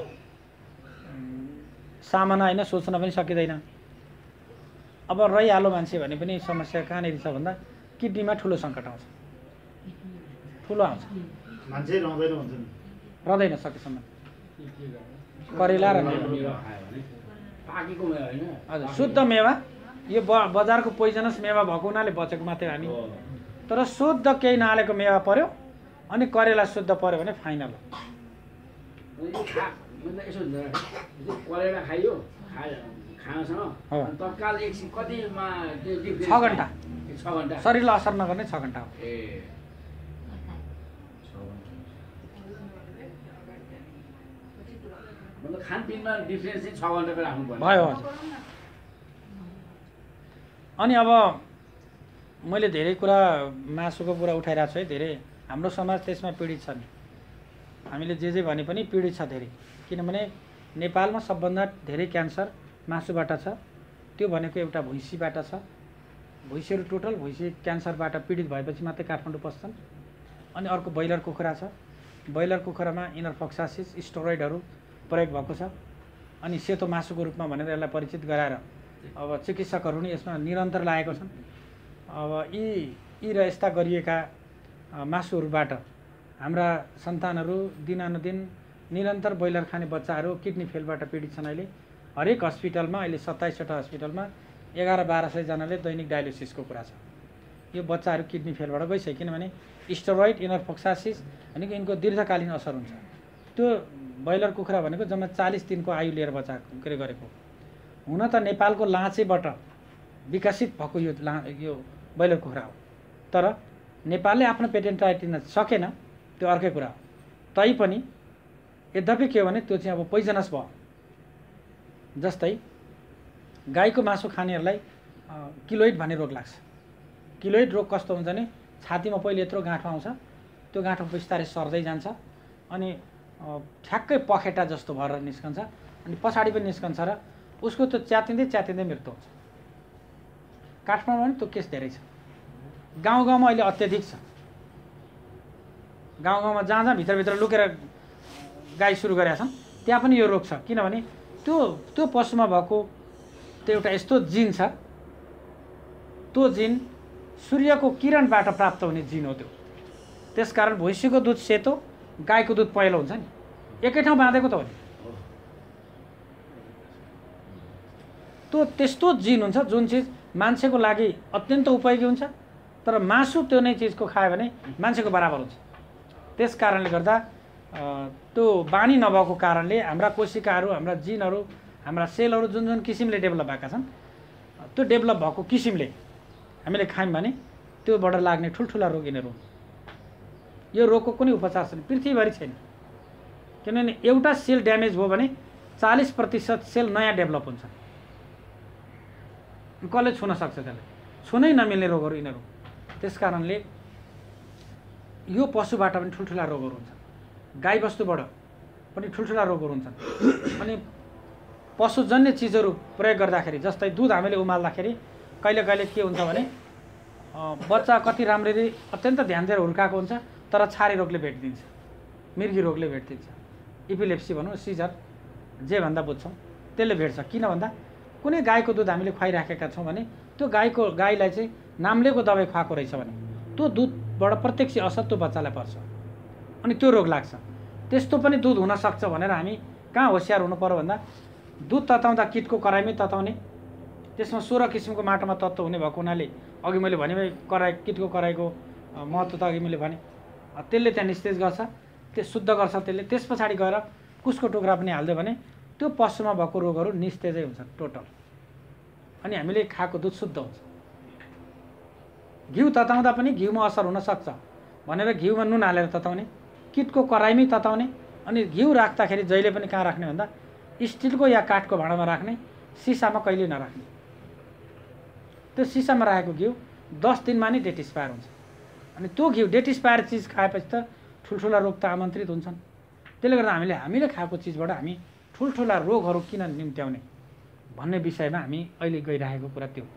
सामना होइन सोच्न पनि सकिँदैन। अब रहिहाल्यो मान्छे भने पनि समस्या कहाँनिर छ भन्दा किडनीमा ठुलो सङ्कट आउँछ, ठुलो आउँछ, मान्छे रहँदैन हुन्छ नि, रहँदैन सकेसम्म। करेला र मेवा, पाकेको मेवा होइन, हजुर शुद्ध मेवा। यो ब बजारको पोइजनस मेवा भएको हुनाले बचेको मात्रै हामी, तर शुद्ध केही नहालेको मेवा पर्यो अनि करेला शुद्ध पर्यो भने फाइनल हो। यसो करेला खाइयो खानासँग तत्काल एकछिन कतिमा छ घन्टा छ घन्टा शरीरलाई असर नगर्ने छ घन्टा हो। ए मतलब खानपिनमा डिफ्रेन्स चाहिँ छ घन्टाको राख्नु पर्यो। भयो हजुर। अनि अब मैले धेरै कुरा मासुको कुरा उठाइरहेको छु है, धेरै हाम्रो समाज त्यसमा पीडित छ नि। हामीले जे जे भने पनि पीडित छ धेरै, किनभने नेपालमा सबभन्दा धेरै क्यान्सर मासुबाट छ। त्यो भनेको एउटा भुइँसीबाट छ। भुइँसीहरू टोटल भुइँसी क्यान्सरबाट पीडित भएपछि मात्रै काठमाडौँ पस्छन्। अनि अर्को ब्रोइलर कुखुरा छ। ब्रोइलर कुखुरामा इनरफक्सासिस स्टेरोइडहरू प्रयोग भएको छ। अनि सेतो मासुको रूपमा भनेर यसलाई परिचित गराएर अब चिकित्सकहरू नि यसमा निरन्तर लागेको छन्। अब यी यी र यस्ता गरिएका मासुहरूबाट हाम्रा सन्तानहरू दिनानुदिन निरन्तर ब्रोइलर खाने बच्चाहरू किडनी फेलबाट पीडित छन्। अहिले हरेक हस्पिटलमा अहिले सत्ताइसवटा हस्पिटलमा एघार बाह्र सयजनाले दैनिक डायलिसिसको कुरा छ। यो बच्चाहरू किडनी फेलबाट गइसक्यो, किनभने स्टेरोइड इनरफोक्सासिस भनेको यिनको दीर्घकालीन असर हुन्छ। त्यो ब्रोइलर कुखुरा भनेको जम्मा चालिस दिनको आयु लिएर बच्चा के अरे गरेको। हुन त नेपालको लाँचेबाट विकसित भएको यो ला यो ब्रोइलर कुखुरा हो, तर नेपालले आफ्नो पेटेन्ट राइट दिन सकेन, त्यो अर्कै कुरा हो। तैपनि यद्यपि के हो भने त्यो चाहिँ अब पोइजनस भयो। जस्तै गाईको मासु खानेहरूलाई किलोइड भन्ने रोग लाग्छ। किलोइड रोग कस्तो हुन्छ भने छातीमा पहिले यत्रो गाँठो आउँछ, त्यो गाँठो बिस्तारै सर्दै जान्छ अनि ठ्याक्कै पखेटा जस्तो भएर निस्कन्छ अनि पछाडि पनि निस्कन्छ र उसको त्यो च्यातिँदै च्यातिँदै मृत्यु हुन्छ। काठमाडौँमा पनि त्यो केस धेरै छ। गाउँ गाउँमा अहिले अत्याधिक छ। गाउँ गाउँमा जहाँ जहाँ भित्रभित्र लुकेर गाई सुरु गरेका छन् त्यहाँ पनि यो रोग छ, किनभने त्यो त्यो पशुमा भएको त्यो एउटा यस्तो जिन छ, त्यो जिन सूर्यको किरणबाट प्राप्त हुने जिन हो त्यो। त्यसकारण भैँसीको दुध सेतो, गाईको दुध पहेँलो हुन्छ नि, एकै ठाउँ बाँधेको त हो नि। त्यो त्यस्तो जिन हुन्छ जुन चिज मान्छेको लागि अत्यन्त उपयोगी हुन्छ, तर मासु त्यो नै चिजको खायो भने मान्छेको बराबर हुन्छ। त्यस कारणले गर्दा त्यो बानी नभएको कारणले हाम्रा कोशिकाहरू, हाम्रा जिनहरू, हाम्रा सेलहरू जुन जुन किसिमले डेभलप भएका छन्, त्यो डेभलप भएको किसिमले हामीले खायौँ भने त्योबाट लाग्ने ठुल्ठुला रोग यिनीहरू हुन्। यो रोगको कुनै उपचार छैन, पृथ्वीभरि छैन। किनभने एउटा सेल ड्यामेज भयो भने चालिस प्रतिशत सेल नयाँ डेभलप हुन्छ। कसले छुन सक्छ त्यसलाई? छुनै नमिल्ने रोगहरू यिनीहरू। त्यस कारणले यो पशुबाट पनि ठुल्ठुला रोगहरू हुन्छ, गाईबस्तुबाट पनि ठुल्ठुला रोगहरू हुन्छन्। अनि पशुजन्य चिजहरू प्रयोग गर्दाखेरि, जस्तै दुध हामीले उमाल्दाखेरि कहिले कहिले के हुन्छ भने बच्चा कति राम्ररी अत्यन्त ध्यान दिएर हुर्काएको हुन्छ, तर छारे रोगले भेटिदिन्छ, मिर्गी रोगले भेटिदिन्छ, इपिलेप्सी भनौँ, सिजर जे भन्दा बुझ्छौँ त्यसले भेट्छ। किन भन्दा कुनै गाईको दुध हामीले खुवाइराखेका छौँ भने त्यो गाईको गाईलाई चाहिँ नाम्लेको दबाई खुवाएको रहेछ भने त्यो दुधबाट प्रत्यक्ष असर त्यो बच्चालाई पर्छ अनि त्यो रोग लाग्छ। त्यस्तो पनि दुध हुनसक्छ भनेर हामी कहाँ होसियार हुनु पर्यो भन्दा दुध तताउँदा किटको कराईमै तताउने, त्यसमा सोह्र किसिमको माटोमा तत्त्व हुने भएको हुनाले अघि मैले भने कराई किटको कराईको महत्त्व त अघि मैले भने, त्यसले त्यहाँ निस्तेज गर्छ, त्यो शुद्ध गर्छ त्यसले। त्यस पछाडि गएर कुसको टुक्रा पनि हालिदियो भने त्यो पशुमा भएको रोगहरू निस्तेजै हुन्छ टोटल, अनि हामीले खाएको दुध शुद्ध हुन्छ। घिउ तताउँदा पनि घिउमा असर हुनसक्छ भनेर घिउमा नुन हालेर तताउने, किटको कराईमै तताउने, अनि घिउ राख्दाखेरि जहिले पनि कहाँ राख्ने भन्दा स्टिलको या काठको भाँडामा राख्ने, सिसामा कहिले नराख्ने। त्यो सिसामा राखेको घिउ दस दिनमा नै डेट एक्सपायर हुन्छ, अनि त्यो घिउ डेट एक्सपायर चिज खाएपछि त ठुल्ठुला रोग त आमन्त्रित हुन्छन्। त्यसले गर्दा हामीले हामीले खाएको चिजबाट हामी ठुल्ठुला रोगहरू किन निम्त्याउने भन्ने विषयमा हामी अहिले गइरहेको कुरा त्यो।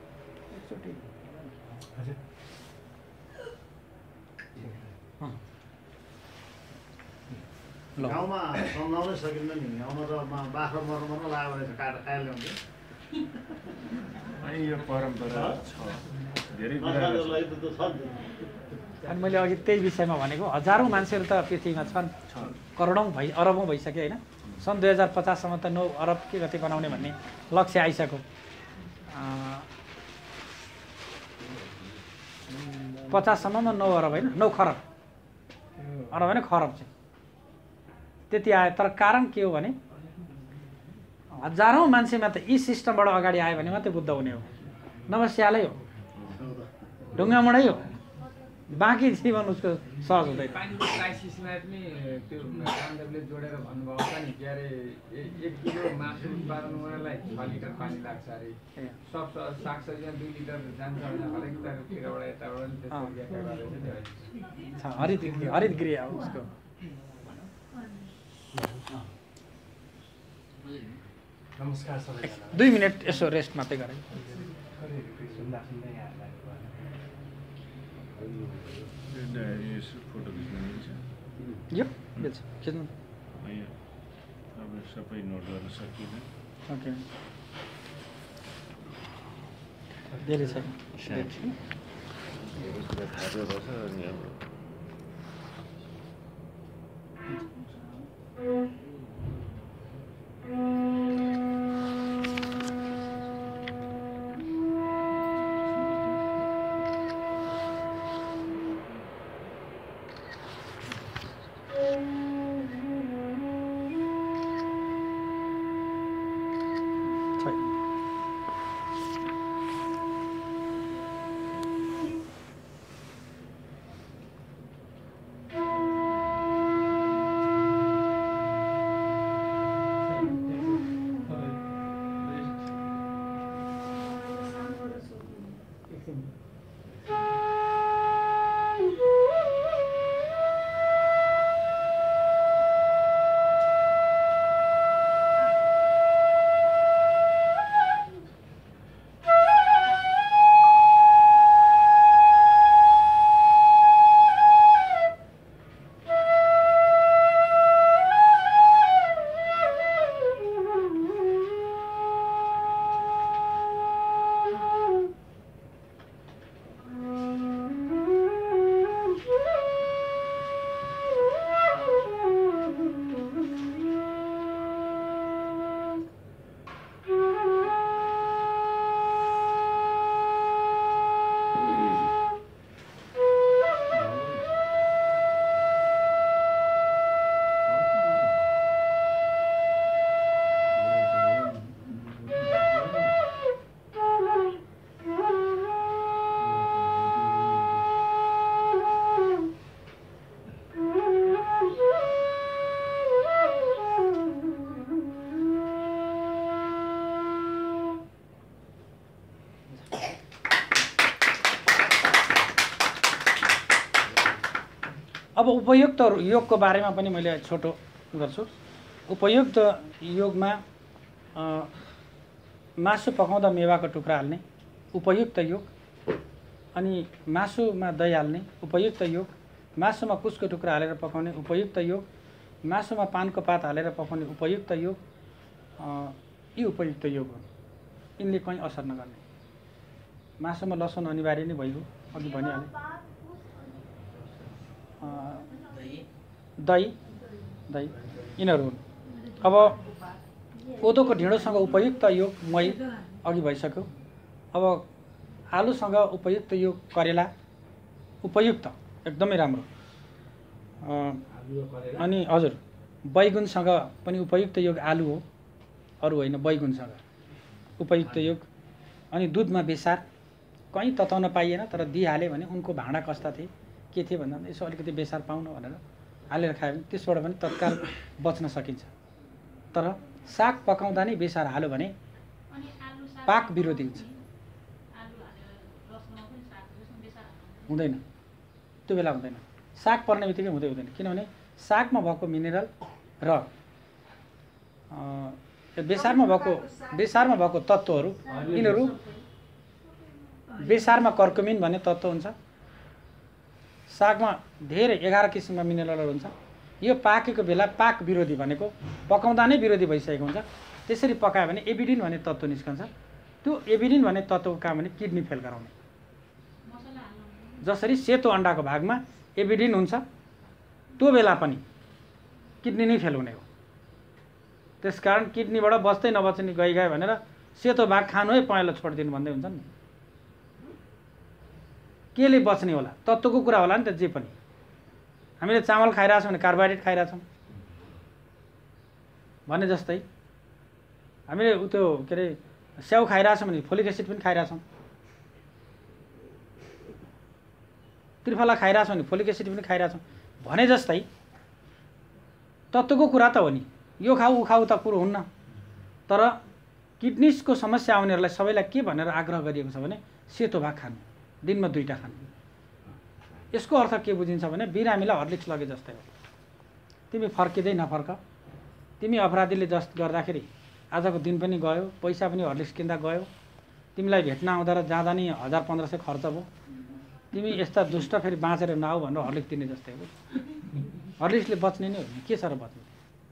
गाउँमा सम्झाउनै सकिन्न नि, गाउँमा त बाख्रा मर्नु मर्नु लाग्यो भने काट खाएर ल्याउँथ्यो। यो परम्परा छ, धेरै नखानेलाई त छ नि। अनि मैले अघि त्यही विषयमा भनेको हजारौँ मान्छेहरू त पृथ्वीमा छन्, करोडौँ भइ अरबौँ भइसक्यो होइन। सन् दुई हजार पचाससम्म त नौ अरब के गति बनाउने भन्ने लक्ष्य आइसक्यो। पचाससम्ममा नौ अरब होइन, नौ खरब, अरब होइन खरब चाहिँ त्यति आयो। तर कारण के हो भने हजारौँ मान्छेमा त यी सिस्टमबाट अगाडि आयो भने मात्रै बुद्ध हुने हो, नभए स्यालै हो, ढुङ्गामुढै हो, बाँकी जीवन उसको सहज हुँदैन। पानीको क्राइसिसलाई पनि त्यो बान्धवले जोडेर भन्नुभएको छ नि, के अरे एक किलो मासु उत्पादन गर्नलाई छ लिटर पानी लाग्छ अरे, सब सागसब्जीमा दुई लिटर जान्छ भने हरेक तरिकाबाट यताबाट हरित हरित गृह हो उसको। नमस्कार सबैजना। दुई मिनट यसो रेस्ट मात्रै गरेँ। सुन्दा सुन्दै यहाँहरूलाई फोटो खिच्न मिल्छ? यो मिल्छ, खिच्नु। अब सबै नोट गर्न सकिँदैन। ओके, धेरै छैन। थाहा रहेछ अनि अब अब उपयुक्त योगको बारेमा पनि मैले छोटो गर्छु। उपयुक्त योगमा मासु पकाउँदा मेवाको टुक्रा हाल्ने उपयुक्त योग, अनि मासुमा दही हाल्ने उपयुक्त योग, मासुमा कुसको टुक्रा हालेर पकाउने उपयुक्त योग, मासुमा पानको पात हालेर पकाउने उपयुक्त योग, यी उपयुक्त योग हुन्। यिनले कहीँ असर नगर्ने। मासुमा लसुन अनिवार्य नै भइगयो, अघि भनिहालेँ। दही दही यिनीहरू हुन्। अब कोदोको ढिँडोसँग उपयुक्त योग मही अघि भइसक्यो। अब आलुसँग उपयुक्त योग करेला उपयुक्त एकदमै राम्रो। अनि हजुर बैगुनसँग पनि उपयुक्त योग आलु हो, अरू होइन, बैगुनसँग उपयुक्त योग। अनि दुधमा बेसार कहीँ तताउन पाइएन तर दिइहाल्यो भने उनको भाँडा कस्ता थिए के थिए भन्दा यसो अलिकति बेसार पाउन भनेर हालेर खायो भने त्यसबाट पनि तत्काल बच्न सकिन्छ। तर साग पकाउँदा नै बेसार हाल्यो भने पाक विरोधी हुन्छ, हुँदैन, त्यो बेला हुँदैन। साग पर्ने बित्तिकै हुँदै हुँदैन, किनभने सागमा भएको मिनरल र बेसारमा भएको बेसारमा भएको तत्त्वहरू यिनीहरू बेसारमा कर्कुमिन भन्ने तत्त्व हुन्छ, सागमा धेरै एघार किसिमका मिनरलहरू हुन्छ। यो पाकेको बेला पाक विरोधी भनेको पकाउँदा नै विरोधी भइसकेको हुन्छ। त्यसरी पकायो भने एबिडिन भन्ने तत्त्व निस्कन्छ। त्यो एबिडिन भन्ने तत्त्वको काम भने किडनी फेल गराउने। जसरी सेतो अन्डाको भागमा एबिडिन हुन्छ त्यो बेला पनि किडनी नै फेल हुने हो। त्यसकारण किडनीबाट बच्दै नबच्ने गइगयो भनेर सेतो भाग खानु है पहेँलो छोडिदिनु भन्दै हुन्छ नि। केले बच्ने होला? तत्त्वको कुरा होला नि त। जे पनि हामीले चामल खाइरहेछौँ भने कार्बोहाइड्रेट खाइरहेछौँ भने जस्तै, हामीले उ त्यो के अरे स्याउ खाइरहेछौँ भने फोलिक एसिड पनि खाइरहेछौँ, त्रिफला खाइरहेछौँ भने फोलिक एसिड पनि खाइरहेछौँ भने जस्तै तत्त्वको कुरा त हो नि। यो खाऊ ऊ खाऊ त कुरो हुन्न। तर किडनीको समस्या आउनेहरूलाई सबैलाई के भनेर आग्रह गरिएको छ भने सेतो भाग खानु, दिनमा दुईवटा खानु। यसको अर्थ के बुझिन्छ भने बिरामीलाई हर्लिक्स लगे जस्तै हो। तिमी फर्किँदै नफर्क, तिमी अपराधीले जस्ट गर्दाखेरि आजको दिन पनि गयो, पैसा पनि हर्लिक्स किन्दा गयो, तिमीलाई भेट्न आउँदा र जाँदा नि हजार पन्ध्र सय खर्च भयो, तिमी यस्ता दुष्ट फेरि बाँचेर नआऊ भनेर हर्लिक्स दिने जस्तै हो। हर्लिक्सले बच्ने नै हो नि, के छ र बच्ने?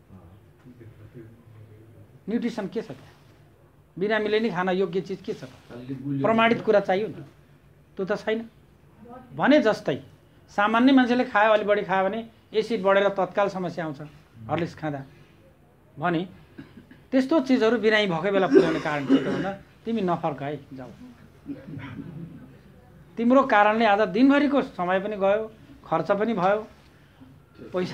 न्युट्रिसन के छ त्यहाँ? बिरामीले नै खान योग्य चिज के छ? प्रमाणित कुरा चाहियो नि, त्यो त छैन। भने जस्तै सामान्य मान्छेले खायो, अलि बढी खायो भने एसिड बढेर तत्काल समस्या आउँछ हर्लिक्स खाँदा भने त्यस्तो चिजहरू बिरामी भएकै बेला पुर्याउने कारण के हो भन्दा तिमी नफर्क है, जाऊ। तिम्रो कारणले आज दिनभरिको समय पनि गयो, खर्च पनि भयो, पैसा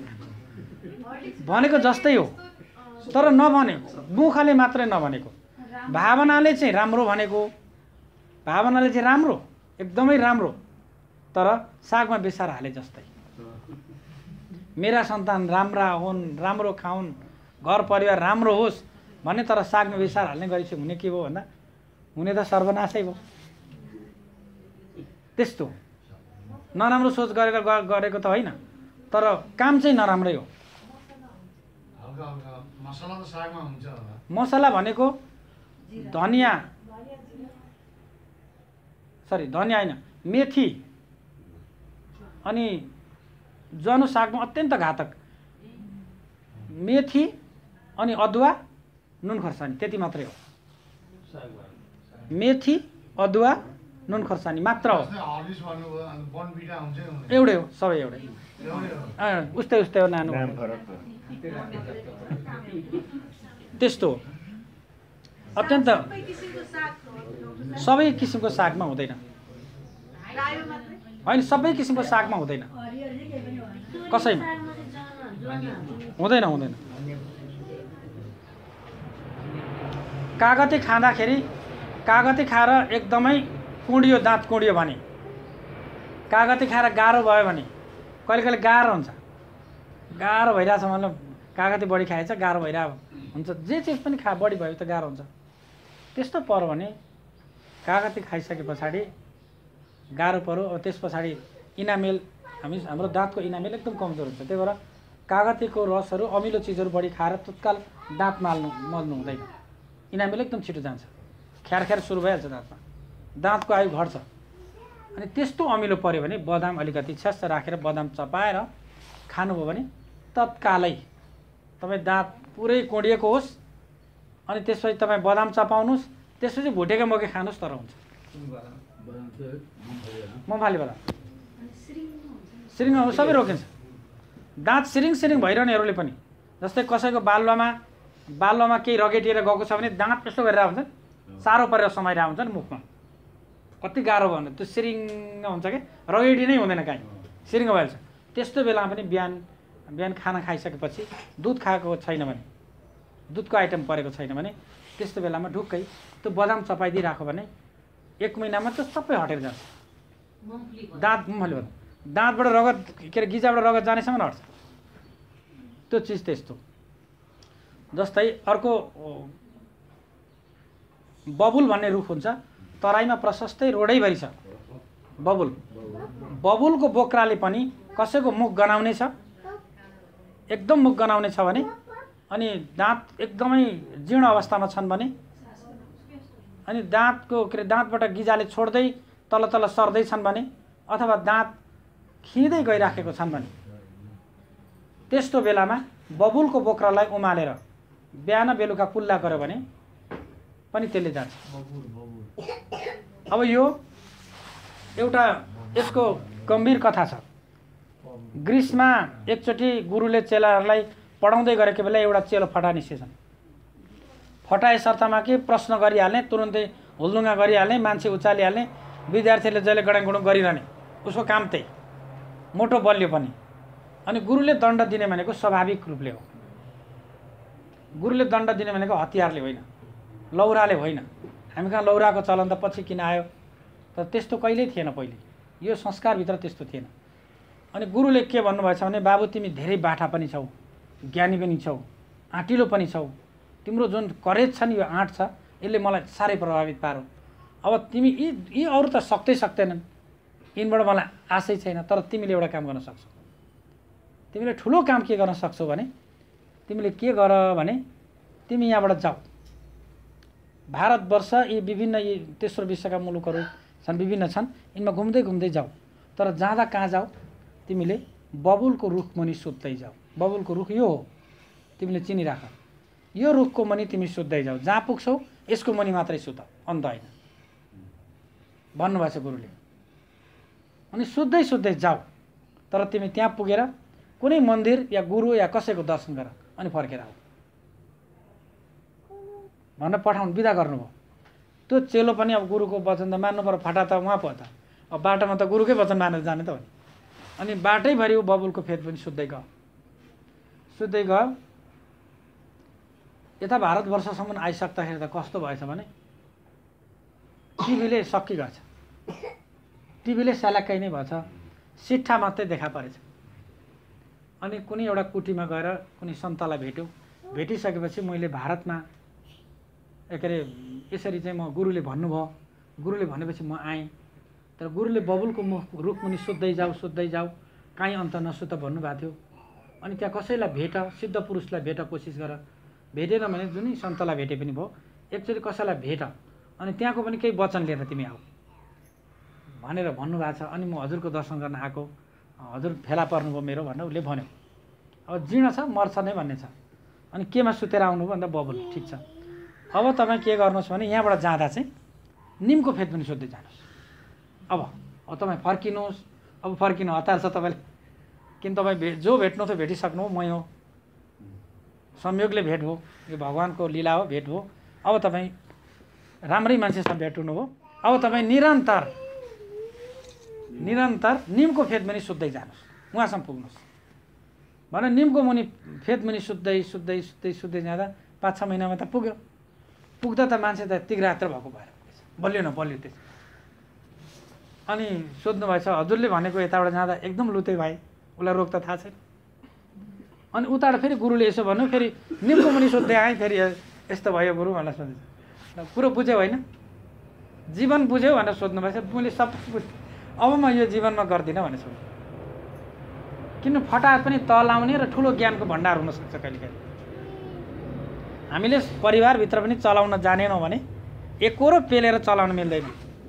भनेको जस्तै हो। तर नभनेको, मुखले मात्रै नभनेको, भावनाले चाहिँ राम्रो भनेको, भावनाले चाहिँ राम्रो, एकदमै राम्रो, तर सागमा बेसार हाले जस्तै। मेरा सन्तान राम्रा हुन्, राम्रो खाउन्, घर परिवार राम्रो होस् भन्ने, तर सागमा बेसार हाल्ने गरेपछि हुने के भयो भन्दा हुने त सर्वनाशै भयो। त्यस्तो नराम्रो सोच गरेर गरेको त होइन, तर काम चाहिँ नराम्रै हो। मसला त सागमा हुन्छ होला। मसला भनेको धनिया, सरी धनिया होइन, मेथी अनि ज्वानो सागमा अत्यन्त घातक। मेथी अनि अदुवा, नुन खोर्सानी, त्यति मात्रै हो। मेथी, अदुवा, नुन खोर्सानी मात्र हो। एउटै हो, सबै एउटै, उस्तै उस्तै हो नानु, त्यस्तो हो। अत्यन्त सबै किसिमको सागमा हुँदैन, होइन सबै किसिमको सागमा हुँदैन, कसैमा हुँदैन हुँदैन। कागती खाँदाखेरि, कागती खाएर एकदमै कुँडियो, दाँत कुँडियो भने, कागती खाएर गाह्रो भयो भने, कहिले कहिले गाह्रो हुन्छ, गाह्रो भइरहेछ मतलब कागती बढी खाएछ गाह्रो भइरहेको हुन्छ, जे चिज पनि खा बढी भयो त गाह्रो हुन्छ। त्यस्तो पर्यो भने कागती खाइसके पछाडि गाह्रो पर्यो, अब त्यस पछाडि इनामेल हामी हाम्रो दाँतको इनामेल एकदम कमजोर हुन्छ। त्यही भएर कागतीको रसहरू अमिलो चिजहरू बढी खाएर तत्काल दाँत माल्नु मल्नु हुँदैन। इनामेल एकदम छिटो जान्छ, ख्यार ख्यार सुरु भइहाल्छ दाँतमा, दाँतको आयु घट्छ। अनि त्यस्तो अमिलो पऱ्यो भने बदाम अलिकति छ्यास राखेर बदाम चपाएर खानुभयो भने तत्कालै तपाईँ दाँत पुरै कोडिएको होस् अनि त्यसपछि तपाईँ बदाम चपाउनुहोस्, त्यसपछि भुटेको मकै खानुहोस् तर हुन्छ। मफाले बदाम सिरिङ सबै रोकिन्छ। दाँत सिरिङ सिरिङ भइरहनेहरूले पनि, जस्तै कसैको बालुवामा बालुवामा केही रगेटिएर गएको छ भने दाँत यस्तो गरेर हुन्छ, साह्रो परेर समाइरहेको हुन्छ नि मुखमा, कति गाह्रो भयो भने त्यो सिरिङ हुन्छ कि रगेटी नै हुँदैन काहीँ, सिरिङ भइहाल्छ। त्यस्तो बेलामा पनि बिहान बिहान खाना खाइसकेपछि दुध खाएको छैन भने, दुधको आइटम परेको छैन भने त्यस्तो बेलामा ढुक्कै त्यो बदाम चपाइदिइराख्यो भने एक महिनामा त्यो सबै हटेर जान्छ। दाँत मफाले बदाम दाँतबाट रगत के अरे गिजाबाट रगत जानेसम्म हट्छ। त्यो चिज त्यस्तो। जस्तै अर्को बबुल भन्ने रुख हुन्छ, तराईमा प्रशस्तै रोडैभरि छ बबुल। बबुलको बोक्राले पनि कसैको मुख गनाउने छ, एकदम मुख गनाउने छ भने, अनि दाँत एकदमै जीर्ण अवस्थामा छन् भने, अनि दाँतको के अरे दाँतबाट गिजाले छोड्दै तल तल सर्दैछन् भने, अथवा दाँत खिँदै गइराखेको छन् भने, त्यस्तो बेलामा बबुलको बोक्रालाई उमालेर बिहान बेलुका कुल्ला गर्यो भने पनि त्यसले जान्छ। अब यो एउटा यसको गम्भीर कथा छ। ग्रिसमा एकचोटि गुरुले चेलाहरूलाई पढाउँदै गरेको बेला एउटा चेलो फटा निस्केछन्। फटाए शर्तमा के प्रश्न गरिहाल्ने, तुरुन्तै हुलदुङ्गा गरिहाल्ने, मान्छे उचालिहाल्ने, विद्यार्थीले जहिले गडाङगुडुङ गरिरहने, उसको काम त्यही, मोटो बलियो पनि। अनि गुरुले दण्ड दिने भनेको स्वाभाविक रूपले हो। गुरुले दण्ड दिने भनेको हतियारले होइन, लौराले होइन। हामी कहाँ लौराको चलन त पछि किन आयो, तर त्यस्तो कहिल्यै थिएन पहिले, यो संस्कारभित्र त्यस्तो थिएन। अनि गुरुले के भन्नुभएछ भने, बाबु तिमी धेरै बाठा पनि छौ, ज्ञानी पनि छौ, आँटिलो पनि छौ, तिम्रो जुन करेज छ नि यो आँट छ, यसले मलाई साह्रै प्रभावित पारो। अब तिमी यी यी अरू त सक्दै सक्दैनन्, यिनबाट मलाई आशै छैन, तर तिमीले एउटा काम गर्न सक्छौ। तिमीले ठुलो काम के गर्न सक्छौ भने, तिमीले के गर भने तिमी यहाँबाट जाऊ, भारतवर्ष यी विभिन्न यी तेस्रो विश्वका मुलुकहरू छन्, विभिन्न छन्, यिनमा घुम्दै घुम्दै जाऊ। तर जाँदा कहाँ जाऊ, तिमीले बबुलको रुख मुनि सुत्दै जाऊ। बबुलको रुख यो हो, तिमीले चिनिराख, यो रुखको मुनि तिमी सुत्दै जाऊ, जहाँ पुग्छौ यसको मुनि मात्रै सुत, अन्त होइन भन्नुभएको छ गुरुले। अनि सुत्दै सुत्दै जाऊ, तर तिमी त्यहाँ पुगेर कुनै मन्दिर या गुरु या कसैको दर्शन गर अनि फर्केर आऊ भनेर पठाउनु बिदा गर्नुभयो। त्यो चेलो पनि अब गुरुको वचन त मान्नु पर्यो, फटा त उहाँ पो त, अब बाटोमा त गुरुकै वचन मानेर जाने त हो नि। अनि बाटैभरि ऊ बबुलको फेद पनि सुत्दै गयो, सुत्दै गयो। यता भारतवर्षसम्म आइसक्दाखेरि त कस्तो भएछ भने टिभीले सकिगएछ, टिभीले स्यालाक्कै नै भएछ, सिट्ठा मात्रै देखा परेछ। अनि कुनै एउटा कुटीमा गएर कुनै सन्तलाई भेट्यो, भेटिसकेपछि मैले भारतमा के अरे यसरी चाहिँ म गुरुले भन्नुभयो, गुरुले भनेपछि म आएँ, तर गुरुले बबुलको मुख रुख मुनि सुत्दै जाऊ सुत्दै जाऊ, काहीँ अन्त नसुत भन्नुभएको थियो। अनि त्यहाँ कसैलाई भेट, सिद्ध पुरुषलाई भेट कोसिस गर, भेटेन भने जुनै सन्तलाई भेटे पनि भयो, एकचोटि कसैलाई भेट, अनि त्यहाँको पनि केही वचन लिएर तिमी आऊ भनेर भन्नुभएको छ। अनि म हजुरको दर्शन गर्न आएको, हजुर फेला पर्नुभयो मेरो भनेर उसले भन्यो। अब जीर्ण छ, मर्छ नै भन्ने छ। अनि केमा सुतेर आउनुभयो भन्दा बबुल, ठिक छ, अब तपाईँ के गर्नुहोस् भने यहाँबाट जाँदा चाहिँ निमको फेद पनि सोध्दै जानुहोस्। अब अब तपाईँ फर्किनुहोस्, अब फर्किनु हतार छ तपाईँले, किन तपाईँ भे जो भेट्नु थियो भेटिसक्नु हो, मै हो, संयोगले भेट हो, यो भगवान्को लीला हो, भेट हो। अब तपाईँ राम्रै मान्छेसँग भेट्नु हो, अब तपाईँ निरन्तर निरन्तर निमको फेद मुनि सुत्दै जानुहोस्, उहाँसम्म पुग्नुहोस् भनेर निमको मुनि फेद मुनि सुत्दै सुत्दै सुत्दै सुत्दै जाँदा पाँच छ महिनामा त पुग्यो। पुग्दा त मान्छे त तिग्रात्र भएको भएर बलियो न बलियो त्यस। अनि सोध्नु भएछ, हजुरले भनेको यताबाट जाँदा एकदम लुते भाइ, उसलाई रोग त थाहा छैन। अनि उताबाट फेरि गुरुले यसो भन्नु, फेरि निमको मुनि सोध्दै आएँ, फेरि यस्तो भयो गुरु भनेर सोध्दैछ। कुरो बुझ्यो होइन, जीवन बुझ्यौ भनेर सोध्नु भएछ। मैले सब बुझेँ, अब म यो जीवनमा गर्दिनँ भनेर सोध्नु। किन फटाहा पनि तल आउने र ठुलो ज्ञानको भण्डार हुनसक्छ कहिलेकाहीँ। हामीले परिवारभित्र पनि चलाउन जानेनौँ भने एकरो पेलेर चलाउन मिल्दैन।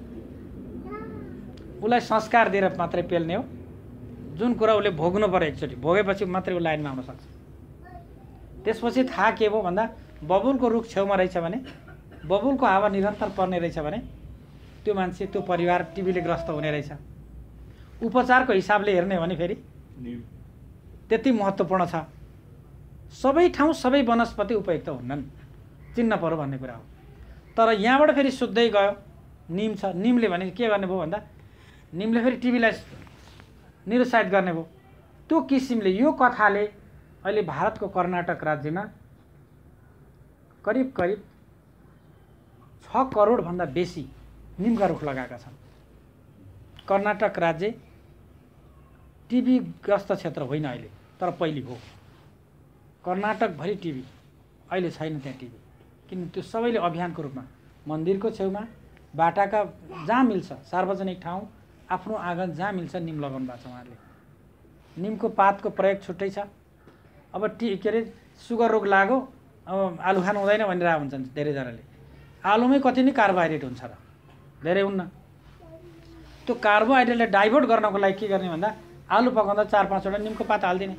उसलाई संस्कार दिएर मात्रै पेल्ने हो। जुन कुरा उसले भोग्नु पर्यो एकचोटि भोगेपछि मात्रै ऊ लाइनमा आउन सक्छ। त्यसपछि थाहा के भयो भन्दा बबुलको रुख छेउमा रहेछ भने बबुलको हावा निरन्तर पर्ने रहेछ भने त्यो मान्छे त्यो परिवार टिबीले ग्रस्त हुने रहेछ। उपचारको हिसाबले हेर्ने हो भने फेरि त्यति महत्त्वपूर्ण छ। सबै ठाउँ सबै वनस्पति उपयुक्त हुन्नन्, चिन्न पर्यो भन्ने कुरा हो। तर यहाँबाट फेरि सुत्दै गयो निम छ, निमले भने के गर्ने भयो भन्दा निमले फेरि टिबीलाई निरुत्साहित गर्ने भयो। त्यो किसिमले यो कथाले अहिले भारतको कर्नाटक राज्यमा करिब करिब छ करोडभन्दा बेसी निमका रुख लगाएका छन्। कर्नाटक राज्य टिबीग्रस्त क्षेत्र होइन अहिले, तर पहिले हो। कर्नाटकभरि टिबी, अहिले छैन त्यहाँ टिबी। किन त्यो सबैले अभियानको रूपमा मन्दिरको छेउमा, बाटाका जहाँ मिल्छ, सार्वजनिक ठाउँ, आफ्नो आँगन जहाँ मिल्छ निम लगाउनु भएको छ उहाँहरूले। निमको पातको प्रयोग छुट्टै छ। अब टी के अरे सुगर रोग लाग्यो, अब आलु खानु हुँदैन भनिरहेको हुन्छन् धेरैजनाले। आलुमै कति नै कार्बोहाइड्रेट हुन्छ र, धेरै हुन्न। त्यो कार्बोहाइड्रेटलाई डाइभर्ट गर्नको लागि के गर्ने भन्दा आलु पकाउँदा चार पाँचवटा निमको पात हालिदिने।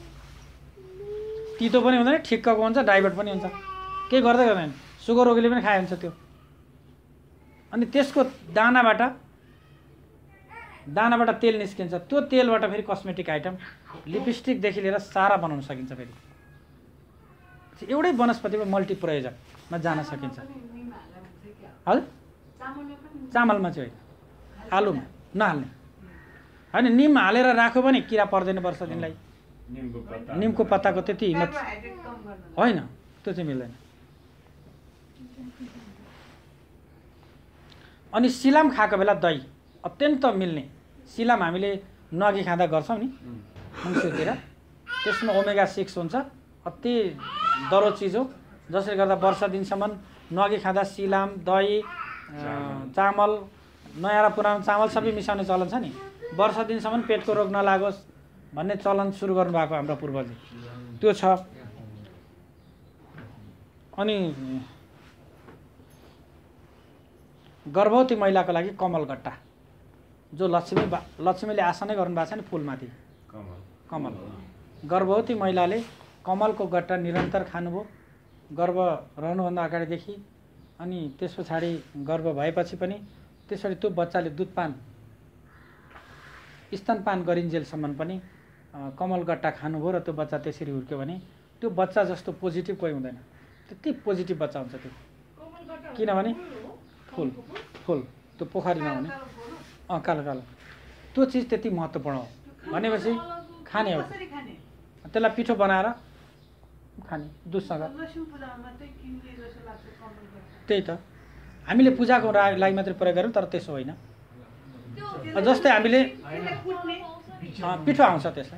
तितो पनि हुँदैन, ठिक्कको हुन्छ, डाइभर्ट पनि हुन्छ, केही गर्दै गर्दैन। सुगर रोगीले पनि खाए हुन्छ त्यो। अनि त्यसको दानाबाट दानाबाट तेल निस्किन्छ। त्यो तेलबाट फेरि कस्मेटिक आइटम, लिपस्टिकदेखि लिएर सारा बनाउन सकिन्छ। फेरि एउटै वनस्पतिमा मल्टी प्रयोजनमा जान सकिन्छ। हजुर, चामलमा चाहिँ होइन, आलुमा नहाल्ने होइन। निम हालेर राख्यो भने किरा पर्दैन वर्ष दिनलाई। निमको पत्ताको त्यति हिम्मत होइन, त्यो चाहिँ मिल्दैन। अनि सिलाम खाएको बेला दही अत्यन्त मिल्ने। सिलाम हामीले नगी खाँदा गर्छौँ नि मङ्सिरतिर, त्यसमा ओमेगा सिक्स हुन्छ, अति दरो चिज हो। जसले गर्दा वर्ष दिनसम्म नगी खाँदा सिलाम, दही, चामल, नयाँ र पुरानो चामल सबै मिसाउने चलन छ नि। वर्ष दिनसम्म पेटको रोग नलागोस् भन्ने चलन सुरु गर्नुभएको हाम्रो पूर्वजले, त्यो छ। अनि गर्भवती महिलाको लागि कमलगट्टा, जो लक्ष्मी लक्ष्मीले आशा नै गर्नुभएको छ नि फुलमाथि, कमल। गर्भवती महिलाले कमलको गट्टा निरन्तर खानुभयो गर्भ रहनुभन्दा अगाडिदेखि। अनि त्यस पछाडि गर्भ भएपछि पनि त्यसरी त्यो बच्चाले दुधपान स्तनपान गरिन्जेलसम्म पनि कमलगट्टा खानुभयो र त्यो बच्चा त्यसरी हुर्क्यो भने त्यो बच्चा जस्तो पोजिटिभ कोही हुँदैन। त्यति पोजिटिभ बच्चा हुन्छ त्यो। किनभने फुल फुल त्यो पोखरीमा हुने अँ कालो कालो त्यो चिज त्यति महत्त्वपूर्ण हो भनेपछि खाने हो। त्यसलाई पिठो बनाएर खाने दुधसँग। त्यही त हामीले पूजाको लागि मात्रै प्रयोग गऱ्यौँ, तर त्यसो होइन। जस्तै हामीले पिठो आउँछ, त्यसलाई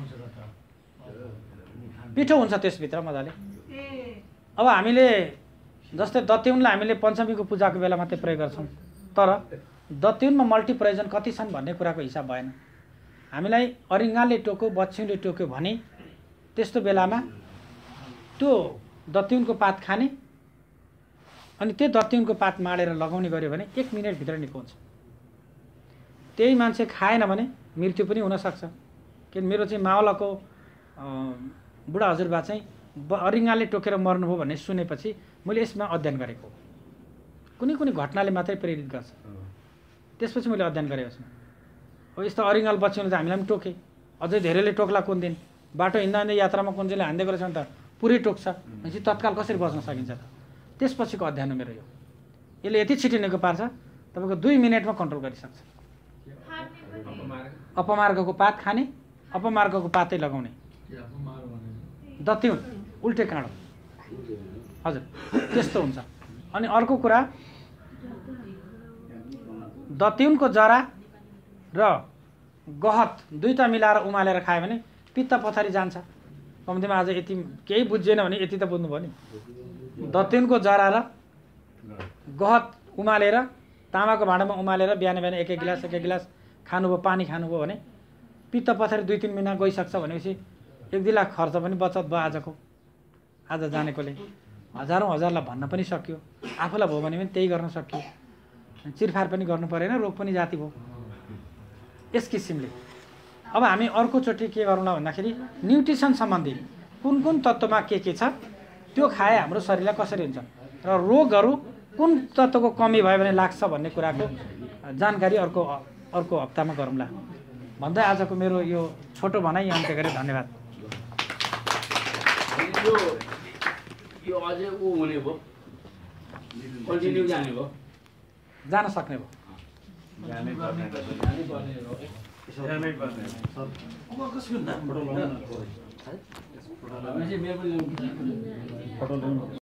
पिठो हुन्छ त्यसभित्र मजाले। अब हामीले जस्तै दत्युनलाई हामीले पञ्चमीको पूजाको बेला मात्रै प्रयोग गर्छौँ, तर दत्युनमा मल्टी प्रयोजन कति छन् भन्ने कुराको हिसाब भएन। हामीलाई अरिङ्गाले टोक्यो, बच्छिउले टोक्यो भने त्यस्तो बेलामा त्यो दत्युनको पात खाने अनि त्यो दत्युनको पात माडेर लगाउने गऱ्यो भने एक मिनटभित्र निको हुन्छ। त्यही मान्छे खाएन भने मृत्यु पनि हुनसक्छ। किन मेरो चाहिँ मावलाको बुढा हजुरबा चाहिँ अरिङ्गाले टोकेर मर्नुभयो भन्ने सुनेपछि मैले यसमा अध्ययन गरेको। कुनै कुनै घटनाले मात्रै प्रेरित गर्छ, त्यसपछि मैले अध्ययन गरेँ यसमा। अब यस्तो अरिङ्गाल बच्चिउले त हामीलाई पनि टोके, अझै धेरैले टोक्ला कुन दिन बाटो हिँड्दा हिँड्दै यात्रामा कुन चाहिँले हान्दै गरेछ भने त पुरै टोक्छ भनेपछि तत्काल कसरी बच्न सकिन्छ त? त्यसपछिको अध्ययन हो मेरो यो। यसले यति छिटिनेको पार्छ तपाईँको दुई मिनटमा कन्ट्रोल गरिसक्छ। अपमार्गको पात खाने, अपमार्गको पातै लगाउने, दत्युन उल्टे काँडो, हजुर त्यस्तो हुन्छ। अनि अर्को कुरा दत्युनको जरा र गहत दुईटा मिलाएर उमालेर खायो भने पित्त पथरी जान्छ। कम्तीमा आज यति केही बुझिएन भने यति त बुझ्नुभयो नि। दत्युनको जरा र गहत उमालेर तामाको भाँडामा उमालेर बिहान बिहान एक एक गिलास एक एक गिलास खानुभयो, पानी खानुभयो भने पित्त पछाडि दुई तिन महिना गइसक्छ भनेपछि एक दुई लाख खर्च पनि बचत भयो आजको आज जानेकोले हजारौँ हजारलाई भन्न पनि सक्यो आफूलाई भयो भने पनि त्यही गर्न सकियो चिरफार पनि गर्नु परेन रोग पनि जाति भयो यस किसिमले अब हामी अर्कोचोटि के गरौँला भन्दाखेरि न्युट्रिसन सम्बन्धी कुन कुन तत्त्वमा के के छ त्यो खाए हाम्रो शरीरलाई कसरी हुन्छ र रोगहरू कुन तत्त्वको कमी भयो भने लाग्छ भन्ने कुराको जानकारी अर्को अर्को हप्तामा गरौँला भन्दै आजको मेरो यो छोटो भनाइ अन्त्य गरेँ धन्यवाद यो यो अझै ऊ हुने भयो कन्टिन्यू जाने भयो जान सक्ने भयो जानै पर्ने जानै पर्ने हो जानै पर्ने मेरो पनि फोटो ल्याउनु